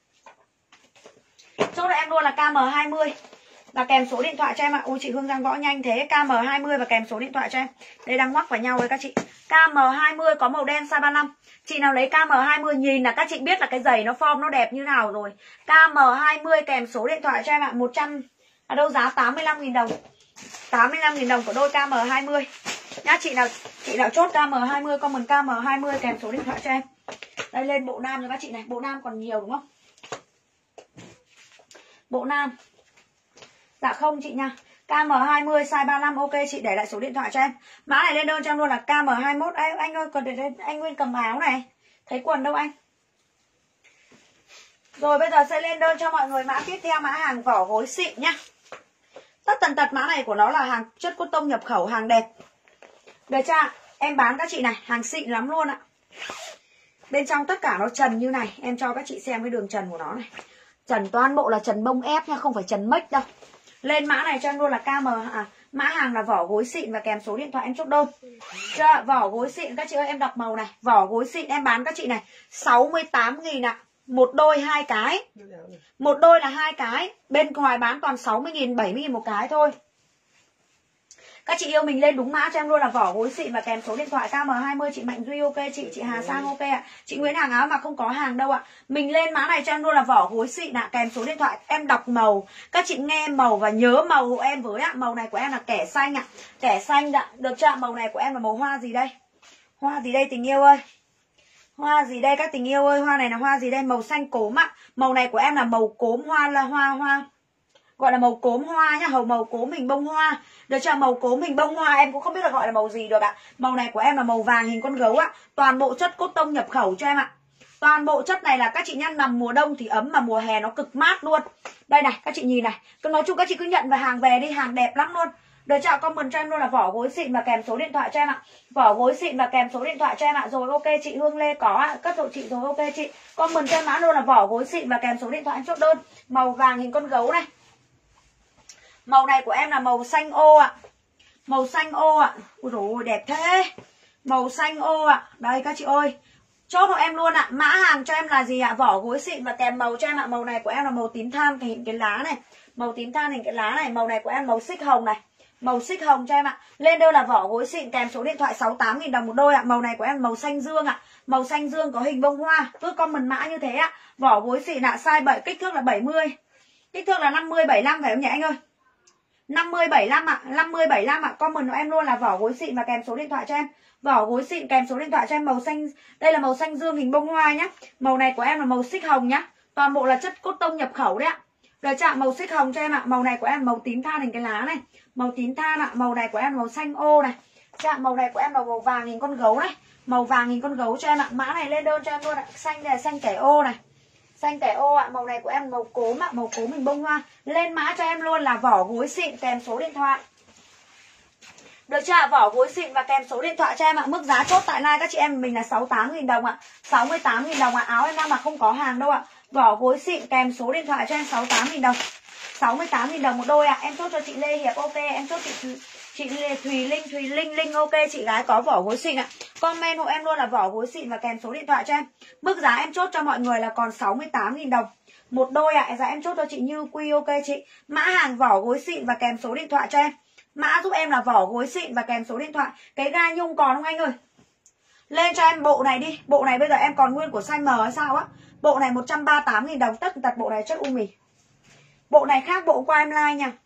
Chốt là em luôn là KM20 và kèm số điện thoại cho em ạ. Ôi chị Hương Giang gõ nhanh thế. KM20 và kèm số điện thoại cho em. Đây đang ngoắc vào nhau với các chị. KM20 có màu đen size 35. Chị nào lấy KM20 nhìn là các chị biết là cái giày nó form nó đẹp như nào rồi. KM20 kèm số điện thoại cho em ạ. 100 đâu giá 85.000 đồng. 85.000 đồng của đôi KM20 nhá. Chị nào chốt KM20 comment KM20 kèm số điện thoại cho em. Đây lên bộ nam cho các chị này. Bộ nam còn nhiều đúng không? Bộ nam. Dạ không chị nha. KM20 size 35 ok, chị để lại số điện thoại cho em. Mã này lên đơn cho em luôn là KM21. Anh ơi, còn để anh Nguyên cầm áo này. Thấy quần đâu anh? Rồi bây giờ sẽ lên đơn cho mọi người mã tiếp theo, mã hàng vỏ gối xịn nhá. Tất tần tật mã này của nó là hàng chất cốt tông nhập khẩu, hàng đẹp. Được chưa? Em bán các chị này, hàng xịn lắm luôn ạ. Bên trong tất cả nó trần như này. Em cho các chị xem cái đường trần của nó này. Trần toàn bộ là trần bông ép nha, không phải trần mếch đâu. Lên mã này cho em luôn là mã hàng là vỏ gối xịn và kèm số điện thoại em chốt đơn. Chưa? Vỏ gối xịn các chị ơi, em đọc màu này. Vỏ gối xịn em bán các chị này 68.000 ạ. Một đôi 2 cái. Một đôi là 2 cái. Bên ngoài bán toàn 60.000, 70.000 một cái thôi. Các chị yêu mình lên đúng mã cho em luôn là vỏ gối xịn và kèm số điện thoại. KM20 chị Mạnh Duy ok, chị Hà Sang ok ạ. Chị Nguyễn Hàng Áo mà không có hàng đâu ạ. Mình lên mã này cho em luôn là vỏ gối xịn ạ, kèm số điện thoại. Em đọc màu, các chị nghe màu và nhớ màu hộ em với ạ. Màu này của em là kẻ xanh ạ. Kẻ xanh ạ, được chưa? Màu này của em là màu hoa gì đây? Hoa gì đây tình yêu ơi? Hoa gì đây các tình yêu ơi? Hoa này là hoa gì đây? Màu xanh cốm ạ. Màu này của em là màu cốm hoa, là hoa gọi là màu cốm hoa nhá, màu cốm hình bông hoa. Được chưa? Màu cốm hình bông hoa em cũng không biết là gọi là màu gì được ạ. Màu này của em là màu vàng hình con gấu ạ. Toàn bộ chất cốt tông nhập khẩu cho em ạ. Toàn bộ chất này là các chị nhăn nằm mùa đông thì ấm mà mùa hè nó cực mát luôn. Đây này, các chị nhìn này. Nói chung các chị cứ nhận về hàng về đi, hàng đẹp lắm luôn. Được chưa? Comment cho em luôn là vỏ gối xịn và kèm số điện thoại cho em ạ. Vỏ gối xịn và kèm số điện thoại cho em ạ. Rồi ok chị Hương Lê có ạ. Cất hộ chị rồi ok chị. Comment cho em mã luôn là vỏ gối xịn và kèm số điện thoại em chốt đơn. Màu vàng hình con gấu này. Màu này của em là màu xanh ô ạ. Màu xanh ô ạ. Ui dồi ôi đẹp thế. Màu xanh ô ạ. Đây các chị ơi. Chốt hộ em luôn ạ. Mã hàng cho em là gì ạ? Vỏ gối xịn và kèm màu cho em ạ. Màu này của em là màu tím than hình cái lá này. Màu tím than hình cái lá này. Màu này của em màu xích hồng này. Màu xích hồng cho em ạ. Lên đơn là vỏ gối xịn kèm số điện thoại 68.000 đồng một đôi ạ. Màu này của em màu xanh dương ạ. Màu xanh dương có hình bông hoa. Cứ comment mã như thế ạ. Vỏ gối xịn ạ. Size 7, kích thước là 70. Kích thước là 50 75 phải không nhỉ anh ơi? 50 75 ạ, 50 75 ạ. Comment của em luôn là vỏ gối xịn và kèm số điện thoại cho em. Vỏ gối xịn kèm số điện thoại cho em màu xanh. Đây là màu xanh dương hình bông hoa nhá. Màu này của em là màu xích hồng nhá. Toàn bộ là chất cốt tông nhập khẩu đấy ạ. Được chưa? Màu xích hồng cho em ạ. Màu này của em màu tím than hình cái lá này. Màu tím than ạ. Màu này của em màu xanh ô này. Màu này của em là màu vàng hình con gấu này. Màu vàng hình con gấu cho em ạ. Mã này lên đơn cho em luôn ạ. Xanh này, xanh kẻ ô này. Xanh kẻ ô ạ. Màu này của em màu cốm ạ. Màu cốm hình bông hoa. Lên mã cho em luôn là vỏ gối xịn kèm số điện thoại. Được chưa? Vỏ gối xịn và kèm số điện thoại cho em ạ. Mức giá chốt tại live các chị em mình là 68.000 đồng ạ. 68.000 đồng ạ. Áo em đang mặc không có hàng đâu ạ. Vỏ gối xịn kèm số điện thoại cho em 68.000 đồng. 68.000 đồng một đôi ạ. Em chốt cho chị Lê Hiệp ok. Em chốt chị Lê Thùy Linh ok. Chị gái có vỏ gối xịn ạ. Comment hộ em luôn là vỏ gối xịn và kèm số điện thoại cho em. Mức giá em chốt cho mọi người là còn 68.000 đồng một đôi ạ. Giá em chốt cho chị Như Quy ok chị. Mã hàng vỏ gối xịn và kèm số điện thoại cho em. Mã giúp em là vỏ gối xịn và kèm số điện thoại. Cái ga nhung còn không anh ơi? Lên cho em bộ này đi. Bộ này bây giờ em còn nguyên của size M hay sao á. Bộ này 138.000 đồng. Tất tật bộ này chất u mì. Bộ này khác bộ qua em like nha.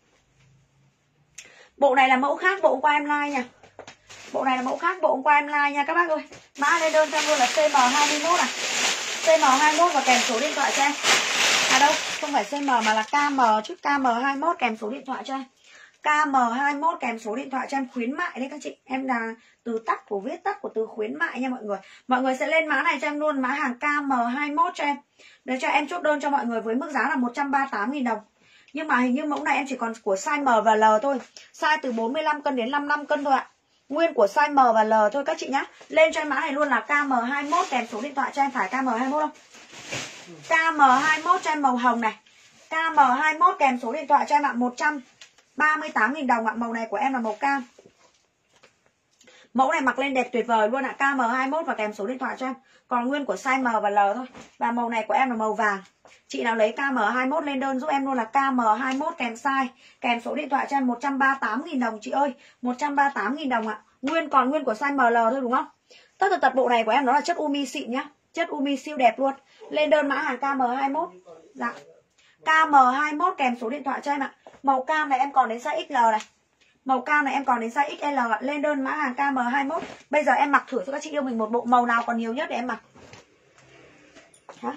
Bộ này là mẫu khác bộ qua em like nha. Bộ này là mẫu khác bộ qua em like nha các bác ơi. Mã lên đơn cho em luôn là CM21 à. CM21 và kèm số điện thoại cho em. À đâu, không phải CM mà là KM chứ. KM21 kèm số điện thoại cho em. KM21 kèm số điện thoại cho em. Khuyến mại đấy các chị. Em là từ tắt của viết tắt của từ khuyến mại nha mọi người. Mọi người sẽ lên mã này cho em luôn. Mã hàng KM21 cho em. Để cho em chốt đơn cho mọi người với mức giá là 138.000 đồng. Nhưng mà hình như mẫu này em chỉ còn của size M và L thôi. Size từ 45 cân đến 55 cân thôi ạ. Nguyên của size M và L thôi các chị nhá. Lên cho em mã này luôn là KM21 kèm số điện thoại cho em. Phải KM21 không? KM21 cho em màu hồng này. KM21 kèm số điện thoại cho em ạ. 138.000 đồng ạ. Màu này của em là màu cam. Mẫu này mặc lên đẹp tuyệt vời luôn ạ. KM21 và kèm số điện thoại cho em. Còn nguyên của size M và L thôi. Và màu này của em là màu vàng. Chị nào lấy KM21 lên đơn giúp em luôn là KM21 kèm size, kèm số điện thoại cho em 138.000 đồng chị ơi. 138.000 đồng ạ. Còn nguyên của size ML thôi đúng không? Tất tật bộ này của em nó là chất umi xịn nhá. Chất umi siêu đẹp luôn. Lên đơn mã hàng KM21. Dạ. KM21 kèm số điện thoại cho em ạ. Màu cam này em còn đến size XL này. Màu cam này em còn đến size XL ạ. Lên đơn mã hàng KM21. Bây giờ em mặc thử cho các chị yêu mình một bộ màu nào còn nhiều nhất để em mặc. Hả?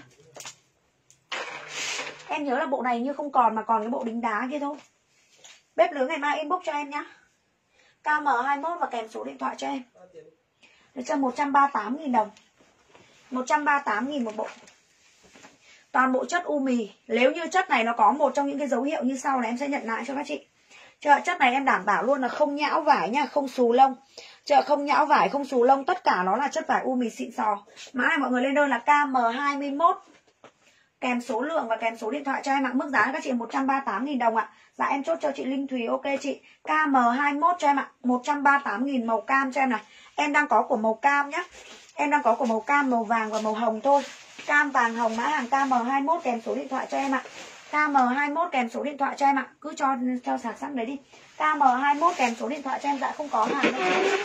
Em nhớ là bộ này như không còn mà còn cái bộ đính đá kia thôi. Bếp nướng ngày mai inbox cho em nhá. KM21 và kèm số điện thoại cho em. Được cho 138.000 đồng. 138.000 một bộ. Toàn bộ chất u mì. Nếu như chất này nó có một trong những cái dấu hiệu như sau là em sẽ nhận lại cho các chị. Chất này em đảm bảo luôn là không nhão vải nha, không xù lông. Không nhão vải, không xù lông, tất cả nó là chất vải u mì xịn sò. Mã này mọi người lên đơn là KM21 kèm số lượng và kèm số điện thoại cho em ạ. Mức giá các chị 138.000 đồng ạ. Dạ em chốt cho chị Linh Thùy ok chị. KM21 cho em ạ. 138.000 màu cam cho em này. Em đang có của màu cam nhá. Em đang có của màu cam, màu vàng và màu hồng thôi. Cam, vàng, hồng, mã hàng KM21 kèm số điện thoại cho em ạ. KM21 kèm số điện thoại cho em ạ. Cứ cho sạc sẵn đấy đi. KM21 kèm số điện thoại cho em. Dạ không có hàng đâu.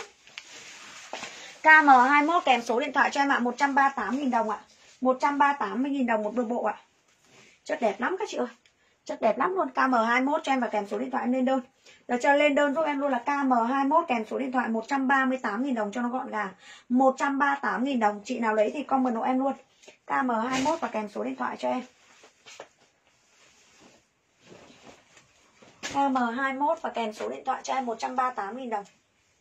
KM21 kèm số điện thoại cho em ạ. 138.000 đồng ạ. 138.000 đồng một bộ ạ. Chất đẹp lắm các chị ơi. Chất đẹp lắm luôn. KM21 cho em và kèm số điện thoại em lên đơn. Được cho lên đơn giúp em luôn là KM21 kèm số điện thoại 138.000 đồng cho nó gọn gàng. 138.000 đồng. Chị nào lấy thì comment hộ em luôn. KM21 và kèm số điện thoại cho em. KM21 và kèm số điện thoại cho em 138.000 đồng.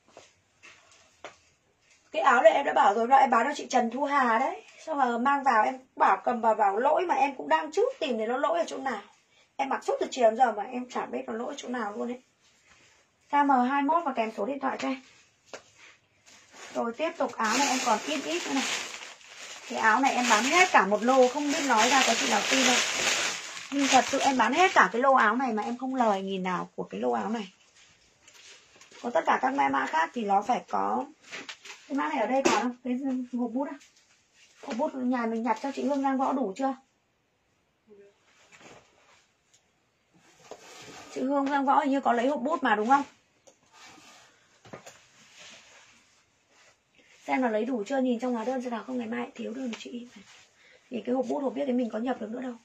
Cái áo này em đã bảo rồi, em bán cho chị Trần Thu Hà đấy. Sao mà mang vào em bảo cầm vào lỗi mà em cũng đang trước tìm thấy nó lỗi ở chỗ nào. Em mặc suốt từ chiều đến giờ mà em chả biết nó lỗi ở chỗ nào luôn đấy. KM21 và kèm số điện thoại cho em. Rồi tiếp tục áo này em còn ít nữa này. Cái áo này em bán hết cả một lô, không biết nói ra có chị nào tin đâu. Nhưng thật sự em bán hết cả cái lô áo này mà em không lời nghìn nào của cái lô áo này. Còn tất cả các mã khác thì nó phải có. Cái mã này ở đây còn không? Cái hộp bút á. Hộp bút nhà mình nhặt cho chị Hương đang gõ đủ chưa? Chị Hương đang gõ hình như có lấy hộp bút mà đúng không? Xem là lấy đủ chưa, nhìn trong hóa đơn xem nào không ngày mai thiếu đơn chị. Thì cái hộp bút hộp viết đấy mình có nhập được nữa đâu.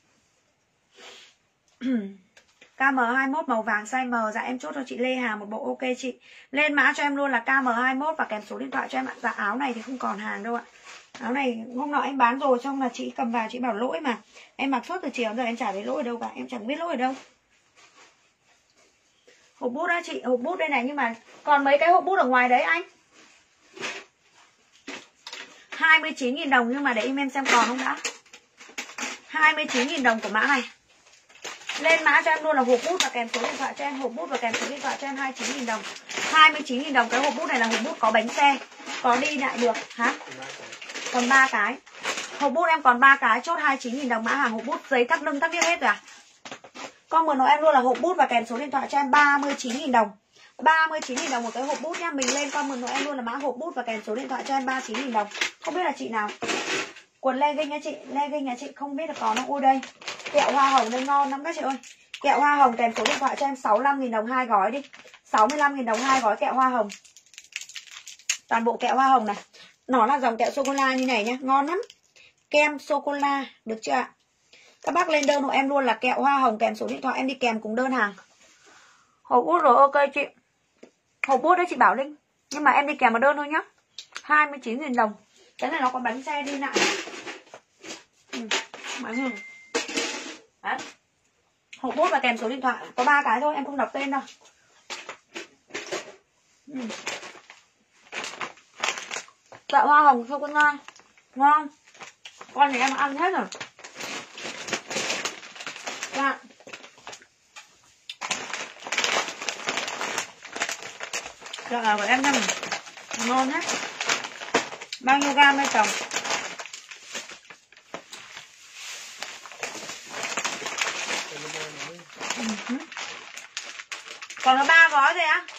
KM21 màu vàng size M. Dạ em chốt cho chị Lê Hà một bộ ok chị. Lên mã cho em luôn là KM21 và kèm số điện thoại cho em ạ. Dạ áo này thì không còn hàng đâu ạ. Áo này hôm nọ em bán rồi, xong là chị cầm vào chị bảo lỗi mà. Em mặc suốt từ chiều giờ em chả thấy lỗi ở đâu cả. Em chẳng biết lỗi ở đâu. Hộp bút đó chị, hộp bút đây này, nhưng mà còn mấy cái hộp bút ở ngoài đấy anh. 29.000 đồng, nhưng mà để em xem còn không đã. 29.000 đồng của mã này. Lên mã cho em luôn là hộp bút và kèm số điện thoại cho em. Hộp bút và kèm số điện thoại cho em 29.000 đồng. 29.000 đồng. Cái hộp bút này là hộp bút có bánh xe, có đi lại được hả? Còn 3 cái. Hộp bút em còn 3 cái, chốt 29.000 đồng. Mã hàng hộp bút giấy thắt lưng tắt điếc hết rồi à? Comment của em luôn là hộp bút và kèm số điện thoại cho em 39.000 đồng. 39.000 đồng một cái hộp bút nhá. Mình lên comment của em luôn là mã hộp bút và kèm số điện thoại cho em 39.000 đồng. Không biết là chị nào. Quần legging nha chị, legging nhà chị không biết là có nó. Ui đây, kẹo hoa hồng đây ngon lắm các chị ơi. Kẹo hoa hồng kèm số điện thoại cho em 65.000 đồng 2 gói đi. 65.000 đồng 2 gói kẹo hoa hồng. Toàn bộ kẹo hoa hồng này. Nó là dòng kẹo sô-cô-la như này nhá, ngon lắm. Kem sô-cô-la, được chưa ạ? Các bác lên đơn của em luôn là kẹo hoa hồng kèm số điện thoại, em đi kèm cùng đơn hàng. Hộp bút rồi, ok chị. Hộp bút đấy chị Bảo Linh. Nhưng mà em đi kèm vào đơn thôi nhá. 29.000 đồng. Cái này nó có bánh xe đi lại. Đấy. Hộp bút và kèm số điện thoại. Có 3 cái thôi, em không đọc tên đâu. Kẹo hoa hồng sô cô la ngon. Con này em ăn hết rồi. Dạ. Kẹo là của em nha. Ngon hết. Bao nhiêu gam đây chồng? Còn có 3 gói rồi á.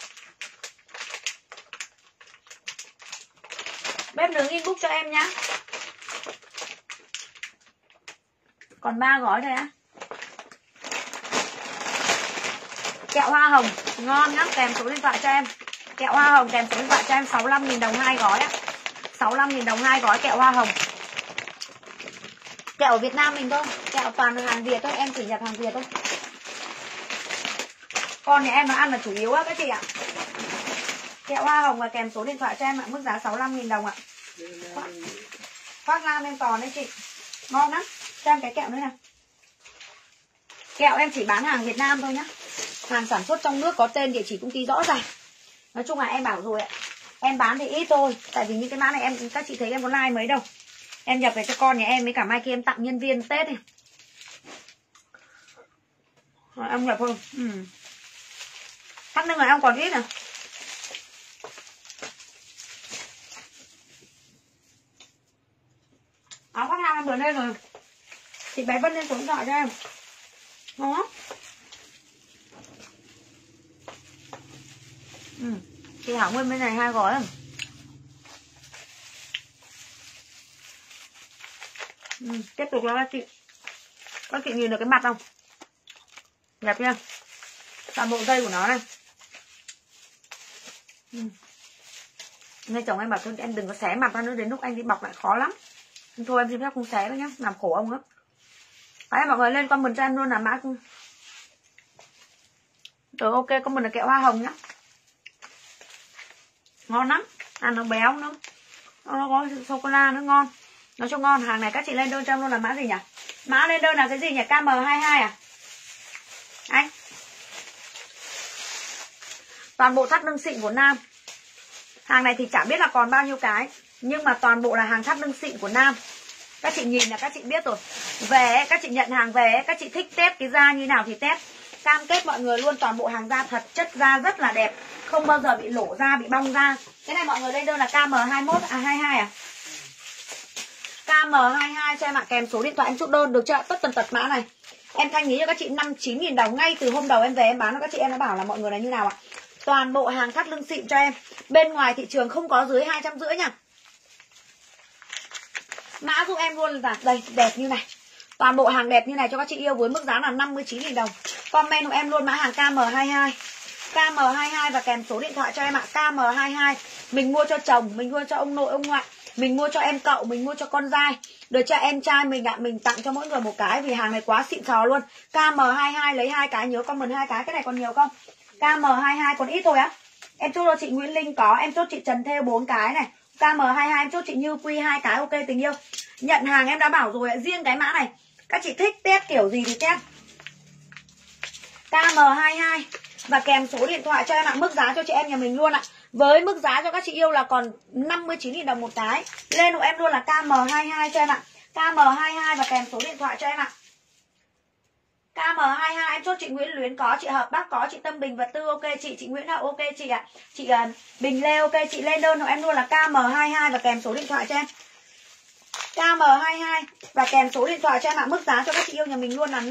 Bếp nướng inbox cho em nhá. Còn 3 gói thôi á. Kẹo hoa hồng ngon lắm, kèm số điện thoại cho em. Kẹo hoa hồng kèm số điện thoại cho em 65.000 đồng 2 gói á. 65.000 đồng 2 gói kẹo hoa hồng. Kẹo ở Việt Nam mình thôi, kẹo toàn hàng Việt thôi, em chỉ nhập hàng Việt thôi. Con nhà em nó ăn là chủ yếu á các chị ạ. Kẹo hoa hồng và kèm số điện thoại cho em ạ, mức giá 65.000 đồng ạ. Khoác Lam em còn đấy chị. Ngon lắm. Cho em cái kẹo nữa nè. Kẹo em chỉ bán hàng Việt Nam thôi nhá. Hàng sản xuất trong nước có tên địa chỉ công ty rõ ràng. Nói chung là em bảo rồi ạ. Em bán thì ít thôi. Tại vì những cái mã này em các chị thấy em có like mấy đâu. Em nhập về cho con nhà em với cả mai kia em tặng nhân viên Tết này. Rồi, em nhập thôi. Thắt lưng là em còn ít nè. Áo khoác nam em vừa lên rồi. Chị bé Vân lên số điện thoại cho em. Đó. Chị Hảo Nguyên bên này 2 gói rồi. Tiếp tục là các chị nhìn được cái mặt không? Đẹp chưa? Toàn bộ dây của nó này. Nghe chồng em bảo thôi em đừng có xé mặt ra nữa, đến lúc anh đi bọc lại khó lắm. Thôi em xin phép không xé nữa nhá, làm khổ ông á. Đấy mọi người lên comment cho em luôn là mã. Rồi ok, comment là kẹo hoa hồng nhá. Ngon lắm, ăn nó béo nữa. Nó có sô-cô-la nữa ngon. Nói chung ngon, hàng này các chị lên đơn cho em luôn là mã gì nhỉ? Mã lên đơn là cái gì nhỉ? KM22 à? Anh. Toàn bộ thắt lưng xịn của nam. Hàng này thì chả biết là còn bao nhiêu cái, nhưng mà toàn bộ là hàng thắt lưng xịn của nam. Các chị nhìn là các chị biết rồi. Về các chị nhận hàng về, các chị thích test cái da như nào thì test. Cam kết mọi người luôn, toàn bộ hàng da thật, chất da rất là đẹp, không bao giờ bị lổ da, bị bong da. Cái này mọi người lên đơn là KM21 à 22 à? KM22 cho em ạ, kèm số điện thoại em chốt đơn được chưa? Tất tần tật mã này. Em thanh lý cho các chị 59.000 đồng ngay từ hôm đầu em về em bán cho các chị. Em đã bảo là mọi người là như nào ạ? Toàn bộ hàng thắt lưng xịn cho em. Bên ngoài thị trường không có dưới 250 nha. Mã giúp em luôn là đây, đẹp như này. Toàn bộ hàng đẹp như này cho các chị yêu với mức giá là 59.000 đồng. Comment của em luôn mã hàng KM22. KM22 và kèm số điện thoại cho em ạ. KM22. Mình mua cho chồng, mình mua cho ông nội, ông ngoại, mình mua cho em cậu, mình mua cho con dai. Được cho em trai mình ạ, mình tặng cho mỗi người một cái vì hàng này quá xịn sò luôn. KM22 lấy 2 cái, nhớ comment 2 cái này còn nhiều không? KM22 còn ít thôi á. Em chốt cho chị Nguyễn Linh có, em chốt chị Trần Thêu 4 cái này. KM22 em chốt chị Như Quy 2 cái, ok tình yêu. Nhận hàng em đã bảo rồi, riêng cái mã này các chị thích test kiểu gì thì test. KM22 và kèm số điện thoại cho em ạ, mức giá cho chị em nhà mình luôn ạ. Với mức giá cho các chị yêu là còn 59.000 đồng một cái. Lên của em luôn là KM22 cho em ạ. KM22 và kèm số điện thoại cho em ạ. KM22 em chốt chị Nguyễn Luyến có, chị Hợp Bắc có, chị Tâm Bình Vật Tư ok chị Nguyễn Hậu ok chị ạ. Chị Bình Lê ok, chị lên đơn hộ em luôn là KM22 và kèm số điện thoại cho em. KM22 và kèm số điện thoại cho em ạ. Mức giá cho các chị yêu nhà mình luôn là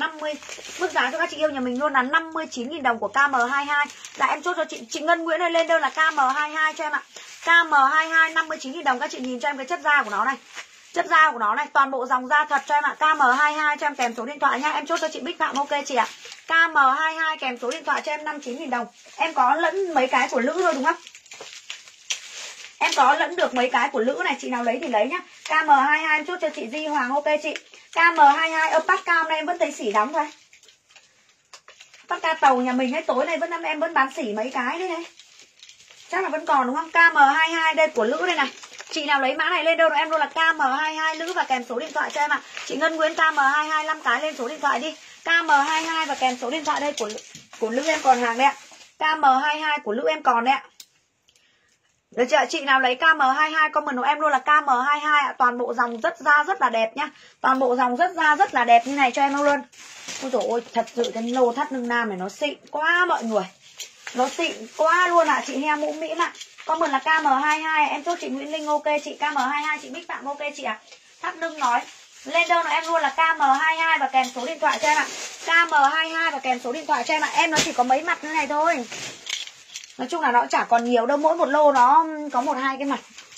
59.000 đồng của KM22. Là em chốt cho chị Ngân Nguyễn ơi, lên đơn là KM22 cho em ạ. KM22 59.000 đồng. Các chị nhìn cho em cái chất da của nó này. Chất da của nó này, toàn bộ dòng da thật cho em ạ. KM22 cho em kèm số điện thoại nha. Em chốt cho chị Bích Phạm ok chị ạ. KM22 kèm số điện thoại cho em 59.000 đồng. Em có lẫn mấy cái của nữ thôi đúng không? Em có lẫn được mấy cái của nữ này, chị nào lấy thì lấy nhá. KM22 em chốt cho chị Di Hoàng ok chị. KM22 ở Pascal hôm nay em vẫn thấy xỉ đóng thôi. Pascal tàu nhà mình ấy, tối nay em vẫn bán xỉ mấy cái đấy này. Chắc là vẫn còn đúng không? KM22 đây của nữ đây này. Chị nào lấy mã này lên đâu em luôn là KM22 nữ và kèm số điện thoại cho em ạ. Chị Ngân Nguyễn KM22 5 cái lên số điện thoại đi. KM22 và kèm số điện thoại đây của nữ em còn hàng đấy ạ. KM22 của nữ em còn đấy ạ. Được chưa? Chị nào lấy KM22 comment của em luôn là KM22 ạ. Toàn bộ dòng rất là đẹp nhá. Toàn bộ dòng rất là đẹp như này cho em luôn. Ôi dồi ôi, thật sự cái lô thắt lưng nam này nó xịn quá mọi người. Nó xịn quá luôn ạ, chị Heo Mũ Mỹ ạ. Comment là KM22, em chốt chị Nguyễn Linh ok chị. KM22 chị Bích Phạm ok chị ạ. Thắt lưng nói lên đơn của em luôn là KM22 và kèm số điện thoại cho em ạ. KM22 và kèm số điện thoại cho em ạ. Em nó chỉ có mấy mặt như này thôi. Nói chung là nó chả còn nhiều đâu, mỗi một lô nó có 1-2 cái mặt.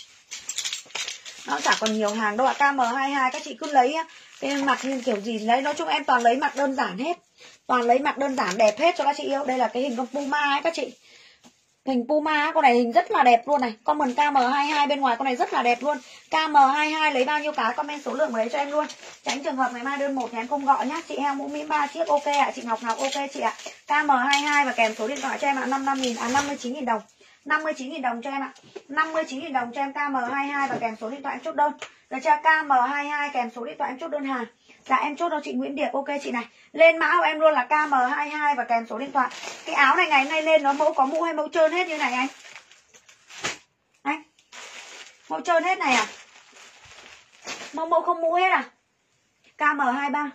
Nó chả còn nhiều hàng đâu ạ. KM22 các chị cứ lấy cái mặt như kiểu gì đấy. Nói chung em toàn lấy mặt đơn giản hết. Toàn lấy mặt đơn giản đẹp hết cho các chị yêu. Đây là cái hình con Puma ấy các chị. Hình Puma, con này hình rất là đẹp luôn này. Comment KM22 bên ngoài con này rất là đẹp luôn. KM22 lấy bao nhiêu cái comment số lượng đấy cho em luôn. Tránh trường hợp ngày mai đơn 1 thì em không gọi nhá. Chị Heo Mũ Mỹ 3 chiếc ok ạ. Chị Ngọc Ngọc ok chị ạ. KM22 và kèm số điện thoại cho em ạ. 59.000 đồng. 59.000 đồng cho em ạ. 59.000 đồng cho em KM22 và kèm số điện thoại em chốt đơn. Được chưa? KM22 kèm số điện thoại em chốt đơn hàng. Dạ em chốt cho chị Nguyễn Điệp ok chị này. Lên mã của em luôn là KM22 và kèm số điện thoại. Cái áo này ngày hôm nay lên nó mẫu có mũ hay mẫu trơn hết như này anh? Anh? Mẫu trơn hết này à? Mẫu không mũ hết à? KM23.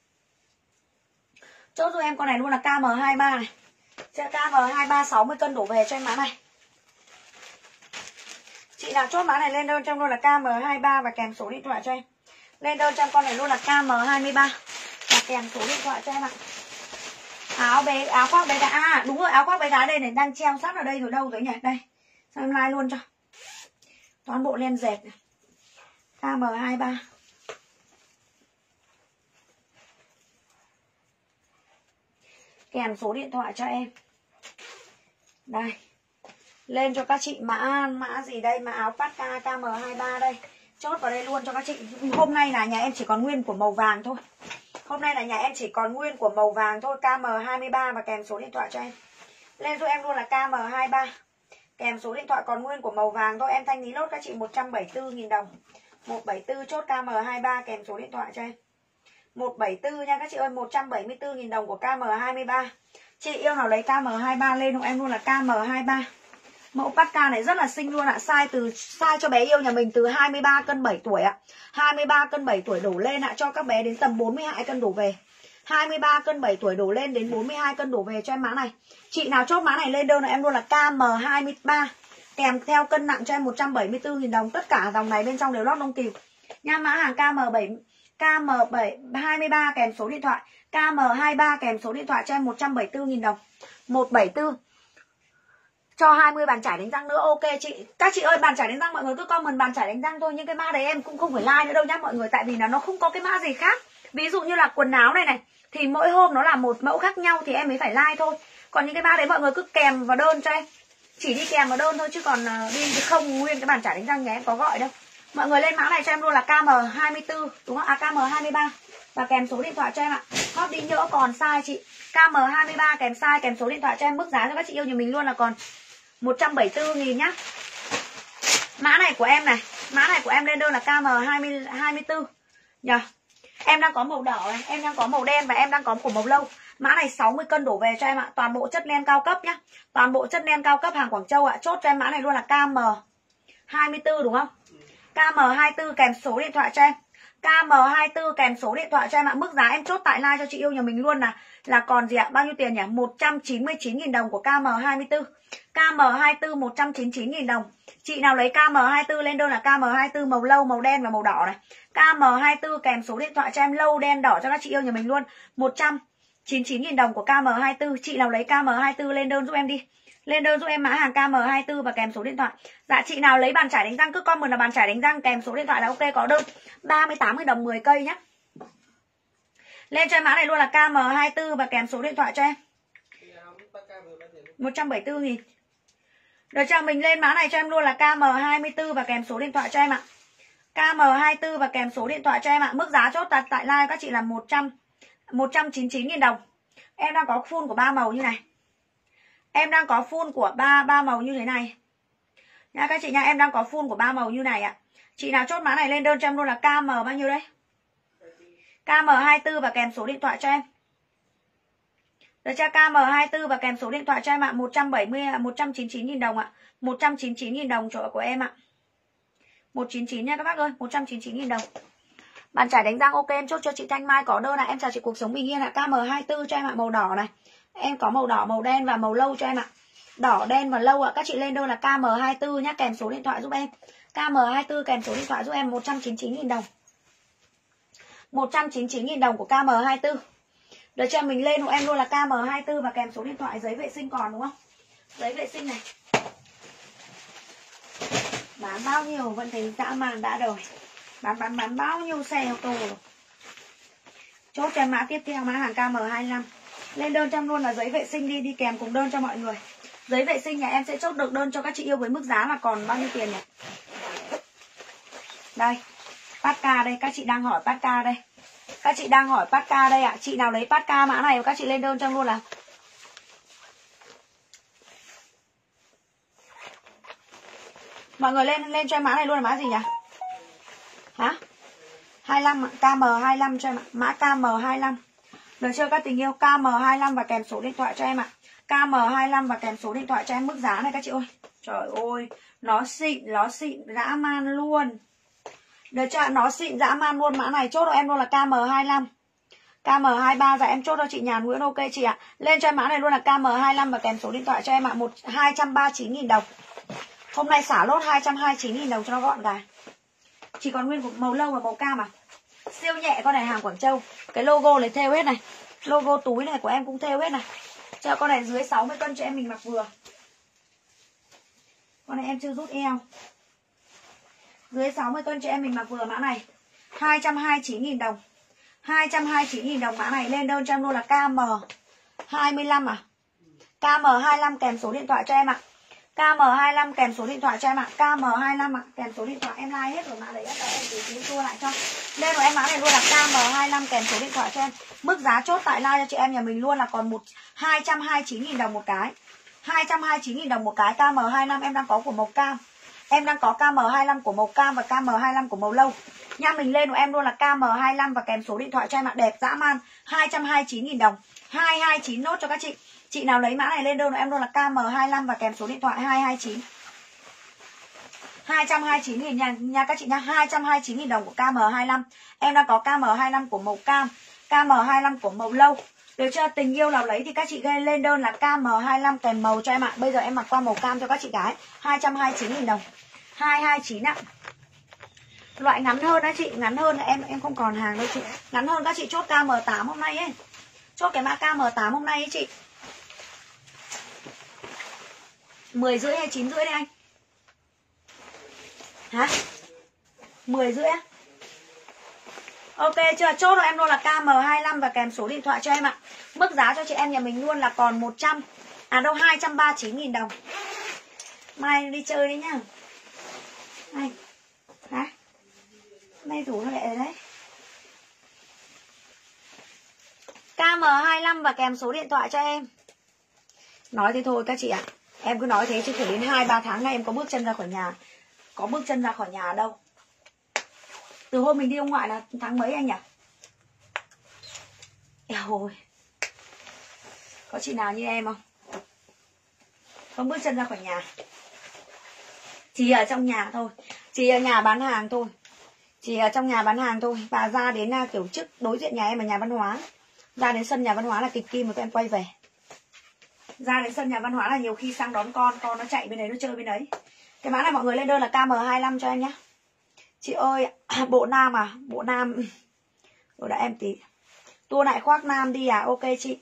Chốt cho em con này luôn là KM23 này. KM23 60 cân đổ về cho em mã này. Chị nào chốt mã này lên đơn cho em luôn là KM23 và kèm số điện thoại cho em. Lên đơn cho em con này luôn là KM23 và kèm số điện thoại cho em ạ. Áo khoác bé gái. À đúng rồi, áo khoác bé gái đây này đang treo sẵn ở đây rồi, đâu rồi nhỉ? Đây. Sao em like luôn cho. Toàn bộ len dệt này. KM23. Kèm số điện thoại cho em. Đây. Lên cho các chị mã gì đây? Mã áo Pascal KM23 đây. Chốt vào đây luôn cho các chị. Hôm nay là nhà em chỉ còn nguyên của màu vàng thôi. Hôm nay là nhà em chỉ còn nguyên của màu vàng thôi. KM23 và kèm số điện thoại cho em. Lên cho em luôn là KM23. Kèm số điện thoại còn nguyên của màu vàng thôi. Em thanh lý lốt các chị 174.000 đồng. 174 chốt KM23 kèm số điện thoại cho em. 174 nha các chị ơi. 174.000 đồng của KM23. Chị yêu nào lấy KM23 lên hộ em luôn là KM23. Mẫu Pascal này rất là xinh luôn ạ. Size cho bé yêu nhà mình từ 23 cân 7 tuổi ạ. 23 cân 7 tuổi đổ lên ạ, cho các bé đến tầm 42 cân đổ về. 23 cân 7 tuổi đổ lên đến 42 cân đổ về cho em mã này. Chị nào chốt mã này lên đơn là em luôn là KM23. Kèm theo cân nặng cho em 174.000 đồng. Tất cả dòng này bên trong đều lót lông cừu. Nha, mã hàng KM23 kèm số điện thoại. KM23 kèm số điện thoại cho em 174.000 đồng. 174. Cho 20 bàn chải đánh răng nữa ok chị. Các chị ơi, bàn chải đánh răng mọi người cứ comment bàn chải đánh răng thôi. Nhưng cái mã đấy em cũng không phải like nữa đâu nhá mọi người. Tại vì là nó không có cái mã gì khác. Ví dụ như là quần áo này này thì mỗi hôm nó là một mẫu khác nhau thì em mới phải like thôi. Còn những cái mã đấy mọi người cứ kèm vào đơn cho em. Chỉ đi kèm vào đơn thôi chứ còn đi không nguyên cái bàn chải đánh răng nhà em có gọi đâu. Mọi người lên mã này cho em luôn là KM24 đúng không? À KM23 và kèm số điện thoại cho em ạ. Hot đi nhỡ còn size chị. KM23 kèm size kèm số điện thoại cho em. Mức giá cho các chị yêu nhà mình luôn là còn 174.000 nhá. Mã này của em này, mã này của em lên đơn là KM24 nhờ. Em đang có màu đỏ này, em đang có màu đen và em đang có của màu lâu. Mã này 60 cân đổ về cho em ạ. Toàn bộ chất len cao cấp nhá. Toàn bộ chất len cao cấp hàng Quảng Châu ạ. Chốt cho em mã này luôn là KM24 đúng không? KM24 kèm số điện thoại cho em. KM24 kèm số điện thoại cho em ạ. Mức giá em chốt tại live cho chị yêu nhà mình luôn là còn gì ạ? Bao nhiêu tiền nhỉ? 199.000 đồng của KM24. KM24 199.000 đồng. Chị nào lấy KM24 lên đơn là KM24 màu lâu, màu đen và màu đỏ này. KM24 kèm số điện thoại cho em lâu, đen, đỏ cho các chị yêu nhà mình luôn. 199.000 đồng của KM24. Chị nào lấy KM24 lên đơn giúp em đi. Lên đơn giúp em mã hàng KM24 và kèm số điện thoại. Dạ chị nào lấy bàn chải đánh răng cứ comment là bàn chải đánh răng kèm số điện thoại là ok, có đơn 38.000 đồng 10 cây nhá. Lên cho em mã này luôn là KM24 và kèm số điện thoại cho em. 174.000. Được chưa? Mình lên mã này cho em luôn là KM24 và kèm số điện thoại cho em ạ. KM24 và kèm số điện thoại cho em ạ. Mức giá chốt tại live các chị là 199.000 đồng. Em đang có full của 3 màu như này. Em đang có full của 3 màu như thế này. Nha các chị nha, em đang có full của 3 màu như này ạ. Chị nào chốt mã này lên đơn cho em luôn là KM bao nhiêu đấy? KM24 và kèm số điện thoại cho em. Được chưa? KM24 và kèm số điện thoại cho em ạ. 199.000 đồng ạ. 199.000 đồng chỗ của em ạ. 199 nha các bác ơi, 199.000 đồng. Bàn chải đánh răng ok, em chốt cho chị Thanh Mai có đơn ạ. Em chào chị Cuộc Sống Bình Yên ạ. KM24 cho em ạ, màu đỏ này. Em có màu đỏ, màu đen và màu lâu cho em ạ. Đỏ, đen và lâu ạ. Các chị lên đơn là KM24 nhá, kèm số điện thoại giúp em. KM24 kèm số điện thoại giúp em 199.000 đồng. 199.000 đồng của KM24. Được chưa? Mình lên hộ em luôn là KM24 và kèm số điện thoại. Giấy vệ sinh còn đúng không? Giấy vệ sinh này. Bán bao nhiêu vẫn thấy dã man đã đời. Bán bao nhiêu xe ô tô rồi. Chốt cho em mã tiếp theo, mã hàng KM25. Lên đơn cho em luôn là giấy vệ sinh đi kèm cùng đơn cho mọi người. Giấy vệ sinh nhà em sẽ chốt được đơn cho các chị yêu với mức giá là còn bao nhiêu tiền nhỉ? Đây, Patka đây, các chị đang hỏi Patka đây. Các chị đang hỏi Patka đây ạ. Chị nào lấy Patka mã này các chị lên đơn cho em luôn là mọi người lên cho em mã này luôn là mã gì nhỉ? Hả? 25 KM25 cho em ạ. Mã KM25. Được chưa các tình yêu? KM25 và kèm số điện thoại cho em ạ. KM25 và kèm số điện thoại cho em. Mức giá này các chị ơi. Trời ơi, nó xịn dã man luôn. Được chưa? Nó xịn dã man luôn. Mã này chốt cho em luôn là KM25. KM23 và em chốt cho chị Nhàn Nguyễn ok chị ạ. Lên cho em mã này luôn là KM25 và kèm số điện thoại cho em ạ. 239.000 đồng. Hôm nay xả lốt 229.000 đồng cho nó gọn gàng. Chỉ còn nguyên một màu lâu và màu cam à. Siêu nhẹ con này, hàng Quảng Châu. Cái logo này thêu hết này. Logo túi này của em cũng thêu hết này. Cho con này dưới 60 cân cho em mình mặc vừa. Con này em chưa rút eo. Dưới 60 cân cho em mình mặc vừa mã này. 229.000 đồng. 229.000 đồng mã này. Lên đơn cho em luôn là KM25 à. KM25 kèm số điện thoại cho em ạ. KM25 kèm số điện thoại cho em ạ. KM25 ạ, kèm số điện thoại em like hết rồi mã đấy cho em tí tua lại cho. Lên rồi em mã này luôn là KM25 kèm số điện thoại cho em. Mức giá chốt tại like cho chị em nhà mình luôn là còn 229.000 đồng một cái. 229.000 đồng một cái. KM25 em đang có của màu cam. Em đang có KM25 của màu cam và KM25 của màu lâu. Nha mình lên của em luôn là KM25 và kèm số điện thoại cho em ạ. Đẹp dã man. 229.000 đồng. 229 nốt cho các chị. Chị nào lấy mã này lên đơn của em luôn là KM25 và kèm số điện thoại 229. 229.000 nha các chị nha. 229.000 đồng của KM25. Em đang có KM25 của màu cam, KM25 của màu lâu. Được chưa? Tình yêu nào lấy thì các chị gây lên đơn là KM25 kèm màu cho em ạ. Bây giờ em mặc qua màu cam cho các chị gái. 229.000 đồng. 229 ạ. Loại ngắn hơn đó chị, ngắn hơn em không còn hàng đâu chị. Ngắn hơn các chị chốt KM8 hôm nay ấy. Chốt cái mã KM8 hôm nay ấy chị. 10 rưỡi hay 9 rưỡi đấy anh? Hả? 10 rưỡi á? Ok chưa? Chốt rồi em luôn là KM25 và kèm số điện thoại cho em ạ. Mức giá cho chị em nhà mình luôn là còn 239.000 đồng. Mai đi chơi đi nhá. Này. Hả? Nay rủ nó lại đấy. KM25 và kèm số điện thoại cho em. Nói thế thôi các chị ạ. Em cứ nói thế chứ phải đến 2-3 tháng nay em có bước chân ra khỏi nhà. Có bước chân ra khỏi nhà đâu. Từ hôm mình đi ông ngoại là tháng mấy anh nhỉ? Eo ơi. Có chị nào như em không? Không bước chân ra khỏi nhà. Chỉ ở trong nhà thôi. Chỉ ở nhà bán hàng thôi. Chỉ ở trong nhà bán hàng thôi. Và ra đến kiểu trước đối diện nhà em là nhà văn hóa. Ra đến sân nhà văn hóa là kịch kim mà các em quay về. Ra đến sân nhà văn hóa là nhiều khi sang đón con nó chạy bên đấy nó chơi bên đấy. Cái mã này mọi người lên đơn là KM25 cho em nhé. Chị ơi, bộ nam à? Bộ nam. Rồi đã em tí. Tua lại khoác nam đi à? Ok chị.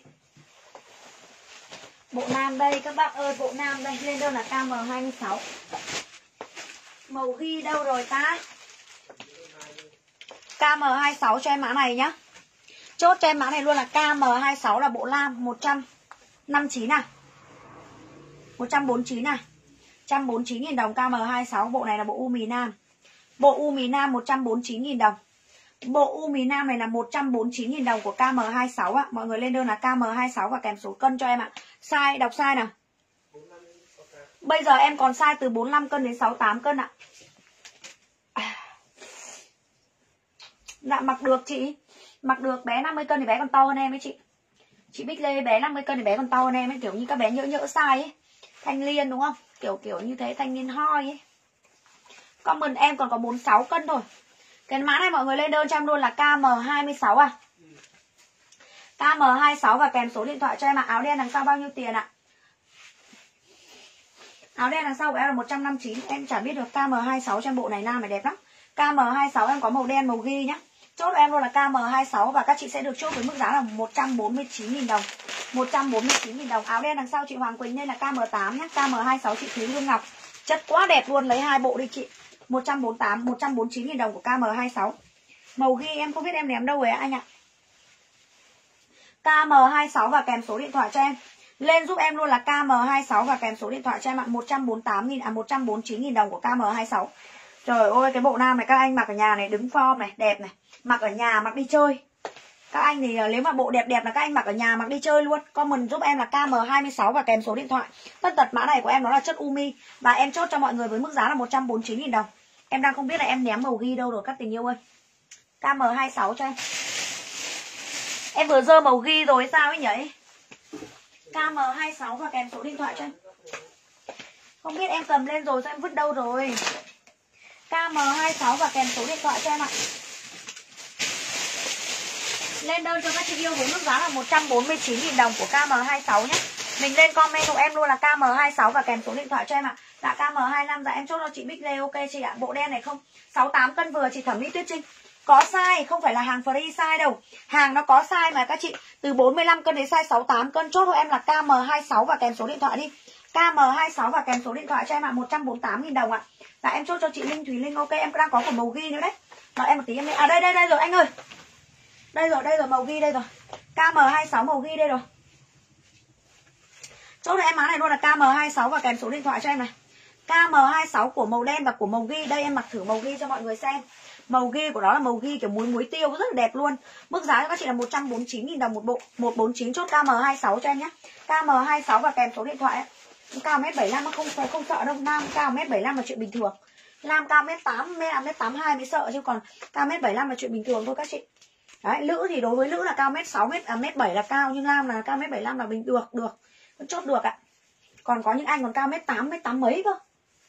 Bộ nam đây các bạn ơi, bộ nam đây. Lên đơn là KM26. Màu ghi đâu rồi ta? KM26 cho em mã này nhá. Chốt cho em mã này luôn là KM26 là bộ lam 159 à. 149 à. 149.000 đồng KM26. Bộ này là bộ u mì nam. Bộ u mì nam 149.000 đồng. Bộ u mì nam này là 149.000 đồng của KM26 ạ. Mọi người lên đơn là KM26 và kèm số cân cho em ạ. Size, đọc size nào. Bây giờ em còn size từ 45 cân đến 68 cân ạ. Dạ mặc được chị. Mặc được, bé 50 cân thì bé còn to hơn em ấy chị. Chị Bích Lê bé 50 cân thì bé còn to hơn em ấy. Kiểu như các bé nhỡ size ấy. Thanh Liên đúng không? Kiểu như thế, thanh niên hoi ấy. Comment em còn có 46 cân thôi. Cái mã này mọi người lên đơn cho em luôn là KM26 à. KM26 và kèm số điện thoại cho em ạ. Áo đen đằng sau bao nhiêu tiền ạ? Áo đen đằng sau của em là 159. Em chả biết được KM26 cho em bộ này nam này đẹp lắm. KM26 em có màu đen màu ghi nhá. Chốt em luôn là KM26 và các chị sẽ được chốt với mức giá là 149.000 đồng. 149.000 đồng. Áo đen đằng sau chị Hoàng Quỳnh nên là KM8 nhá. KM26 chị Thúy Hương Ngọc. Chất quá đẹp luôn, lấy 2 bộ đi chị. 148, 149.000 đồng của KM26. Màu ghi em không biết em ném đâu rồi anh ạ. KM26 và kèm số điện thoại cho em. Lên giúp em luôn là KM26 và kèm số điện thoại cho em ạ. 149.000 đồng của KM26. Trời ơi, cái bộ nam này các anh mặc ở nhà này, đứng form này, đẹp này. Mặc ở nhà, mặc đi chơi. Các anh thì nếu mà bộ đẹp đẹp là các anh mặc ở nhà, mặc đi chơi luôn. Comment giúp em là KM26 và kèm số điện thoại. Tất tật mã này của em nó là chất umi. Và em chốt cho mọi người với mức giá là 149.000 đồng. Em đang không biết là em ném màu ghi đâu rồi các tình yêu ơi. KM26 cho em. Em vừa dơ màu ghi rồi sao ấy nhỉ? KM26 và kèm số điện thoại cho em. Không biết em cầm lên rồi sao em vứt đâu rồi. KM26 và kèm số điện thoại cho em ạ. Lên đơn cho các chị yêu với mức giá là 149.000 đồng của KM26 nhé. Mình lên comment của em luôn là KM26 và kèm số điện thoại cho em ạ. Dạ KM25, dạ em chốt cho chị Bích Lê ok chị ạ. Bộ đen này không 68 cân vừa chị Thẩm Mỹ Tuyết Trinh. Có size, không phải là hàng free size đâu. Hàng nó có size mà các chị. Từ 45 cân đến size 68 cân. Chốt cho em là KM26 và kèm số điện thoại đi. KM26 và kèm số điện thoại cho em ạ. 148.000 đồng ạ. Dạ em chốt cho chị Linh Thúy Linh ok. Em đang có cả màu ghi nữa đấy. Đợi em một tí em lên. À đây rồi anh ơi. Đây rồi màu ghi đây rồi. KM26 màu ghi đây rồi. Chốt cho em mã này luôn là KM26 và kèm số điện thoại cho em này. KM26 của màu đen và của màu ghi. Đây em mặc thử màu ghi cho mọi người xem. Màu ghi của nó là màu ghi kiểu muối tiêu rất là đẹp luôn. Mức giá cho các chị là 149.000 đồng một bộ. 149 chốt KM26 cho em nhé. KM26 và kèm số điện thoại. Cao 1m75 nó không sợ đâu. Nam cao 1m75 là chuyện bình thường. Nam cao 1m8, 1m82 mới sợ chứ còn cao 1m75 là chuyện bình thường thôi các chị. Đấy, nữ thì đối với nữ là cao 1m6, 1m7 là cao, nhưng nam là cao 1m75 là bình được. Vẫn chốt được ạ. Còn có những anh còn cao 1m8, 1m8 mấy cơ.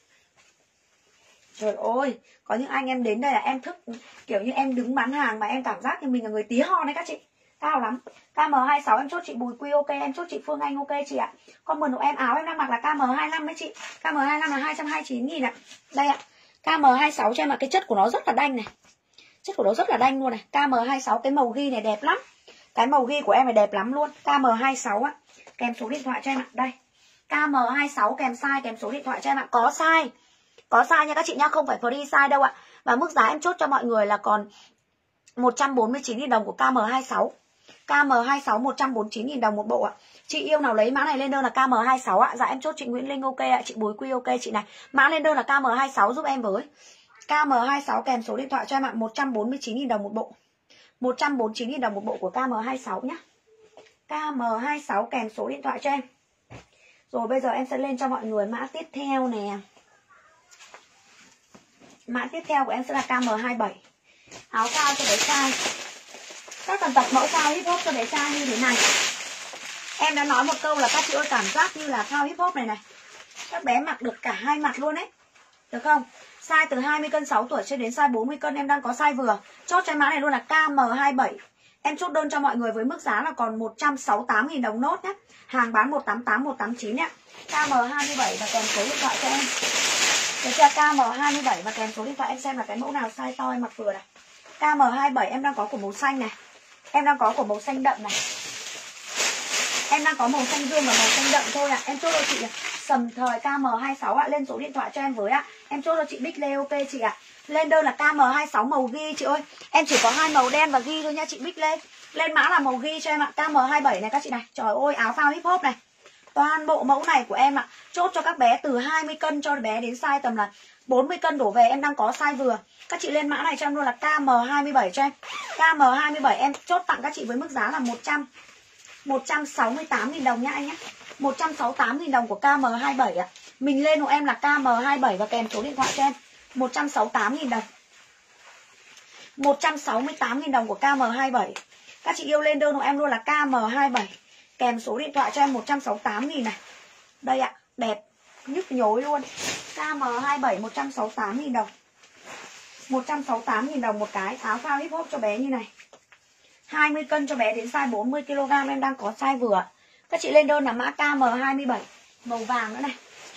Trời ơi, có những anh em đến đây là em thức kiểu như em đứng bán hàng mà em cảm giác như mình là người tí hon đấy các chị. Cao lắm. KM26 em chốt chị Bùi Quy ok, em chốt chị Phương Anh ok chị ạ. Comment của em áo em đang mặc là KM25 đấy chị. KM25 là 229.000 ạ. Đây ạ. KM26 cho em ạ, cái chất của nó rất là đanh này. Chất của nó rất là đanh luôn này. KM26 cái màu ghi này đẹp lắm. Cái màu ghi của em này đẹp lắm luôn. KM26 ạ. Kèm số điện thoại cho em ạ. Đây. KM26 kèm size kèm số điện thoại cho em ạ. Có size. Có size nha các chị nhá, không phải free size đâu ạ. Và mức giá em chốt cho mọi người là còn 149.000 đồng của KM26. KM26 149.000 đồng một bộ ạ. Chị yêu nào lấy mã này lên đơn là KM26 ạ. Dạ em chốt chị Nguyễn Linh ok ạ, chị Bùi Quy ok chị này. Mã lên đơn là KM26 giúp em với. KM26 kèm số điện thoại cho em ạ, 149.000 đồng một bộ. 149.000 đồng một bộ của KM26 nhá. KM26 kèm số điện thoại cho em. Rồi bây giờ em sẽ lên cho mọi người mã tiếp theo nè. Mã tiếp theo của em sẽ là KM27. Áo cao cho bé trai. Các tần tật mẫu cao hip hop cho bé trai như thế này. Em đã nói một câu là các chị ơi cảm giác như là cao hip hop này này. Các bé mặc được cả hai mặt luôn đấy. Được không? Size từ 20 cân 6 tuổi cho đến size 40 cân em đang có size vừa. Chốt cho em mã này luôn là KM27. Em chốt đơn cho mọi người với mức giá là còn 168.000 đồng nốt nhé. Hàng bán 188, 189 nhé. KM27 và kèm số điện thoại cho em. Được chưa? KM27 và kèm số điện thoại em xem là cái mẫu nào size to em mặc vừa này. KM27 em đang có của màu xanh này. Em đang có của màu xanh đậm này. Em đang có màu xanh dương và màu xanh đậm thôi ạ. Em chốt cho chị Sầm Thời KM26 ạ. Lên số điện thoại cho em với ạ. Em chốt cho chị Bích Lê ok chị ạ. Lên đơn là KM26 màu ghi chị ơi. Em chỉ có 2 màu đen và ghi thôi nha chị Bích Lê. Lên mã là màu ghi cho em ạ. KM27 này các chị này. Trời ơi áo phao hip hop này. Toàn bộ mẫu này của em ạ. Chốt cho các bé từ 20 cân cho bé đến size tầm là 40 cân đổ về. Em đang có size vừa. Các chị lên mã này cho em luôn là KM27 cho em. KM27 em chốt tặng các chị với mức giá là 168.000 đồng nha anh nhé. 168.000 đồng của KM27 ạ. Mình lên hộ em là KM27 và kèm số điện thoại cho em. 168.000 đồng. 168.000 đồng của KM27. Các chị yêu lên đơn hộ em luôn là KM27 kèm số điện thoại cho em 168.000 này. Đây ạ, đẹp nhức nhối luôn. KM27 168.000 đồng. 168.000 đồng một cái áo phao hip hop cho bé như này. 20 cân cho bé đến size 40 kg em đang có size vừa. Các chị lên đơn là mã KM27 màu vàng nữa này.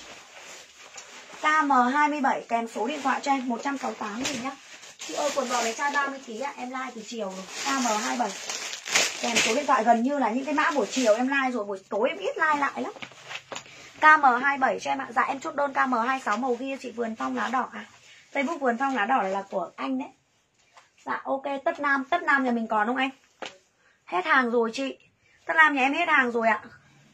KM27 kèm số điện thoại cho em 168.000 nhá. Chị ơi quần bò bé trai 30 kg ạ, em like từ chiều rồi. KM27 kèm số điện thoại, gần như là những cái mã buổi chiều em like rồi, buổi tối em ít like lại lắm. KM27 cho em ạ. Dạ em chốt đơn KM26 màu ghi chị Vườn Phong lá đỏ à. Facebook Vườn Phong lá đỏ là của anh đấy. Dạ ok. Tất Nam nhà mình còn không anh? Hết hàng rồi chị. Tất Nam nhà em hết hàng rồi ạ.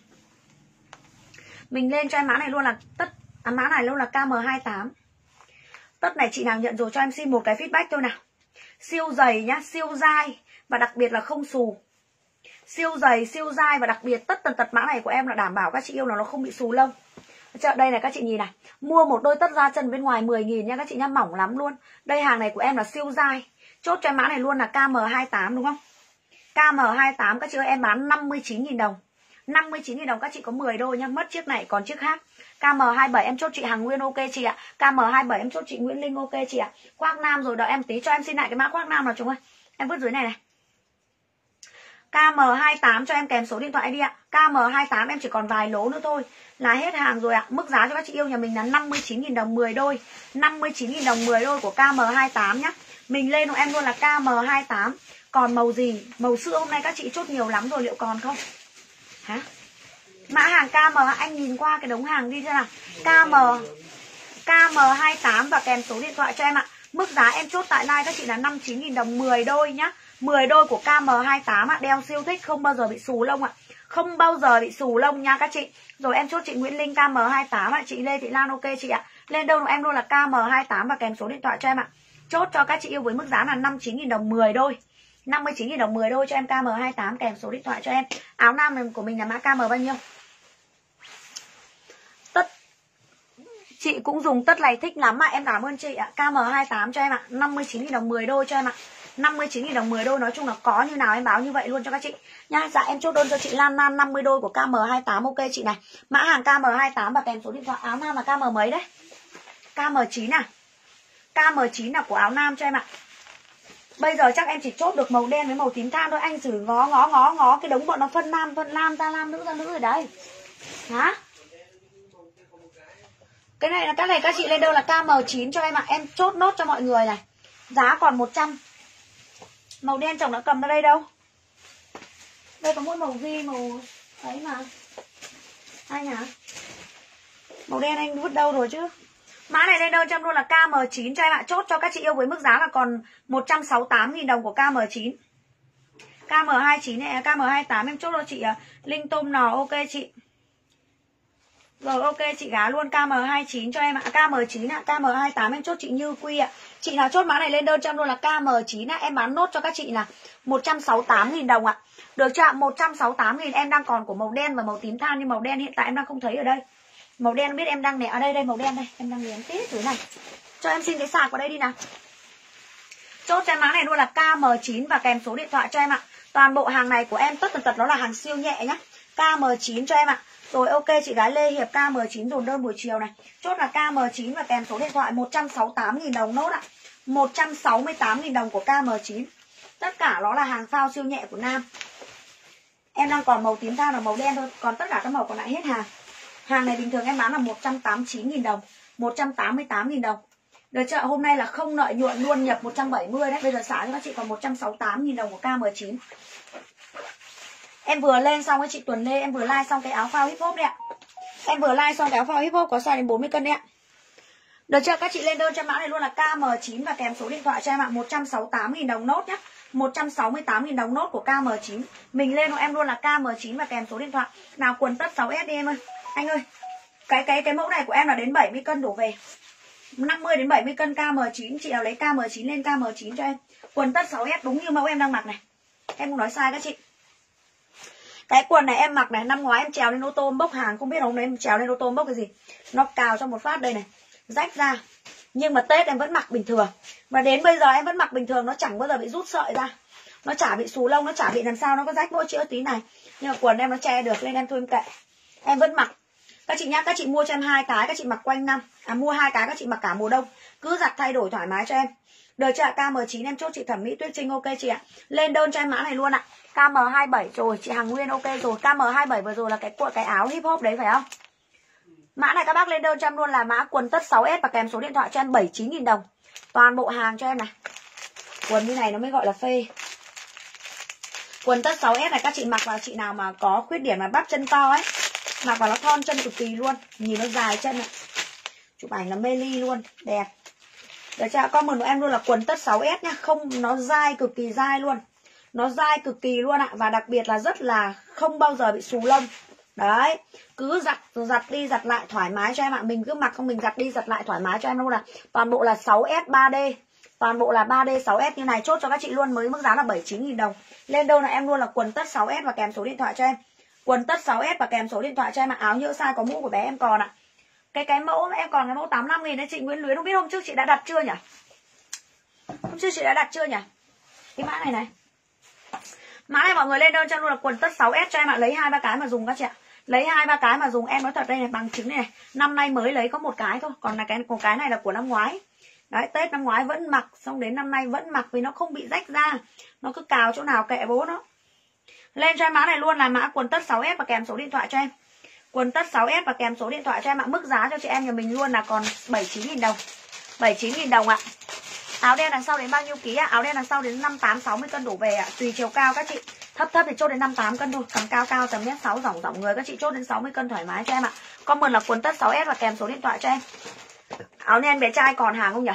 Mình lên cho em mã này luôn là mã này luôn là KM28. Tất này chị nào nhận rồi cho em xin một cái feedback thôi nào. Siêu dày nhá, siêu dai và đặc biệt là không xù. Siêu dày, siêu dai và đặc biệt tất tần tật mã này của em là đảm bảo các chị yêu nó không bị xù lông. Đây này các chị nhìn này. Mua một đôi tất da chân bên ngoài 10.000 nha các chị nhá, mỏng lắm luôn. Đây hàng này của em là siêu dai. Chốt cho em mã này luôn là KM28 đúng không? KM28 các chị ơi em bán 59.000 đồng. 59.000 đồng các chị có 10 đôi nhá, mất chiếc này còn chiếc khác. KM27 em chốt chị Hằng Nguyên ok chị ạ. KM27 em chốt chị Nguyễn Linh ok chị ạ. Khoác Nam rồi đợi em tí cho em xin lại cái mã khoác Nam nào chúng ơi. Em vứt dưới này này. KM28 cho em kèm số điện thoại đi ạ. KM28 em chỉ còn vài lố nữa thôi là hết hàng rồi ạ. Mức giá cho các chị yêu nhà mình là 59.000 đồng 10 đôi. 59.000 đồng 10 đôi của KM28 nhá. Mình lên của em luôn là KM28. Còn màu gì? Màu sữa hôm nay các chị chốt nhiều lắm rồi, liệu còn không? Hả? Mã hàng KM anh nhìn qua cái đống hàng đi cho nào. KM28 và kèm số điện thoại cho em ạ. Mức giá em chốt tại live các chị là 59.000 đồng 10 đôi nhá. 10 đôi của KM28 ạ, đeo siêu thích, không bao giờ bị xù lông ạ. Không bao giờ bị xù lông nha các chị. Rồi em chốt chị Nguyễn Linh KM28 ạ, chị Lê Thị Lan ok chị ạ. Lên đơn của em luôn là KM28 và kèm số điện thoại cho em ạ. Chốt cho các chị yêu với mức giá là 59.000 đồng 10 đôi. 59.000 đồng 10 đôi cho em KM28 kèm số điện thoại cho em. Áo nam của mình là mã KM bao nhiêu? Tất chị cũng dùng tất này thích lắm ạ, em cảm ơn chị ạ. KM28 cho em ạ, 59.000 đồng 10 đôi cho em ạ. 59.000 đồng 10 đôi, nói chung là có như nào em báo như vậy luôn cho các chị nha. Dạ em chốt đơn cho chị Lan Nan 50 đôi của KM28 ok chị này. Mã hàng KM28 và kèm số điện thoại. Áo nam là KM mấy đấy? KM9 à? KM9 là của áo nam cho em ạ. Bây giờ chắc em chỉ chốt được màu đen với màu tím than thôi. Anh thử ngó cái đống bọn nó phân nam, phân nam, ta nam, nữ ra nữ rồi đấy. Hả? Cái này là các chị lên đâu là KM9 cho em ạ. Em chốt nốt cho mọi người này. Giá còn 100. Màu đen chồng đã cầm ra đây đâu. Đây có mỗi màu ghi màu ấy mà. Anh hả? Màu đen anh vứt đâu rồi chứ. Mã này lên đơn cho em luôn là KM9 cho em ạ. Chốt cho các chị yêu với mức giá là còn 168.000 đồng của KM9. KM29 này, KM28 em chốt cho chị Linh Tôm Nò ok chị. Rồi ok chị gá luôn KM29 cho em ạ. KM9 ạ, KM28 em chốt chị Như Quy ạ. Chị nào chốt mã này lên đơn cho em luôn là KM9 ạ. Em bán nốt cho các chị là 168.000 đồng ạ. Được chưa ạ? 168.000 em đang còn của màu đen và màu tím than, nhưng màu đen hiện tại em đang không thấy ở đây. Màu đen biết em đang nè, ở đây màu đen đây, em đang ném tít dưới này. Cho em xin cái sạc vào đây đi nào. Chốt cho em mã này luôn là KM9 và kèm số điện thoại cho em ạ. Toàn bộ hàng này của em tất tần tật nó là hàng siêu nhẹ nhá. KM9 cho em ạ. Rồi ok chị gái Lê Hiệp KM9 dồn đơn buổi chiều này. Chốt là KM9 và kèm số điện thoại 168.000 đồng nốt ạ. 168.000 đồng của KM9. Tất cả nó là hàng phao siêu nhẹ của nam. Em đang còn màu tím than và màu đen thôi. Còn tất cả các màu còn lại hết hàng. Hàng này bình thường em bán là 189.000 đồng, 188.000 đồng. Được chưa? Hôm nay là không lợi nhuận luôn, nhập 170 đấy. Bây giờ xả cho các chị còn 168.000 đồng của KM9. Em vừa lên xong với chị Tuần Lê, em vừa like xong cái áo phao hip hop đấy ạ. Em vừa like xong cái áo phao hip hop có size đến 40 cân đấy ạ. Được chưa? Các chị lên đơn cho mã này luôn là KM9 và kèm số điện thoại cho em ạ. 168.000 đồng nốt nhá. 168.000 đồng nốt của KM9. Mình lên của em luôn là KM9 và kèm số điện thoại. Nào quần tất 6S đi em ơi. Anh ơi, cái mẫu này của em là đến 70 cân đổ về. 50 đến 70 cân KM9, chị nào lấy KM9 lên KM9 cho em. Quần tất 6S đúng như mẫu em đang mặc này. Em không nói sai các chị. Cái quần này em mặc này, năm ngoái em trèo lên ô tô em bốc hàng, không biết hôm nay em trèo lên ô tô em bốc cái gì. Nó cào cho một phát đây này, rách ra. Nhưng mà Tết em vẫn mặc bình thường. Và đến bây giờ em vẫn mặc bình thường, nó chẳng bao giờ bị rút sợi ra. Nó chả bị xù lông, nó chả bị làm sao, nó có rách mỗi chữa tí này. Nhưng mà quần em nó che được, nên em thôi em kệ. Em vẫn mặc. Các chị nhá, các chị mua cho em 2 cái, các chị mặc quanh năm. Mua 2 cái các chị mặc cả mùa đông. Cứ giặt thay đổi thoải mái cho em. Được chưa ạ? KM9 em chốt chị Thẩm Mỹ Tuyết Trinh ok chị ạ. Lên đơn cho em mã này luôn ạ. KM27 rồi, chị Hằng Nguyên ok rồi. KM27 vừa rồi là cái áo hip hop đấy phải không? Mã này các bác lên đơn cho em luôn là mã quần tất 6S và kèm số điện thoại cho em 79.000 đồng. Toàn bộ hàng cho em này. Quần như này nó mới gọi là phê. Quần tất 6S này các chị mặc vào, chị nào mà có khuyết điểm mà bắp chân to ấy, mặc vào nó thon chân cực kỳ luôn. Nhìn nó dài chân này. Chụp ảnh là mê ly luôn, đẹp. Được chưa? Comment của em luôn là quần tất 6S nhá. Không, nó dai, cực kỳ dai luôn. Nó dai cực kỳ luôn ạ. Và đặc biệt là rất là không bao giờ bị xù lông. Đấy. Cứ giặt đi giặt lại thoải mái cho em ạ. Mình cứ mặc không, mình giặt đi giặt lại thoải mái cho em luôn là. Toàn bộ là 6S 3D. Toàn bộ là 3D 6S như này. Chốt cho các chị luôn, mới mức giá là 79.000 đồng. Lên đơn là em luôn là quần tất 6S và kèm số điện thoại cho em. Quần tất 6S và kèm số điện thoại cho em ạ. Áo nhỡ size có mũ của bé em còn ạ. Cái mẫu em còn cái mẫu 85.000 đấy chị Nguyễn Luyến, không biết hôm trước chị đã đặt chưa nhỉ? Hôm trước chị đã đặt chưa nhỉ? Cái mã này này. Mã này mọi người lên đơn cho luôn là quần tất 6S cho em ạ. Lấy 2-3 cái mà dùng các chị ạ. Lấy 2-3 cái mà dùng, em nói thật đây này, bằng chứng này. Năm nay mới lấy có một cái thôi, còn là cái này là của năm ngoái. Đấy, Tết năm ngoái vẫn mặc, xong đến năm nay vẫn mặc vì nó không bị rách ra. Nó cứ cào chỗ nào kệ bố nó. Lên cho em mã này luôn là mã quần tất 6S và kèm số điện thoại cho em. Quần tất 6S và kèm số điện thoại cho em ạ. Mức giá cho chị em nhà mình luôn là còn 79.000 đồng. 79.000 đồng ạ. Áo đen đằng sau đến bao nhiêu ký ạ? Áo đen đằng sau đến 58-60 cân đổ về ạ. Tùy chiều cao các chị. Thấp thì chốt đến 58 cân thôi. Còn cao tầm mét 6 rộng người các chị chốt đến 60 cân thoải mái cho em ạ. Comment là quần tất 6S và kèm số điện thoại cho em. Áo len bé trai còn hàng không nhỉ?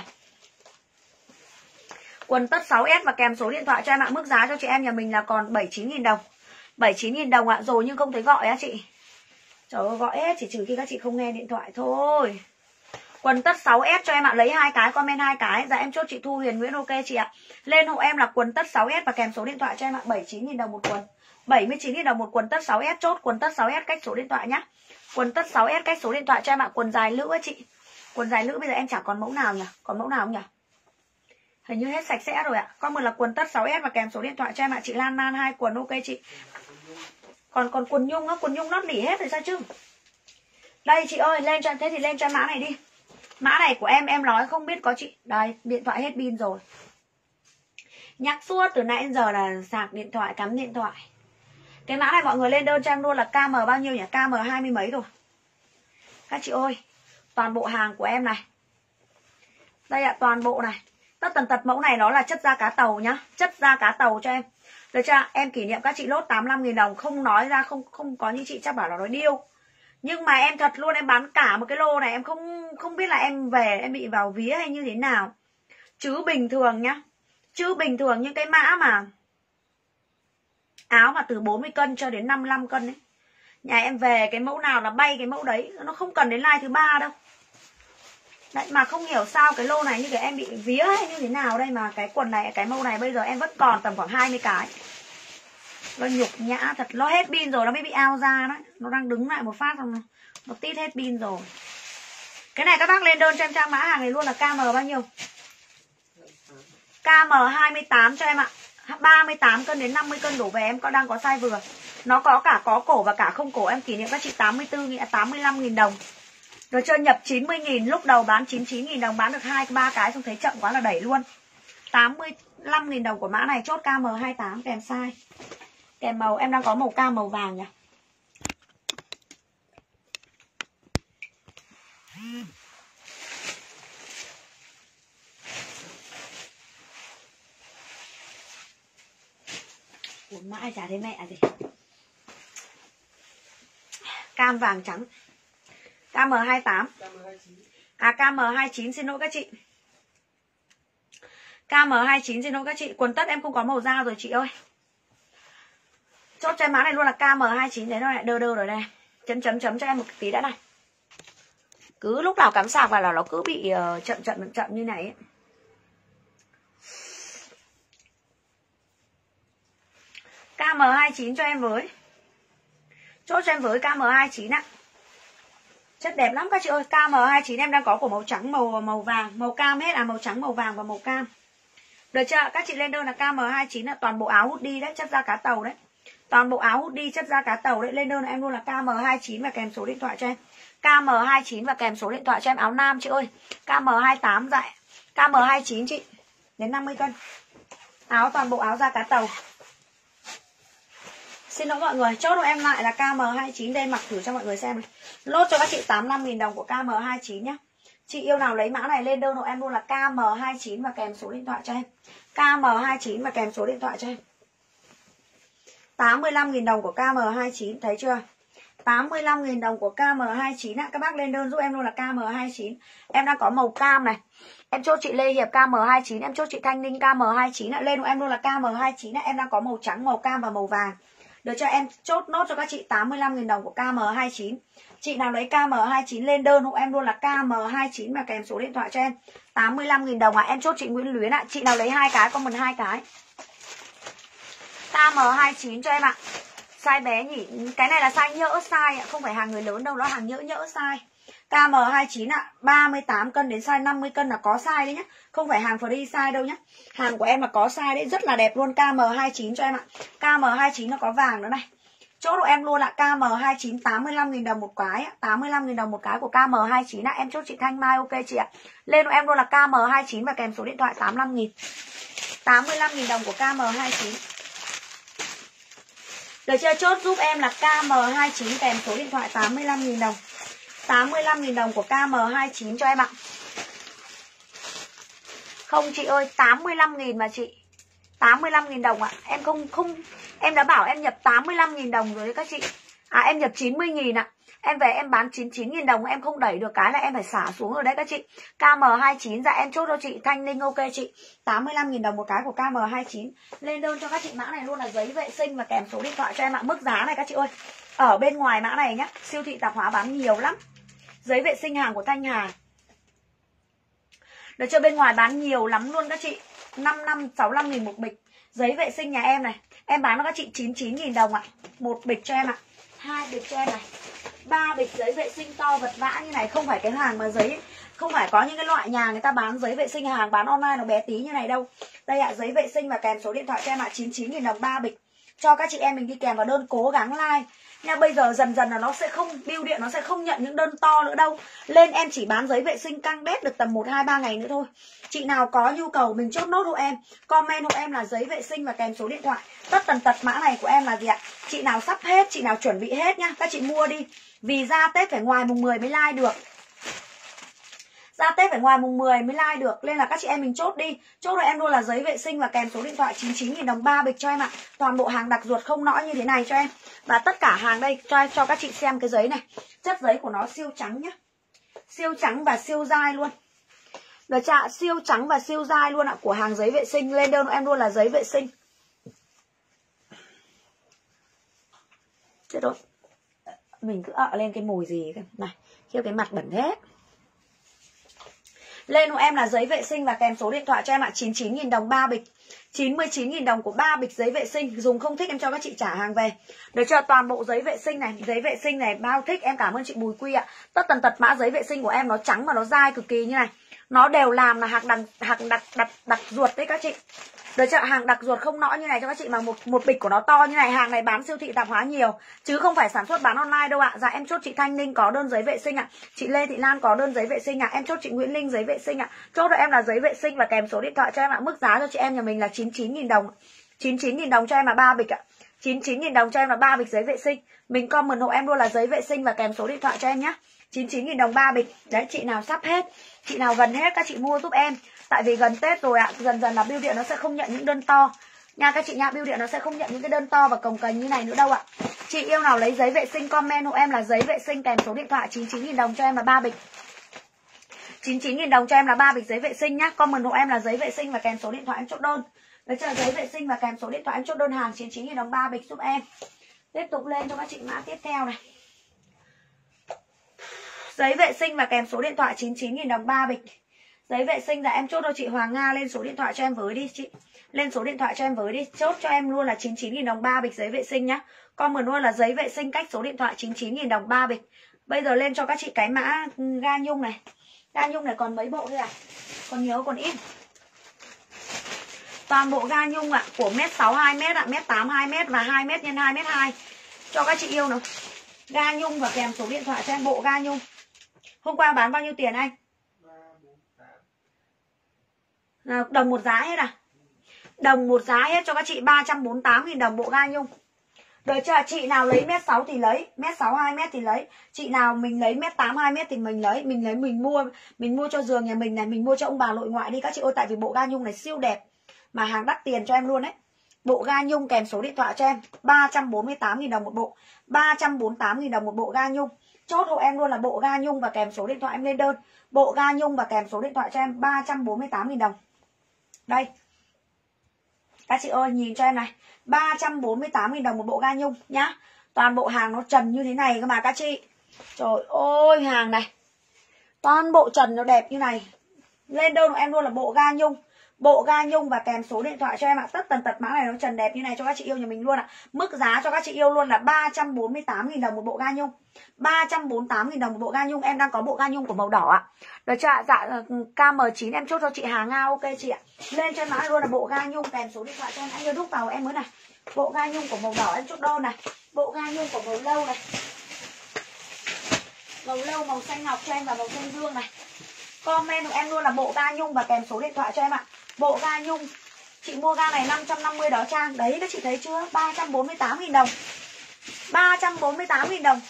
Quần tất 6S và kèm số điện thoại cho em ạ. Mức giá cho chị em nhà mình là còn 79.000 đồng. 79.000 đồng ạ. Rồi nhưng không thấy gọi á chị. Trời ơi, gọi hết chỉ trừ khi các chị không nghe điện thoại thôi. Quần tất 6S cho em ạ. Lấy 2 cái, comment 2 cái. Dạ em chốt chị Thu Huyền Nguyễn ok chị ạ. Lên hộ em là quần tất 6S và kèm số điện thoại cho em ạ. 79.000 đồng một quần. 79.000 đồng một quần tất 6S. Chốt quần tất 6S cách số điện thoại nhá. Quần tất 6S cách số điện thoại cho em ạ. Quần dài lữ á chị. Quần dài lữ bây giờ em chẳng còn mẫu nào nhỉ? Còn mẫu nào không nhỉ? Hình như hết sạch sẽ rồi ạ. Comment là quần tất 6S và kèm số điện thoại cho em ạ. Chị Lan Man 2 quần ok chị. Còn quần nhung á, quần nhung nót nỉ hết rồi sao chứ? Đây chị ơi, lên cho em, thế thì lên cho mã này đi. Mã này của em nói không biết có chị. Đây, điện thoại hết pin rồi. Nhắc suốt từ nãy đến giờ là sạc điện thoại, cắm điện thoại. Cái mã này mọi người lên đơn cho em luôn là KM bao nhiêu nhỉ? KM 20 mấy rồi. Các chị ơi, toàn bộ hàng của em này. Đây ạ, toàn bộ này. Tất tần tật mẫu này nó là chất da cá tàu nhá. Chất da cá tàu cho em. Được chưa? Em kỷ niệm các chị lốt 85.000 đồng. Không nói ra, không có như chị chắc bảo là nói điêu. Nhưng mà em thật luôn, em bán cả một cái lô này. Em không biết là em về em bị vào vía hay như thế nào. Chứ bình thường nhá. Chứ bình thường những cái mã mà áo mà từ 40 cân cho đến 55 cân ấy. Nhà em về cái mẫu nào là bay cái mẫu đấy. Nó không cần đến like thứ 3 đâu. Đấy, mà không hiểu sao cái lô này như cái em bị vía hay như thế nào đây. Mà cái quần này, cái mẫu này bây giờ em vẫn còn tầm khoảng 20 cái. Nó nhục nhã thật. Nó hết pin rồi nó mới bị ao ra đấy. Nó đang đứng lại một phát xong nó tít hết pin rồi. Cái này các bác lên đơn cho em trang mã hàng này luôn là KM bao nhiêu? KM 28 cho em ạ. 38 cân đến 50 cân đổ về em đang có size vừa. Nó có cả có cổ và cả không cổ. Em kỷ niệm các chị 85.000 đồng. Rồi chưa, nhập 90.000, lúc đầu bán 99.000 đồng, bán được 2-3 cái xong thấy chậm quá là đẩy luôn. 85.000 đồng của mã này, chốt KM28 kèm size. Kèm màu, em đang có màu cam màu vàng nhỉ. Uống mãi chả thấy mẹ gì. Cam vàng trắng. KM28. À KM29, xin lỗi các chị. KM29 xin lỗi các chị. Quần tất em không có màu da rồi chị ơi. Chốt cho em mã này luôn là KM29. Đấy, nó lại đơ rồi đây. Chấm cho em một tí đã này. Cứ lúc nào cắm sạc vào là nó cứ bị chậm như này ấy. KM29 cho em với. Chốt cho em với KM29 ạ. Chất đẹp lắm các chị ơi. KM29 em đang có của màu trắng, màu vàng, màu cam hết. À màu trắng, màu vàng và màu cam. Được chưa? Các chị lên đơn là KM29 là toàn bộ áo hoodie đấy, chất da cá tàu đấy. Toàn bộ áo hoodie chất da cá tàu đấy. Lên đơn là em luôn là KM29 và kèm số điện thoại cho em. KM29 và kèm số điện thoại cho em. Áo nam chị ơi. KM28 dạ. KM29 chị. Đến 50 cân. Áo toàn bộ áo da cá tàu. Xin lỗi mọi người, chốt của em lại là KM29. Đây mặc thử cho mọi người xem này. Lốt cho các chị 85.000 đồng của KM29 nhé. Chị yêu nào lấy mã này lên đơn hộ em luôn là KM29 và kèm số điện thoại cho em. KM29 và kèm số điện thoại cho em. 85.000 đồng của KM29, thấy chưa? 85.000 đồng của KM29 ạ. Các bác lên đơn giúp em luôn là KM29. Em đang có màu cam này. Em chốt chị Lê Hiệp KM29, em chốt chị Thanh Ninh KM29 ạ. Lên của em luôn là KM29 ạ. Em đang có màu trắng, màu cam và màu vàng. Được cho em chốt nốt cho các chị 85.000 đồng của KM29. Chị nào lấy KM29 lên đơn hộ em luôn là KM29 và kèm số điện thoại cho em. 85.000 đồng ạ. Em chốt chị Nguyễn Luyến ạ. Chị nào lấy 2 cái comment 2 cái. KM29 cho em ạ. Size bé nhỉ. Cái này là size nhỡ size ạ, không phải hàng người lớn đâu, nó hàng nhỡ size. KM29 ạ, 38 cân đến size 50 cân là có size đấy nhá. Không phải hàng free size đâu nhá. Hàng của em là có size đấy, rất là đẹp luôn. KM29 cho em ạ. KM29 nó có vàng nữa này. Chốt của em luôn là KM29 85.000 đồng một cái ạ. 85.000 đồng một cái của KM29 ạ. Em chốt chị Thanh Mai ok chị ạ. Lên của em luôn là KM29 và kèm số điện thoại 85.000. 85.000 đồng của KM29. Được chưa? Chốt giúp em là KM29 kèm số điện thoại 85.000 đồng. 85.000 đồng của KM29 cho em ạ. Không chị ơi, 85.000 mà chị. 85.000 đồng ạ. Em không em đã bảo em nhập 85.000 đồng rồi đấy các chị. À em nhập 90.000 ạ. Em về em bán 99.000 đồng, em không đẩy được cái là em phải xả xuống rồi đấy các chị. KM29 dạ em chốt cho chị Thanh Ninh ok chị. 85.000 đồng một cái của KM29. Lên đơn cho các chị mã này luôn là giấy vệ sinh và kèm số điện thoại cho em ạ. Mức giá này các chị ơi. Ở bên ngoài mã này nhá, siêu thị tạp hóa bán nhiều lắm. Giấy vệ sinh hàng của Thanh Hà. Được chưa? Bên ngoài bán nhiều lắm luôn các chị. 65-65.000 một bịch. Giấy vệ sinh nhà em này, em bán cho các chị 99.000 đồng ạ. Một bịch cho em ạ. 2 bịch cho em này. 3 bịch giấy vệ sinh to vật vã như này. Không phải cái hàng mà giấy, không phải có những cái loại nhà người ta bán giấy vệ sinh, hàng bán online nó bé tí như này đâu. Đây ạ, giấy vệ sinh và kèm số điện thoại cho em ạ. 99.000 đồng 3 bịch. Cho các chị em mình đi kèm vào đơn, cố gắng like nha. Bây giờ dần dần là nó sẽ không, bưu điện nó sẽ không nhận những đơn to nữa đâu. Lên em chỉ bán giấy vệ sinh căng đét được tầm 1-2-3 ngày nữa thôi. Chị nào có nhu cầu mình chốt nốt hộ em. Comment hộ em là giấy vệ sinh và kèm số điện thoại. Tất tần tật mã này của em là gì ạ? Chị nào sắp hết, chị nào chuẩn bị hết nhá. Các chị mua đi. Vì ra Tết phải ngoài mùng 10 mới like được. Ra Tết phải ngoài mùng 10 mới like được. Nên là các chị em mình chốt đi. Chốt cho em luôn là giấy vệ sinh và kèm số điện thoại 99.000 đồng 3 bịch cho em ạ. Toàn bộ hàng đặc ruột không nõi như thế này cho em. Và tất cả hàng đây cho các chị xem cái giấy này. Chất giấy của nó siêu trắng nhá. Siêu trắng và siêu dai luôn. Được chưa? Siêu trắng và siêu dai luôn ạ. Của hàng giấy vệ sinh. Lên đơn của em luôn là giấy vệ sinh. Chết rồi. Mình cứ lên cái mùi gì này. Khiêu cái mặt bẩn hết. Lên của em là giấy vệ sinh và kèm số điện thoại cho em ạ. 99.000 đồng 3 bịch. 99.000 đồng của 3 bịch giấy vệ sinh. Dùng không thích em cho các chị trả hàng về. Được chưa? Toàn bộ giấy vệ sinh này. Giấy vệ sinh này bao thích. Em cảm ơn chị Bùi Quy ạ. Tất tần tật mã giấy vệ sinh của em nó trắng và nó dai cực kỳ như này. Nó đều làm là hàng đặc ruột đấy các chị. Được chưa? Hàng đặc ruột không nõi như này cho các chị, mà một bịch của nó to như này. Hàng này bán siêu thị tạp hóa nhiều chứ không phải sản xuất bán online đâu ạ. Dạ em chốt chị Thanh Ninh có đơn giấy vệ sinh ạ. Chị Lê Thị Lan có đơn giấy vệ sinh ạ. Em chốt chị Nguyễn Linh giấy vệ sinh ạ. Chốt cho em là giấy vệ sinh và kèm số điện thoại cho em ạ. Mức giá cho chị em nhà mình là 99.000 đồng. 99.000 đồng cho em là 3 bịch ạ. 99.000 đồng cho em là 3 bịch giấy vệ sinh. Mình comment hộ em luôn là giấy vệ sinh và kèm số điện thoại cho em nhé. 99.000 đồng 3 bịch. Đấy, chị nào sắp hết, chị nào gần hết các chị mua giúp em. Tại vì gần Tết rồi ạ, dần dần là bưu điện nó sẽ không nhận những đơn to nha các chị nha. Bưu điện nó sẽ không nhận những cái đơn to và cồng kềnh như này nữa đâu ạ. Chị yêu nào lấy giấy vệ sinh comment hộ em là giấy vệ sinh kèm số điện thoại. 99.000 đồng cho em là 3 bịch. 99.000 đồng cho em là 3 bịch giấy vệ sinh nhá. Comment hộ em là giấy vệ sinh và kèm số điện thoại em chốt đơn. Đấy, chờ giấy vệ sinh và kèm số điện thoại em chốt đơn hàng. 99.000 đồng 3 bịch giúp em. Tiếp tục lên cho các chị mã tiếp theo này. Giấy vệ sinh và kèm số điện thoại 99.000 đồng 3 bịch. Giấy vệ sinh là em chốt cho chị Hoàng Nga lên số điện thoại cho em với đi chị. Lên số điện thoại cho em với đi. Chốt cho em luôn là 99.000 đồng 3 bịch giấy vệ sinh nhá. Comment luôn là giấy vệ sinh cách số điện thoại 99.000 đồng 3 bịch. Bây giờ lên cho các chị cái mã ga nhung này. Ga nhung này còn mấy bộ thôi à? Còn nhiều còn ít. Toàn bộ ga nhung ạ, của mét 6 2m ạ, mét 8 2m và 2m x 2m2. Cho các chị yêu nào. Ga nhung và kèm số điện thoại cho em bộ ga nhung. Hôm qua bán bao nhiêu tiền anh? Đồng một giá hết à? Đồng một giá hết cho các chị 348.000 đồng bộ ga nhung. Được chưa? Chị nào lấy mét 6 thì lấy, mét 6 2m thì lấy. Chị nào mình lấy mét 8 2m thì mình lấy, mình mua cho giường nhà mình này, mình mua cho ông bà nội ngoại đi các chị ơi, tại vì bộ ga nhung này siêu đẹp mà hàng đắt tiền cho em luôn đấy. Bộ ga nhung kèm số điện thoại cho em 348.000 đồng một bộ. 348.000 đồng một bộ ga nhung. Chốt hộ em luôn là bộ ga nhung và kèm số điện thoại em lên đơn. Bộ ga nhung và kèm số điện thoại cho em 348.000 đồng. Đây. Các chị ơi nhìn cho em này, 348.000 đồng một bộ ga nhung nhá. Toàn bộ hàng nó trần như thế này cơ mà các chị. Trời ơi hàng này. Toàn bộ trần nó đẹp như này. Lên đơn của em luôn là bộ ga nhung. Bộ ga nhung và kèm số điện thoại cho em ạ. Tất tần tật mã này nó trần đẹp như này cho các chị yêu nhà mình luôn ạ. Mức giá cho các chị yêu luôn là 348.000 đồng một bộ ga nhung. 348.000 đồng một bộ ga nhung. Em đang có bộ ga nhung của màu đỏ ạ. Được chưa ạ? Dạ KM9 em chốt cho chị Hà Nga ok chị ạ. Lên trên mã luôn là bộ ga nhung kèm số điện thoại cho em. Anh đưa đúc vào em mới này. Bộ ga nhung của màu đỏ em chốt đơn này. Bộ ga nhung của màu lâu này. Màu lâu, màu xanh ngọc cho em và màu xanh dương này. Comment của em luôn là bộ ga nhung và kèm số điện thoại cho em ạ. Bộ ga nhung. Chị mua ga này 550 đó Trang. Đấy các chị thấy chưa? 348.000 đồng. 348.000 đồng.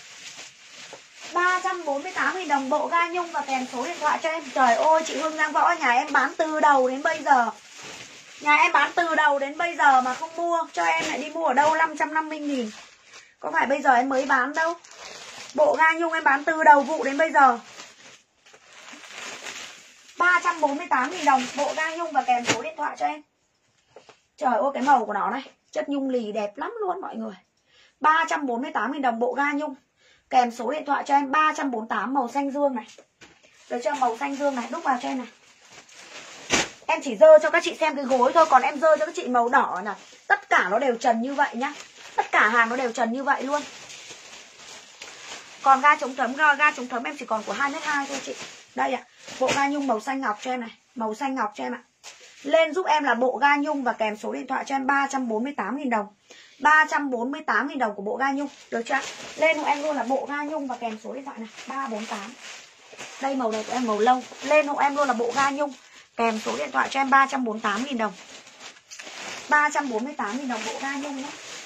348.000 đồng bộ ga nhung và kèm số điện thoại cho em. Trời ơi chị Hương Giang Võ, nhà em bán từ đầu đến bây giờ. Nhà em bán từ đầu đến bây giờ mà không mua. Cho em lại đi mua ở đâu 550.000. Có phải bây giờ em mới bán đâu. Bộ ga nhung em bán từ đầu vụ đến bây giờ. 348.000 đồng bộ ga nhung và kèm số điện thoại cho em. Trời ơi cái màu của nó này, chất nhung lì đẹp lắm luôn mọi người. 348.000 đồng bộ ga nhung. Kèm số điện thoại cho em 348 màu xanh dương này. Được chưa? Màu xanh dương này, đúc vào cho em này. Em chỉ dơ cho các chị xem cái gối thôi, còn em dơ cho các chị màu đỏ này. Tất cả nó đều trần như vậy nhá. Tất cả hàng nó đều trần như vậy luôn. Còn ga chống thấm em chỉ còn của 2m2 thôi chị. Đây ạ. Bộ ga nhung màu xanh ngọc cho em này. Màu xanh ngọc cho em ạ. Lên giúp em là bộ ga nhung và kèm số điện thoại cho em 348.000 đồng. 348.000 đồng của bộ ga nhung. Được chưa? Lên hộ em luôn là bộ ga nhung và kèm số điện thoại này 348. Đây màu này của em màu lâu. Lên hộ em luôn là bộ ga nhung kèm số điện thoại cho em 348.000 đồng. 348.000 đồng bộ ga nhung nhé.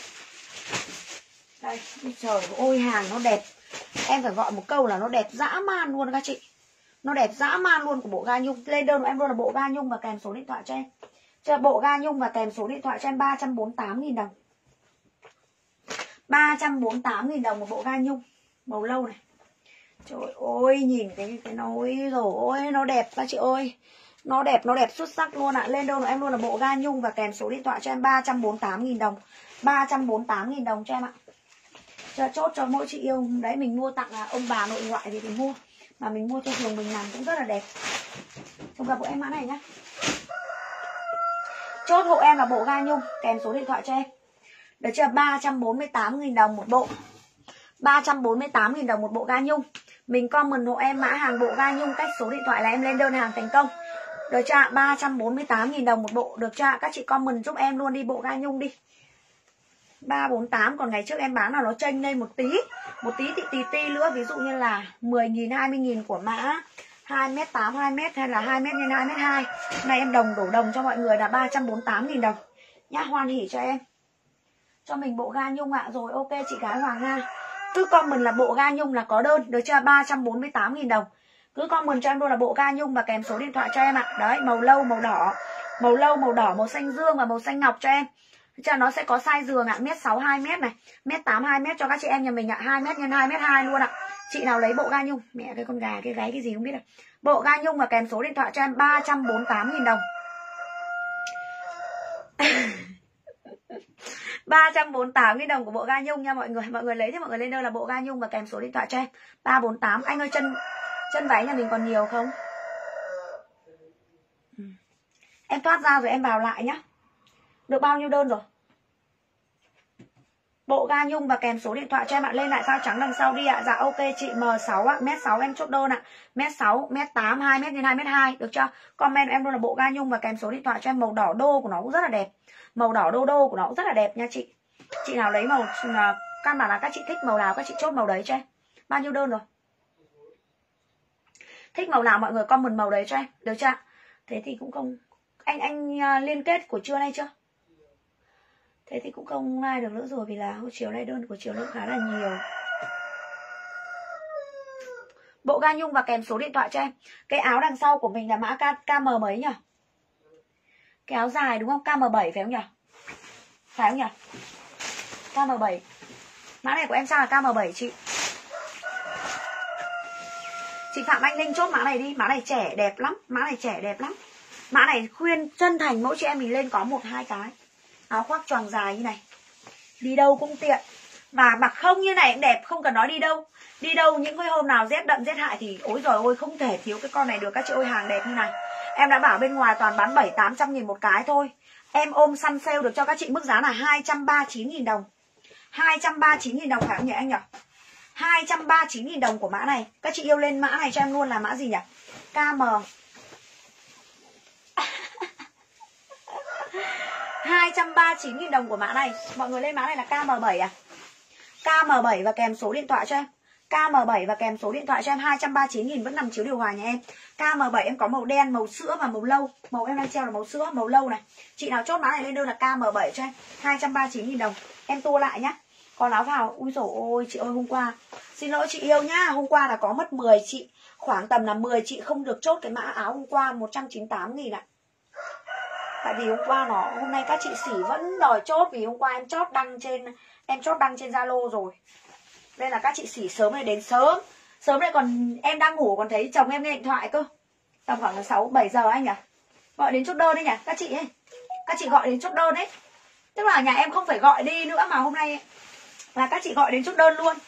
Đây, trời ơi hàng nó đẹp. Em phải gọi một câu là nó đẹp dã man luôn các chị. Nó đẹp dã man luôn của bộ ga nhung. Lên đơn của em luôn là bộ ga nhung và kèm số điện thoại cho em. Chờ bộ ga nhung và kèm số điện thoại cho em 348.000 đồng. 348.000 đồng một bộ ga nhung màu lâu này. Trời ơi nhìn cái nồi rồi nó đẹp các chị ơi. Nó đẹp xuất sắc luôn ạ. Lên đơn của em luôn là bộ ga nhung và kèm số điện thoại cho em 348.000 đồng. 348.000 đồng cho em ạ. Chốt cho mỗi chị yêu. Đấy mình mua tặng ông bà nội ngoại thì mua. Mà mình mua cho giường mình làm cũng rất là đẹp. Không gặp bộ em mã này nhá. Chốt hộ em là bộ ga nhung kèm số điện thoại cho em. Được chưa? 348.000 đồng một bộ. 348.000 đồng một bộ ga nhung. Mình comment hộ em mã hàng bộ ga nhung cách số điện thoại là em lên đơn hàng thành công. Được chưa ạ? 348.000 đồng một bộ. Được chưa ạ? Các chị comment giúp em luôn đi bộ ga nhung đi. 348, còn ngày trước em bán là nó chênh lên một tí thì tí nữa, ví dụ như là 10.000 20.000 của mã 2m8 2m hay là 2m x 2m2. Này em đổ đồng cho mọi người là 348.000 đồng nhá. Hoan hỉ cho em, cho mình bộ ga nhung ạ. Rồi ok chị gái Hoàng Nga, cứ comment là bộ ga nhung là có đơn. Được chưa? 348.000 đồng. Cứ comment cho em luôn là bộ ga nhung và kèm số điện thoại cho em ạ. Đấy, màu lâu màu đỏ, màu xanh dương và màu xanh ngọc cho em. Chứ nó sẽ có size giường ạ, mét 6 2m này, mét 8 2m cho các chị em nhà mình ạ, 2m x 2m2 luôn ạ. Chị nào lấy bộ ga nhung, mẹ cái con gà cái gáy cái gì không biết ạ. Bộ ga nhung và kèm số điện thoại cho em 348.000 đồng. 348.000 đồng của bộ ga nhung nha mọi người. Mọi người lấy thì mọi người lên đơn là bộ ga nhung và kèm số điện thoại cho em 348. Anh ơi chân váy nhà mình còn nhiều không? Em thoát ra rồi em vào lại nhá. Được bao nhiêu đơn rồi? Bộ ga nhung và kèm số điện thoại cho em ạ. Lên lại sao trắng đằng sau đi ạ. Dạ ok chị M6 ạ, mét 6 em chốt đơn ạ. Mét 6, mét 8, 2m x 2m2. Được chưa? Comment em luôn là bộ ga nhung và kèm số điện thoại cho em. Màu đỏ đô của nó cũng rất là đẹp. Màu đỏ đô của nó cũng rất là đẹp nha chị. Chị nào lấy màu, căn bản là các chị thích màu nào các chị chốt màu đấy cho em. Bao nhiêu đơn rồi? Thích màu nào mọi người comment màu đấy cho em. Được chưa? Thế thì cũng không, anh liên kết của trưa nay chưa? Thế thì cũng không ai được nữa rồi, vì là hồi chiều nay đơn của chiều lượng khá là nhiều. Bộ ga nhung và kèm số điện thoại cho em. Cái áo đằng sau của mình là mã KM mấy nhỉ? Cái áo dài đúng không? KM7 phải không nhỉ? Phải không nhỉ? KM7. Mã này của em sao là KM7 chị? Chị Phạm Anh Linh chốt mã này đi. Mã này trẻ đẹp lắm. Mã này trẻ đẹp lắm. Mã này khuyên chân thành mỗi chị em mình lên có 1-2 cái. Áo khoác choàng dài như này, đi đâu cũng tiện. Và mặc không như này cũng đẹp, không cần nói đi đâu. Đi đâu những cái hôm nào rét đậm rét hại thì ôi giời ôi không thể thiếu cái con này được các chị ơi. Hàng đẹp như này. Em đã bảo bên ngoài toàn bán 700-800 nghìn một cái thôi. Em ôm săn sale được cho các chị mức giá là 239.000 đồng. 239.000 đồng phải không nhỉ anh nhỉ? 239.000 đồng của mã này. Các chị yêu lên mã này cho em luôn là mã gì nhỉ? KM 239.000 đồng của mã này. Mọi người lên mã này là KM7 à? KM7 và kèm số điện thoại cho em. KM7 và kèm số điện thoại cho em 239.000 vẫn nằm chiếu điều hòa nhà em. KM7 em có màu đen, màu sữa và màu lâu. Màu em đang treo là màu sữa, màu lâu này. Chị nào chốt mã này lên đơn là KM7 cho em 239.000 đồng. Em tua lại nhá. Còn áo vào, ui dồi ôi chị ơi hôm qua, xin lỗi chị yêu nhá, hôm qua là có mất 10 chị. Khoảng tầm là 10 chị không được chốt cái mã áo hôm qua 198.000 ạ. Tại vì hôm qua hôm nay các chị xỉ vẫn đòi chốt, vì hôm qua em chốt đăng trên Zalo rồi. Nên là các chị xỉ sớm này đến sớm. Sớm này còn em đang ngủ còn thấy chồng em nghe điện thoại cơ. Tầm khoảng là 6-7 giờ anh nhỉ? Gọi đến chốt đơn đấy nhỉ? Các chị ấy. Các chị gọi đến chốt đơn đấy. Tức là nhà em không phải gọi đi nữa mà hôm nay là các chị gọi đến chốt đơn luôn.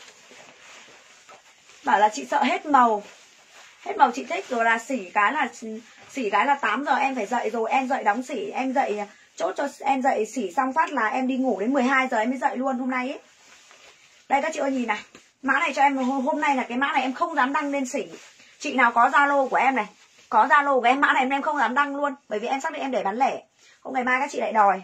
Bảo là chị sợ hết màu. Hết màu chị thích rồi là xỉ cái là 8 giờ em phải dậy rồi. Em dậy đóng xỉ, em dậy chốt cho em dậy xỉ xong phát là em đi ngủ đến 12 giờ em mới dậy luôn hôm nay ấy. Đây các chị ơi nhìn này. Mã này cho em hôm nay là cái mã này em không dám đăng lên xỉ. Chị nào có Zalo của em này, có Zalo của em mã này em không dám đăng luôn. Bởi vì em xác định em để bán lẻ. Hôm ngày mai các chị lại đòi.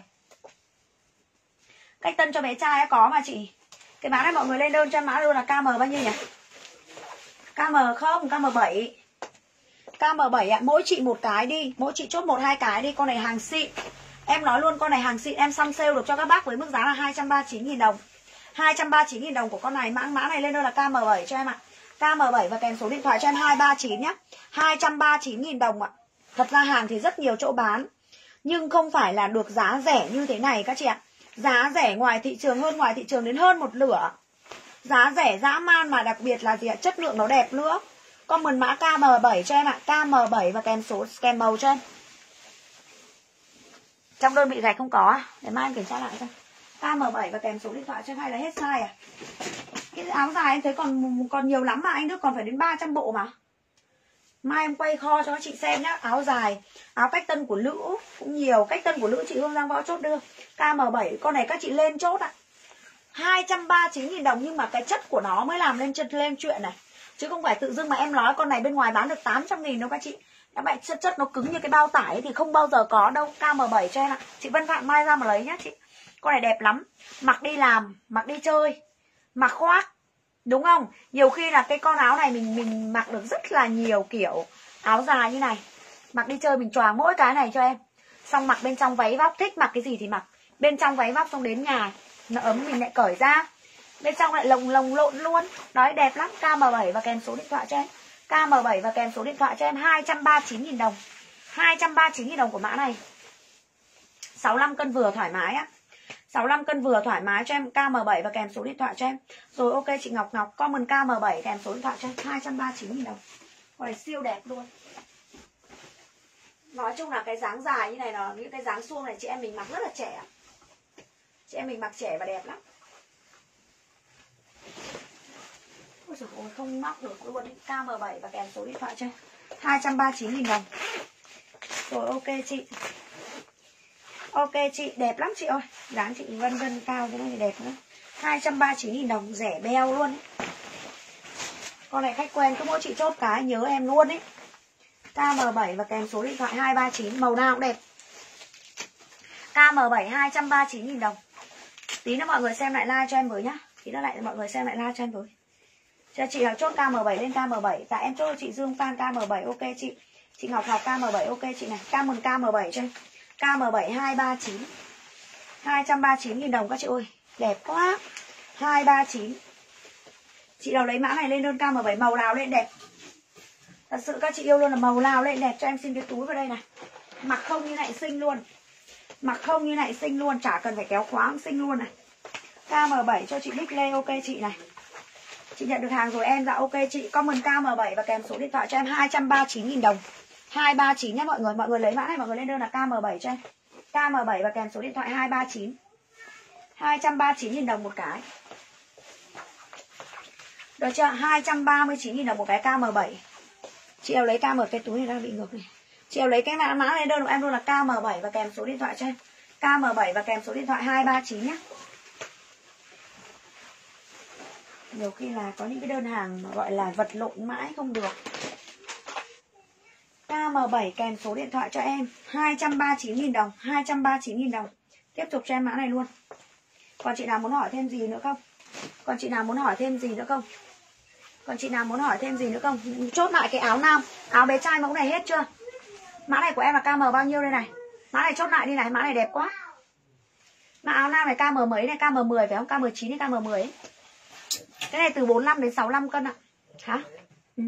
Cách tân cho bé trai có mà chị. Cái mã này mọi người lên đơn cho em mã luôn là KM bao nhiêu nhỉ? KM không, KM7. KM7 ạ, mỗi chị một cái đi. Mỗi chị chốt 1-2 cái đi. Con này hàng xịn. Em nói luôn con này hàng xịn. Em săn sale được cho các bác với mức giá là 239.000 đồng. 239.000 đồng của con này. Mã này lên đơn là KM7 cho em ạ. KM7 và kèm số điện thoại cho em 239 nhá. 239.000 đồng ạ. Thật ra hàng thì rất nhiều chỗ bán, nhưng không phải là được giá rẻ như thế này các chị ạ. Giá rẻ ngoài thị trường, hơn ngoài thị trường đến hơn một nửa. Giá rẻ dã man mà đặc biệt là gì ạ? Chất lượng nó đẹp nữa. Comment mã KM7 cho em ạ. KM7 và kèm màu cho em. Trong đơn bị gạch không có à? Để mai em kiểm tra lại xem. KM7 và kèm số điện thoại cho em hay là hết size à? Cái áo dài em thấy còn nhiều lắm mà anh Đức, còn phải đến 300 bộ mà. Mai em quay kho cho các chị xem nhá. Áo dài, áo cách tân của Lữ cũng nhiều. Cách tân của Lữ chị Hương Giang Võ chốt đưa. KM7 con này các chị lên chốt ạ. 239.000 đồng nhưng mà cái chất của nó mới làm lên chuyện này. Chứ không phải tự dưng mà em nói con này bên ngoài bán được 800.000 đâu các chị. Các bạn chất nó cứng như cái bao tải ấy thì không bao giờ có đâu. KM7 cho em ạ. Chị Vân Phạm mai ra mà lấy nhá chị. Con này đẹp lắm. Mặc đi làm, mặc đi chơi, mặc khoác. Đúng không? Nhiều khi là cái con áo này mình mặc được rất là nhiều kiểu áo dài như này. Mặc đi chơi mình choàng mỗi cái này cho em. Xong mặc bên trong váy vóc, thích mặc cái gì thì mặc. Bên trong váy vóc xong đến nhà nó ấm mình lại cởi ra. Bên trong lại lồng lộn luôn. Đấy đẹp lắm. KM7 và kèm số điện thoại cho em. KM7 và kèm số điện thoại cho em 239.000 đồng. 239.000 đồng của mã này. 65 cân vừa thoải mái á. 65 cân vừa thoải mái cho em. KM7 và kèm số điện thoại cho em. Rồi ok chị Ngọc comment KM7 kèm số điện thoại cho em 239.000 đồng. Con này siêu đẹp luôn. Nói chung là cái dáng dài như này là những cái dáng suông này chị em mình mặc rất là trẻ. Chị em mình mặc trẻ và đẹp lắm. Ôi dồi ôi, không móc được luôn. KM7 và kèm số điện thoại cho em 239.000 đồng. Rồi ok chị. Ok chị, đẹp lắm chị ơi. Dáng chị Vân Vân cao thế này đẹp nữa. 239.000 đồng, rẻ beo luôn ấy. Con này khách quen cứ mỗi chị chốt cái nhớ em luôn ấy. KM7 và kèm số điện thoại 239, màu nào cũng đẹp. KM7 239.000 đồng. Tí nữa mọi người xem lại like cho em với nhá. Tí nữa lại mọi người xem lại like cho em với. Cho chị nào chốt KM7 lên KM7. Tại em chốt cho chị Dương Phan KM7 ok chị. Chị Ngọc KM7 ok chị này. KM7 cho em. KM7 239. 239.000 đồng các chị ơi. Đẹp quá. 239. Chị nào lấy mã này lên đơn KM7, màu nào lên đẹp. Thật sự các chị yêu luôn là màu nào lên đẹp. Cho em xin cái túi vào đây này. Mặc không như này xinh luôn. Mặc không như này xinh luôn. Chả cần phải kéo khóa xinh luôn này. KM7 cho chị Bích Lê ok chị này. Chị nhận được hàng rồi em. Dạ ok chị. Comment KM7 và kèm số điện thoại cho em 239.000 đồng. 239 nhé mọi người. Mọi người lấy mã này mọi người lên đơn là KM7 cho em. KM7 và kèm số điện thoại 239. 239.000 đồng một cái. Được chưa? 239.000 đồng một cái KM7. Chị nào lấy KM cái túi này đang bị ngược này. Chị nào lấy cái mã này đơn của em luôn là KM7 và kèm số điện thoại cho em. KM7 và kèm số điện thoại 239 nhé. Nhiều khi là có những cái đơn hàng gọi là vật lộn mãi không được. KM7 kèm số điện thoại cho em 239.000 đồng. 239.000 đồng. Tiếp tục cho em mã này luôn. Còn chị nào muốn hỏi thêm gì nữa không? Còn chị nào muốn hỏi thêm gì nữa không? Còn chị nào muốn hỏi thêm gì nữa không? Chốt lại cái áo nam. Áo bé trai mẫu này hết chưa? Mã này của em là KM bao nhiêu đây này? Mã này chốt lại đi này. Mã này đẹp quá. Mã áo nam này KM mấy này? KM10 phải không? KM9 hay KM10 ấy? Cái này từ 45 đến 65 cân ạ. Hả? Ừ.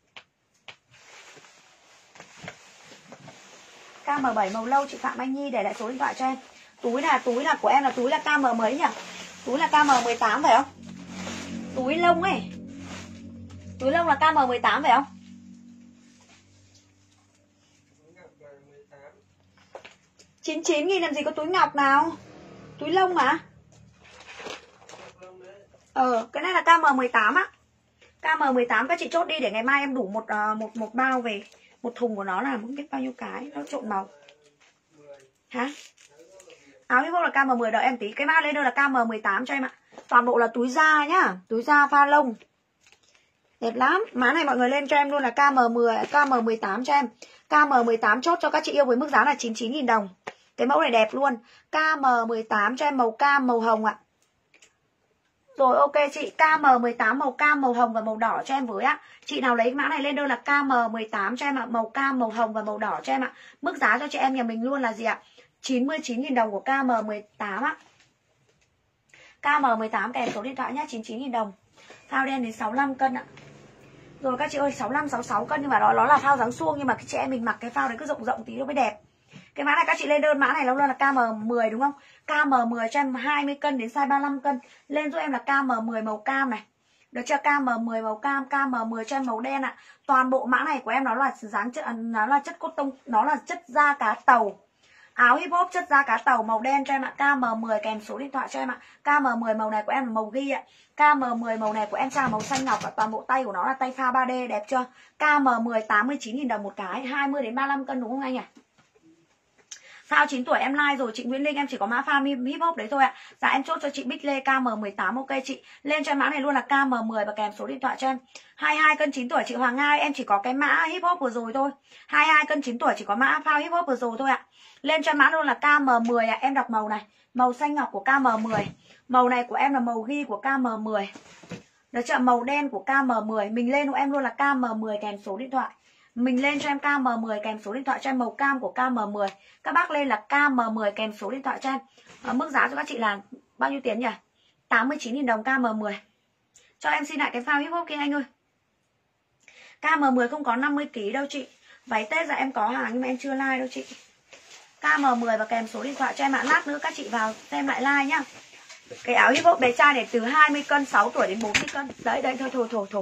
KM7 màu lâu chị Phạm Anh Nhi để lại số điện thoại cho em. Túi là của em là túi là KM mấy nhỉ? Túi là KM18 phải không? Túi lông ấy. Túi lông là KM18 phải không? $99.000 làm gì có túi ngọc nào? Túi lông mà. Cái này là KM18 á. KM18 các chị chốt đi để ngày mai em đủ một bao về. Một thùng của nó là không biết bao nhiêu cái. Nó trộn màu. Hả? Áo hip hop là KM10, đợi em tí. Cái mã lên đây là KM18 cho em ạ. Toàn bộ là túi da nhá. Túi da pha lông. Đẹp lắm. Mã này mọi người lên cho em luôn là KM10, KM18 cho em. KM18 chốt cho các chị yêu với mức giá là 99.000 đồng. Cái mẫu này đẹp luôn. KM18 cho em màu cam, màu hồng ạ. Rồi ok chị, KM18 màu cam, màu hồng và màu đỏ cho em với ạ. Chị nào lấy mã này lên đơn là KM18 cho em ạ. Màu cam, màu hồng và màu đỏ cho em ạ. Mức giá cho chị em nhà mình luôn là gì ạ? 99.000 đồng của KM18 á. KM18 kèm số điện thoại nhá, 99.000 đồng. Phao đen đến 65 cân ạ. Rồi các chị ơi, 65, 66 cân nhưng mà nó là phao dáng suông. Nhưng mà cái chị em mình mặc cái phao đấy cứ rộng rộng tí nó mới đẹp. Cái mã này các chị lên đơn mã này nó luôn là KM10 đúng không? KM10 cho em 20 cân đến size 35 cân. Lên giúp em là KM10 màu cam này. Được chưa? KM10 màu cam, KM10 cho em màu đen ạ. Toàn bộ mã này của em nó là chất cốt tông, nó là chất da cá tàu. Áo hip hop chất da cá tàu màu đen cho em ạ. KM10 kèm số điện thoại cho em ạ. KM10 màu này của em là màu ghi ạ. KM10 màu này của em là màu xanh ngọc ạ. Toàn bộ tay của nó là tay pha 3D đẹp chưa? KM10 89.000 đồng một cái, 20 đến 35 cân đúng không anh nhỉ? Sao 9 tuổi em like rồi chị Nguyễn Linh, em chỉ có mã farm hip hop đấy thôi ạ. Dạ em chốt cho chị Bích Lê KM18. Ok chị, lên cho mã này luôn là KM10 và kèm số điện thoại cho em. 22 cân 9 tuổi chị Hoàng Nga, em chỉ có cái mã hip hop vừa rồi thôi. 22 cân 9 tuổi chỉ có mã farm hip hop vừa rồi thôi ạ. Lên cho mã luôn là KM10 ạ. Em đọc màu này, màu xanh ngọc của KM10. Màu này của em là màu ghi của KM10. Được chưa? Màu đen của KM10. Mình lên của em luôn là KM10 kèm số điện thoại. Mình lên cho em KM10 kèm số điện thoại cho em, màu cam của KM10. Các bác lên là KM10 kèm số điện thoại cho em. Mức giá cho các chị là bao nhiêu tiền nhỉ? 89.000 đồng KM10. Cho em xin lại cái phao hip hop kia anh ơi. KM10 không có 50 kg đâu chị. Váy Tết là em có hàng nhưng mà em chưa like đâu chị. KM10 và kèm số điện thoại cho em ạ. Lát nữa các chị vào xem lại like nhá. Cái áo hip hop bé trai này từ 20 cân 6 tuổi đến 40 cân. Đấy đấy thôi.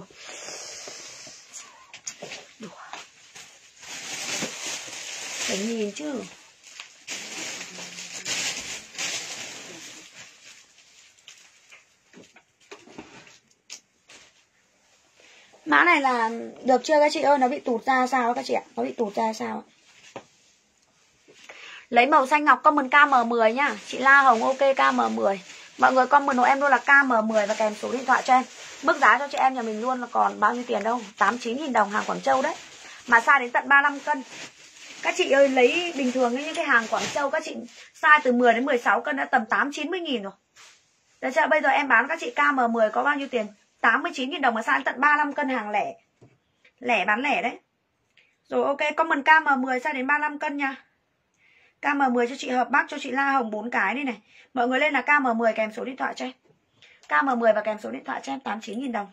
Phải nhìn chứ. Mã này là được chưa các chị ơi? Nó bị tụt ra sao các chị ạ? Nó bị tụt ra sao? Lấy màu xanh ngọc comment KM10 nhá. Chị La Hồng ok KM10. Mọi người comment của em luôn là KM10 và kèm số điện thoại cho em. Mức giá cho chị em nhà mình luôn là còn bao nhiêu tiền đâu? 89.000 đồng hàng Quảng Châu đấy. Mà size đến tận 35 cân. Các chị ơi lấy bình thường những cái hàng Quảng Châu các chị size từ 10 đến 16 cân đã tầm 80-90.000 rồi. Được chưa? Bây giờ em bán các chị KM10 có bao nhiêu tiền? 89.000 đồng mà size tận 35 cân hàng lẻ. Lẻ bán lẻ đấy. Rồi ok, comment KM10 size đến 35 cân nha. KM10 cho chị Hợp Bắc, cho chị La Hồng 4 cái đây này. Mọi người lên là KM10 kèm số điện thoại cho em. KM10 và kèm số điện thoại cho em 89.000 đồng.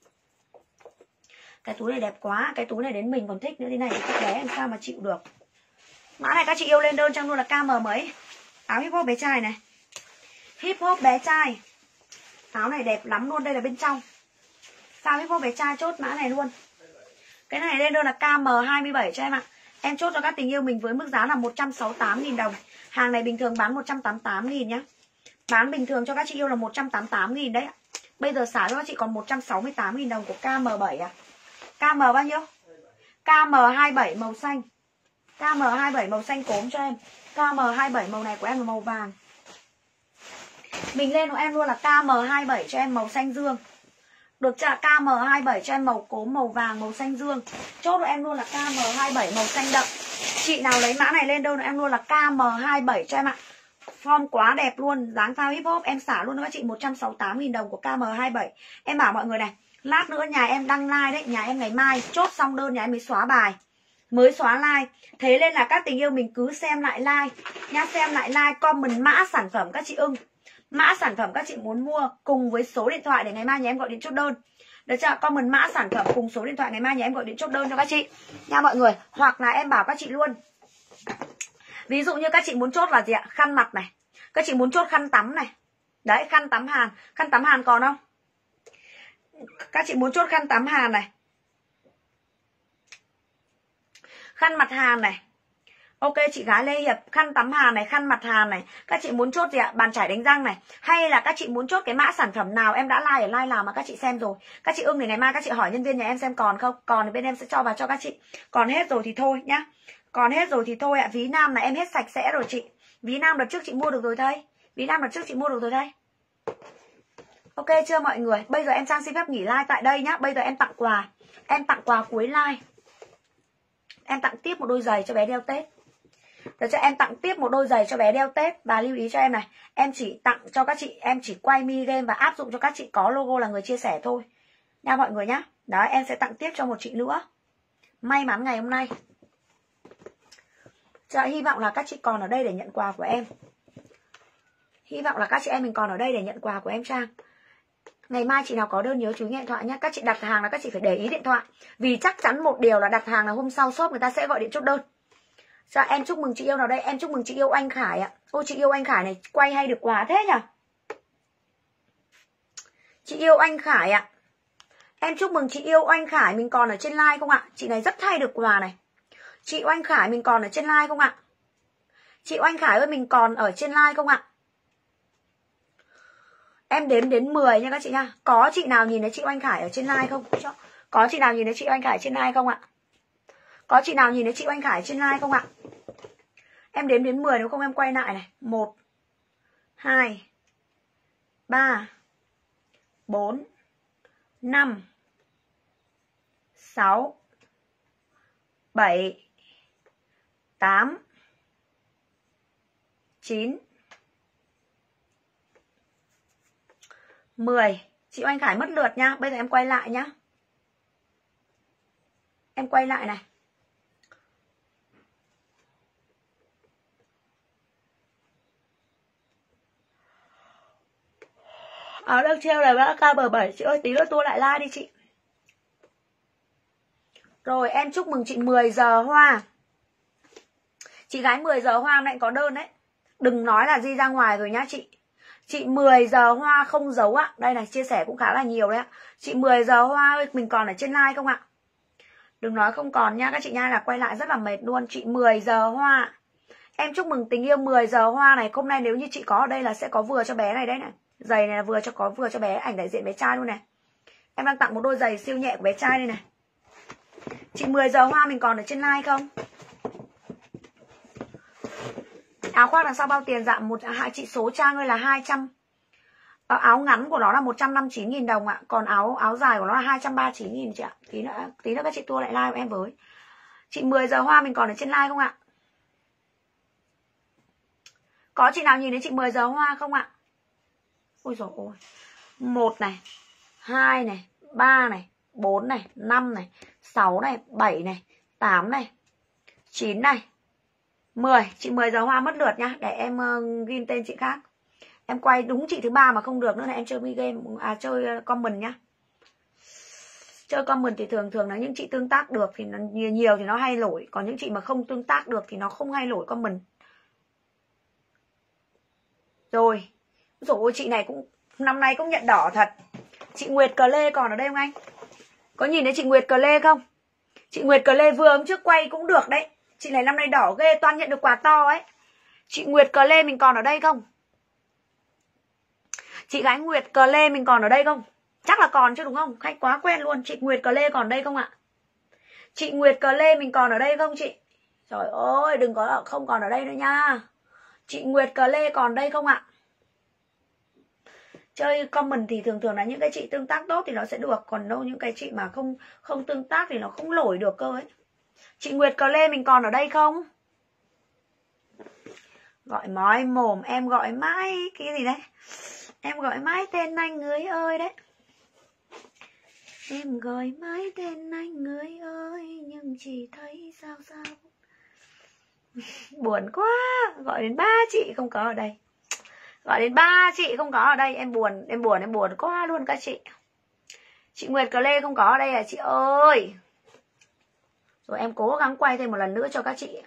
Cái túi này đẹp quá, cái túi này đến mình còn thích nữa thế này thì các bé làm sao mà chịu được. Mã này các chị yêu lên đơn cho luôn là KM mấy. Áo hip hop bé trai này. Hip hop bé trai. Áo này đẹp lắm luôn, đây là bên trong. Sao hip hop bé trai chốt mã này luôn. Cái này lên đơn là KM27 cho em ạ. Em chốt cho các tình yêu mình với mức giá là 168.000 đồng. Hàng này bình thường bán 188.000 nhá. Bán bình thường cho các chị yêu là 188.000 đấy ạ. Bây giờ xả cho các chị còn 168.000 đồng của KM7 à. KM bao nhiêu? KM27 màu xanh. KM27 màu xanh cốm cho em. KM27 màu này của em là màu vàng. Mình lên của em luôn là KM27 cho em màu xanh dương. Được chưa? KM27 cho em màu cốm, màu vàng, màu xanh dương. Chốt của em luôn là KM27 màu xanh đậm. Chị nào lấy mã này lên đâu em luôn là KM27 cho em ạ. Form quá đẹp luôn. Dáng phao hip hop em xả luôn cho các chị 168.000 đồng của KM27. Em bảo mọi người này, lát nữa nhà em đăng like đấy. Nhà em ngày mai chốt xong đơn nhà em mới xóa bài, mới xóa like. Thế nên là các tình yêu mình cứ xem lại like nha. Xem lại like, comment mã sản phẩm các chị ưng, mã sản phẩm các chị muốn mua cùng với số điện thoại để ngày mai nhà em gọi điện chốt đơn. Được chưa? Comment mã sản phẩm cùng số điện thoại ngày mai nhà em gọi điện chốt đơn cho các chị nha mọi người. Hoặc là em bảo các chị luôn, ví dụ như các chị muốn chốt là gì ạ? Khăn mặt này. Các chị muốn chốt khăn tắm này. Đấy, khăn tắm Hàn. Khăn tắm Hàn còn không? Các chị muốn chốt khăn tắm Hàn này. Khăn mặt Hàn này. Ok chị gái Lê Hiệp, khăn tắm Hàn này, khăn mặt Hàn này. Các chị muốn chốt gì ạ? Bàn chải đánh răng này. Hay là các chị muốn chốt cái mã sản phẩm nào em đã like ở like nào mà các chị xem rồi. Các chị ưng thì ngày mai các chị hỏi nhân viên nhà em xem còn không. Còn thì bên em sẽ cho vào cho các chị. Còn hết rồi thì thôi nhá. Còn hết rồi thì thôi ạ. Ví nam là em hết sạch sẽ rồi chị. Ví nam đợt trước chị mua được rồi đây. Ví nam đợt trước chị mua được rồi đây. Ok chưa mọi người? Bây giờ em sang xin phép nghỉ like tại đây nhá. Bây giờ em tặng quà. Em tặng quà cuối like. Em tặng tiếp một đôi giày cho bé đeo Tết. Được cho em tặng tiếp một đôi giày cho bé đeo Tết. Và lưu ý cho em này, em chỉ tặng cho các chị, em chỉ quay mini game và áp dụng cho các chị có logo là người chia sẻ thôi nha mọi người nhá. Đó, em sẽ tặng tiếp cho một chị nữa. May mắn ngày hôm nay. Hy vọng là các chị còn ở đây để nhận quà của em. Hy vọng là các chị em mình còn ở đây để nhận quà của em Trang. Ngày mai chị nào có đơn nhớ chú ý điện thoại nhé. Các chị đặt hàng là các chị phải để ý điện thoại. Vì chắc chắn một điều là đặt hàng là hôm sau shop người ta sẽ gọi điện chốt đơn. Dạ, em chúc mừng chị yêu nào đây? Em chúc mừng chị yêu Anh Khải ạ. Ôi chị yêu Anh Khải này quay hay được quà thế nhỉ? Chị yêu Anh Khải ạ. Em chúc mừng chị yêu Anh Khải. Mình còn ở trên live không ạ? Chị này rất hay được quà này. Chị Anh Khải mình còn ở trên live không ạ? Chị Anh Khải ơi mình còn ở trên live không ạ? Em đếm đến 10 nha các chị nha. Có chị nào nhìn thấy chị Anh Khải ở trên live không? Có chị nào nhìn thấy chị Anh Khải trên live không ạ? Có chị nào nhìn thấy chị Anh Khải trên live không ạ? Em đếm đến 10, nếu không em quay lại này. 1 2 3 4 5 6 7 8 9 10. Chị Oanh Khải mất lượt nhá. Bây giờ em quay lại nhá. Em quay lại này. Áo đang treo là bã K7. Chị ơi tí nữa tua lại like đi chị. Rồi em chúc mừng chị 10 giờ hoa. Chị gái 10 giờ hoa hôm nay có đơn đấy. Đừng nói là di ra ngoài rồi nhá chị. Chị 10 giờ hoa không giấu ạ. Đây này, chia sẻ cũng khá là nhiều đấy ạ. Chị 10 giờ hoa ơi, mình còn ở trên like không ạ? Đừng nói không còn nha các chị nha, là quay lại rất là mệt luôn. Chị 10 giờ hoa. Em chúc mừng tình yêu 10 giờ hoa này. Hôm nay nếu như chị có ở đây là sẽ có vừa cho bé này đấy này. Giày này là vừa cho bé, ảnh đại diện bé trai luôn này. Em đang tặng một đôi giày siêu nhẹ của bé trai đây này. Chị 10 giờ hoa mình còn ở trên like không? Áo khoác đằng sau bao tiền? Dạ chị số Trang ơi là 200. Áo ngắn của nó là 159.000 đồng ạ. Còn áo dài của nó là 239.000 chị ạ. Tí nữa các chị tua lại like của em với. Chị 10 giờ hoa mình còn ở trên like không ạ? Có chị nào nhìn thấy chị 10 giờ hoa không ạ? Ôi dồi ôi. 1 này, 2 này, 3 này, 4 này, 5 này, 6 này, 7 này, 8 này, 9 này, 10. Chị 10 giờ hoa mất lượt nhá. Để em ghi tên chị khác. Em quay đúng chị thứ 3 mà không được nữa là em chơi game, chơi comment nhá. Chơi comment thì thường là những chị tương tác được thì nó nhiều thì nó hay lỗi. Còn những chị mà không tương tác được thì nó không hay lỗi comment. Rồi. Rồi chị này cũng năm nay cũng nhận đỏ thật. Chị Nguyệt Cờ Lê còn ở đây không anh? Có nhìn thấy chị Nguyệt Cờ Lê không? Chị Nguyệt Cờ Lê vừa hôm trước quay cũng được đấy. Chị này năm nay đỏ ghê, toàn nhận được quà to ấy. Chị Nguyệt Cờ Lê mình còn ở đây không? Chị gái Nguyệt Cờ Lê mình còn ở đây không? Chắc là còn chứ đúng không? Khách quá quen luôn. Chị Nguyệt Cờ Lê còn đây không ạ? Chị Nguyệt Cờ Lê mình còn ở đây không chị? Trời ơi, đừng có không còn ở đây nữa nha. Chị Nguyệt Cờ Lê còn đây không ạ? Chơi comment thì thường là những cái chị tương tác tốt thì nó sẽ được. Còn đâu những cái chị mà không tương tác thì nó không nổi được cơ ấy. Chị Nguyệt Cờ Lê mình còn ở đây không? Gọi mói mồm, em gọi mãi cái gì đấy? Em gọi mãi tên anh người ơi đấy. Em gọi mãi tên anh người ơi, nhưng chỉ thấy sao. Buồn quá. Gọi đến 3 chị không có ở đây. Gọi đến 3 chị không có ở đây. Em buồn quá luôn các chị. Chị Nguyệt Cờ Lê không có ở đây à chị ơi. Rồi em cố gắng quay thêm một lần nữa cho các chị.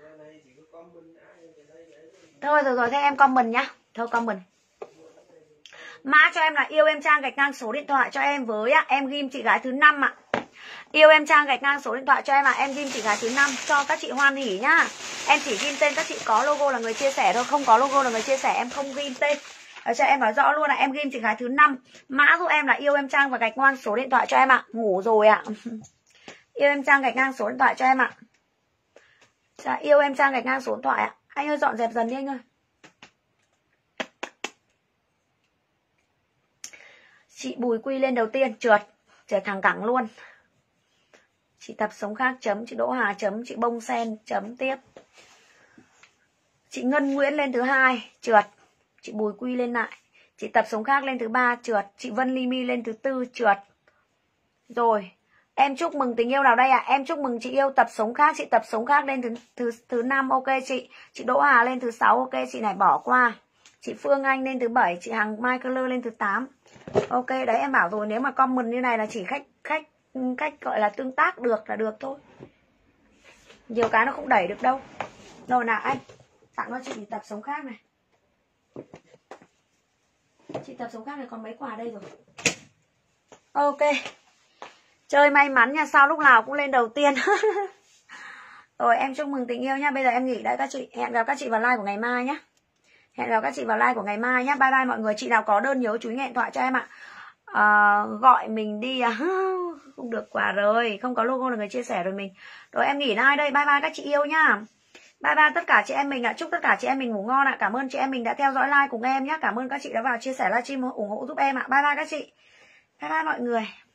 Thôi rồi thế em comment nhá. Thôi comment. Mã cho em là yêu em Trang gạch ngang số điện thoại cho em với em ghim chị gái thứ 5 ạ. Yêu em Trang gạch ngang số điện thoại cho em em ghim chị gái thứ 5 cho các chị hoan hỉ nhá. Em chỉ ghim tên các chị có logo là người chia sẻ thôi, không có logo là người chia sẻ em không ghim tên. Cho em nói rõ luôn là em ghim chị gái thứ 5. Mã giúp em là yêu em Trang và gạch ngang số điện thoại cho em ạ. Ngủ rồi ạ. Yêu em Trang gạch ngang số điện thoại cho em ạ. Yêu em Trang gạch ngang số điện thoại ạ. Anh ơi dọn dẹp dần đi anh ơi. Chị Bùi Quy lên đầu tiên, trượt thẳng cẳng luôn. Chị Tập Sống Khác chấm, chị Đỗ Hà chấm, chị Bông Sen chấm tiếp. Chị Ngân Nguyễn lên thứ 2, trượt. Chị Bùi Quy lên lại. Chị Tập Sống Khác lên thứ 3, trượt. Chị Vân Ly My lên thứ 4, trượt. Rồi, em chúc mừng tình yêu nào đây ạ? Em chúc mừng chị yêu Tập Sống Khác, chị Tập Sống Khác lên thứ 5, ok chị. Chị Đỗ Hà lên thứ 6, ok chị này bỏ qua. Chị Phương Anh lên thứ 7, chị Hằng Mai Color lên thứ 8. Ok, đấy em bảo rồi, nếu mà comment như này là chỉ khách gọi là tương tác được là được thôi. Nhiều cái nó không đẩy được đâu. Rồi nào anh, tặng cho chị Tập Sống Khác này. Chị Tập Sống Khác này còn mấy quà đây rồi. Ok. Chơi may mắn nha, sao lúc nào cũng lên đầu tiên. Rồi em chúc mừng tình yêu nhá. Bây giờ em nghỉ đấy các chị. Hẹn gặp các chị vào live của ngày mai nhá. Hẹn gặp các chị vào live của ngày mai nhá. Bye bye mọi người. Chị nào có đơn nhớ chú ý nghe điện thoại cho em ạ. Gọi mình đi không được quà rồi. Không có logo là người chia sẻ rồi mình. Rồi em nghỉ live đây. Bye bye các chị yêu nhá. Bye bye tất cả chị em mình ạ. Chúc tất cả chị em mình ngủ ngon ạ. Cảm ơn chị em mình đã theo dõi live cùng em nhé. Cảm ơn các chị đã vào chia sẻ livestream ủng hộ giúp em ạ. Bye bye các chị. Bye bye mọi người.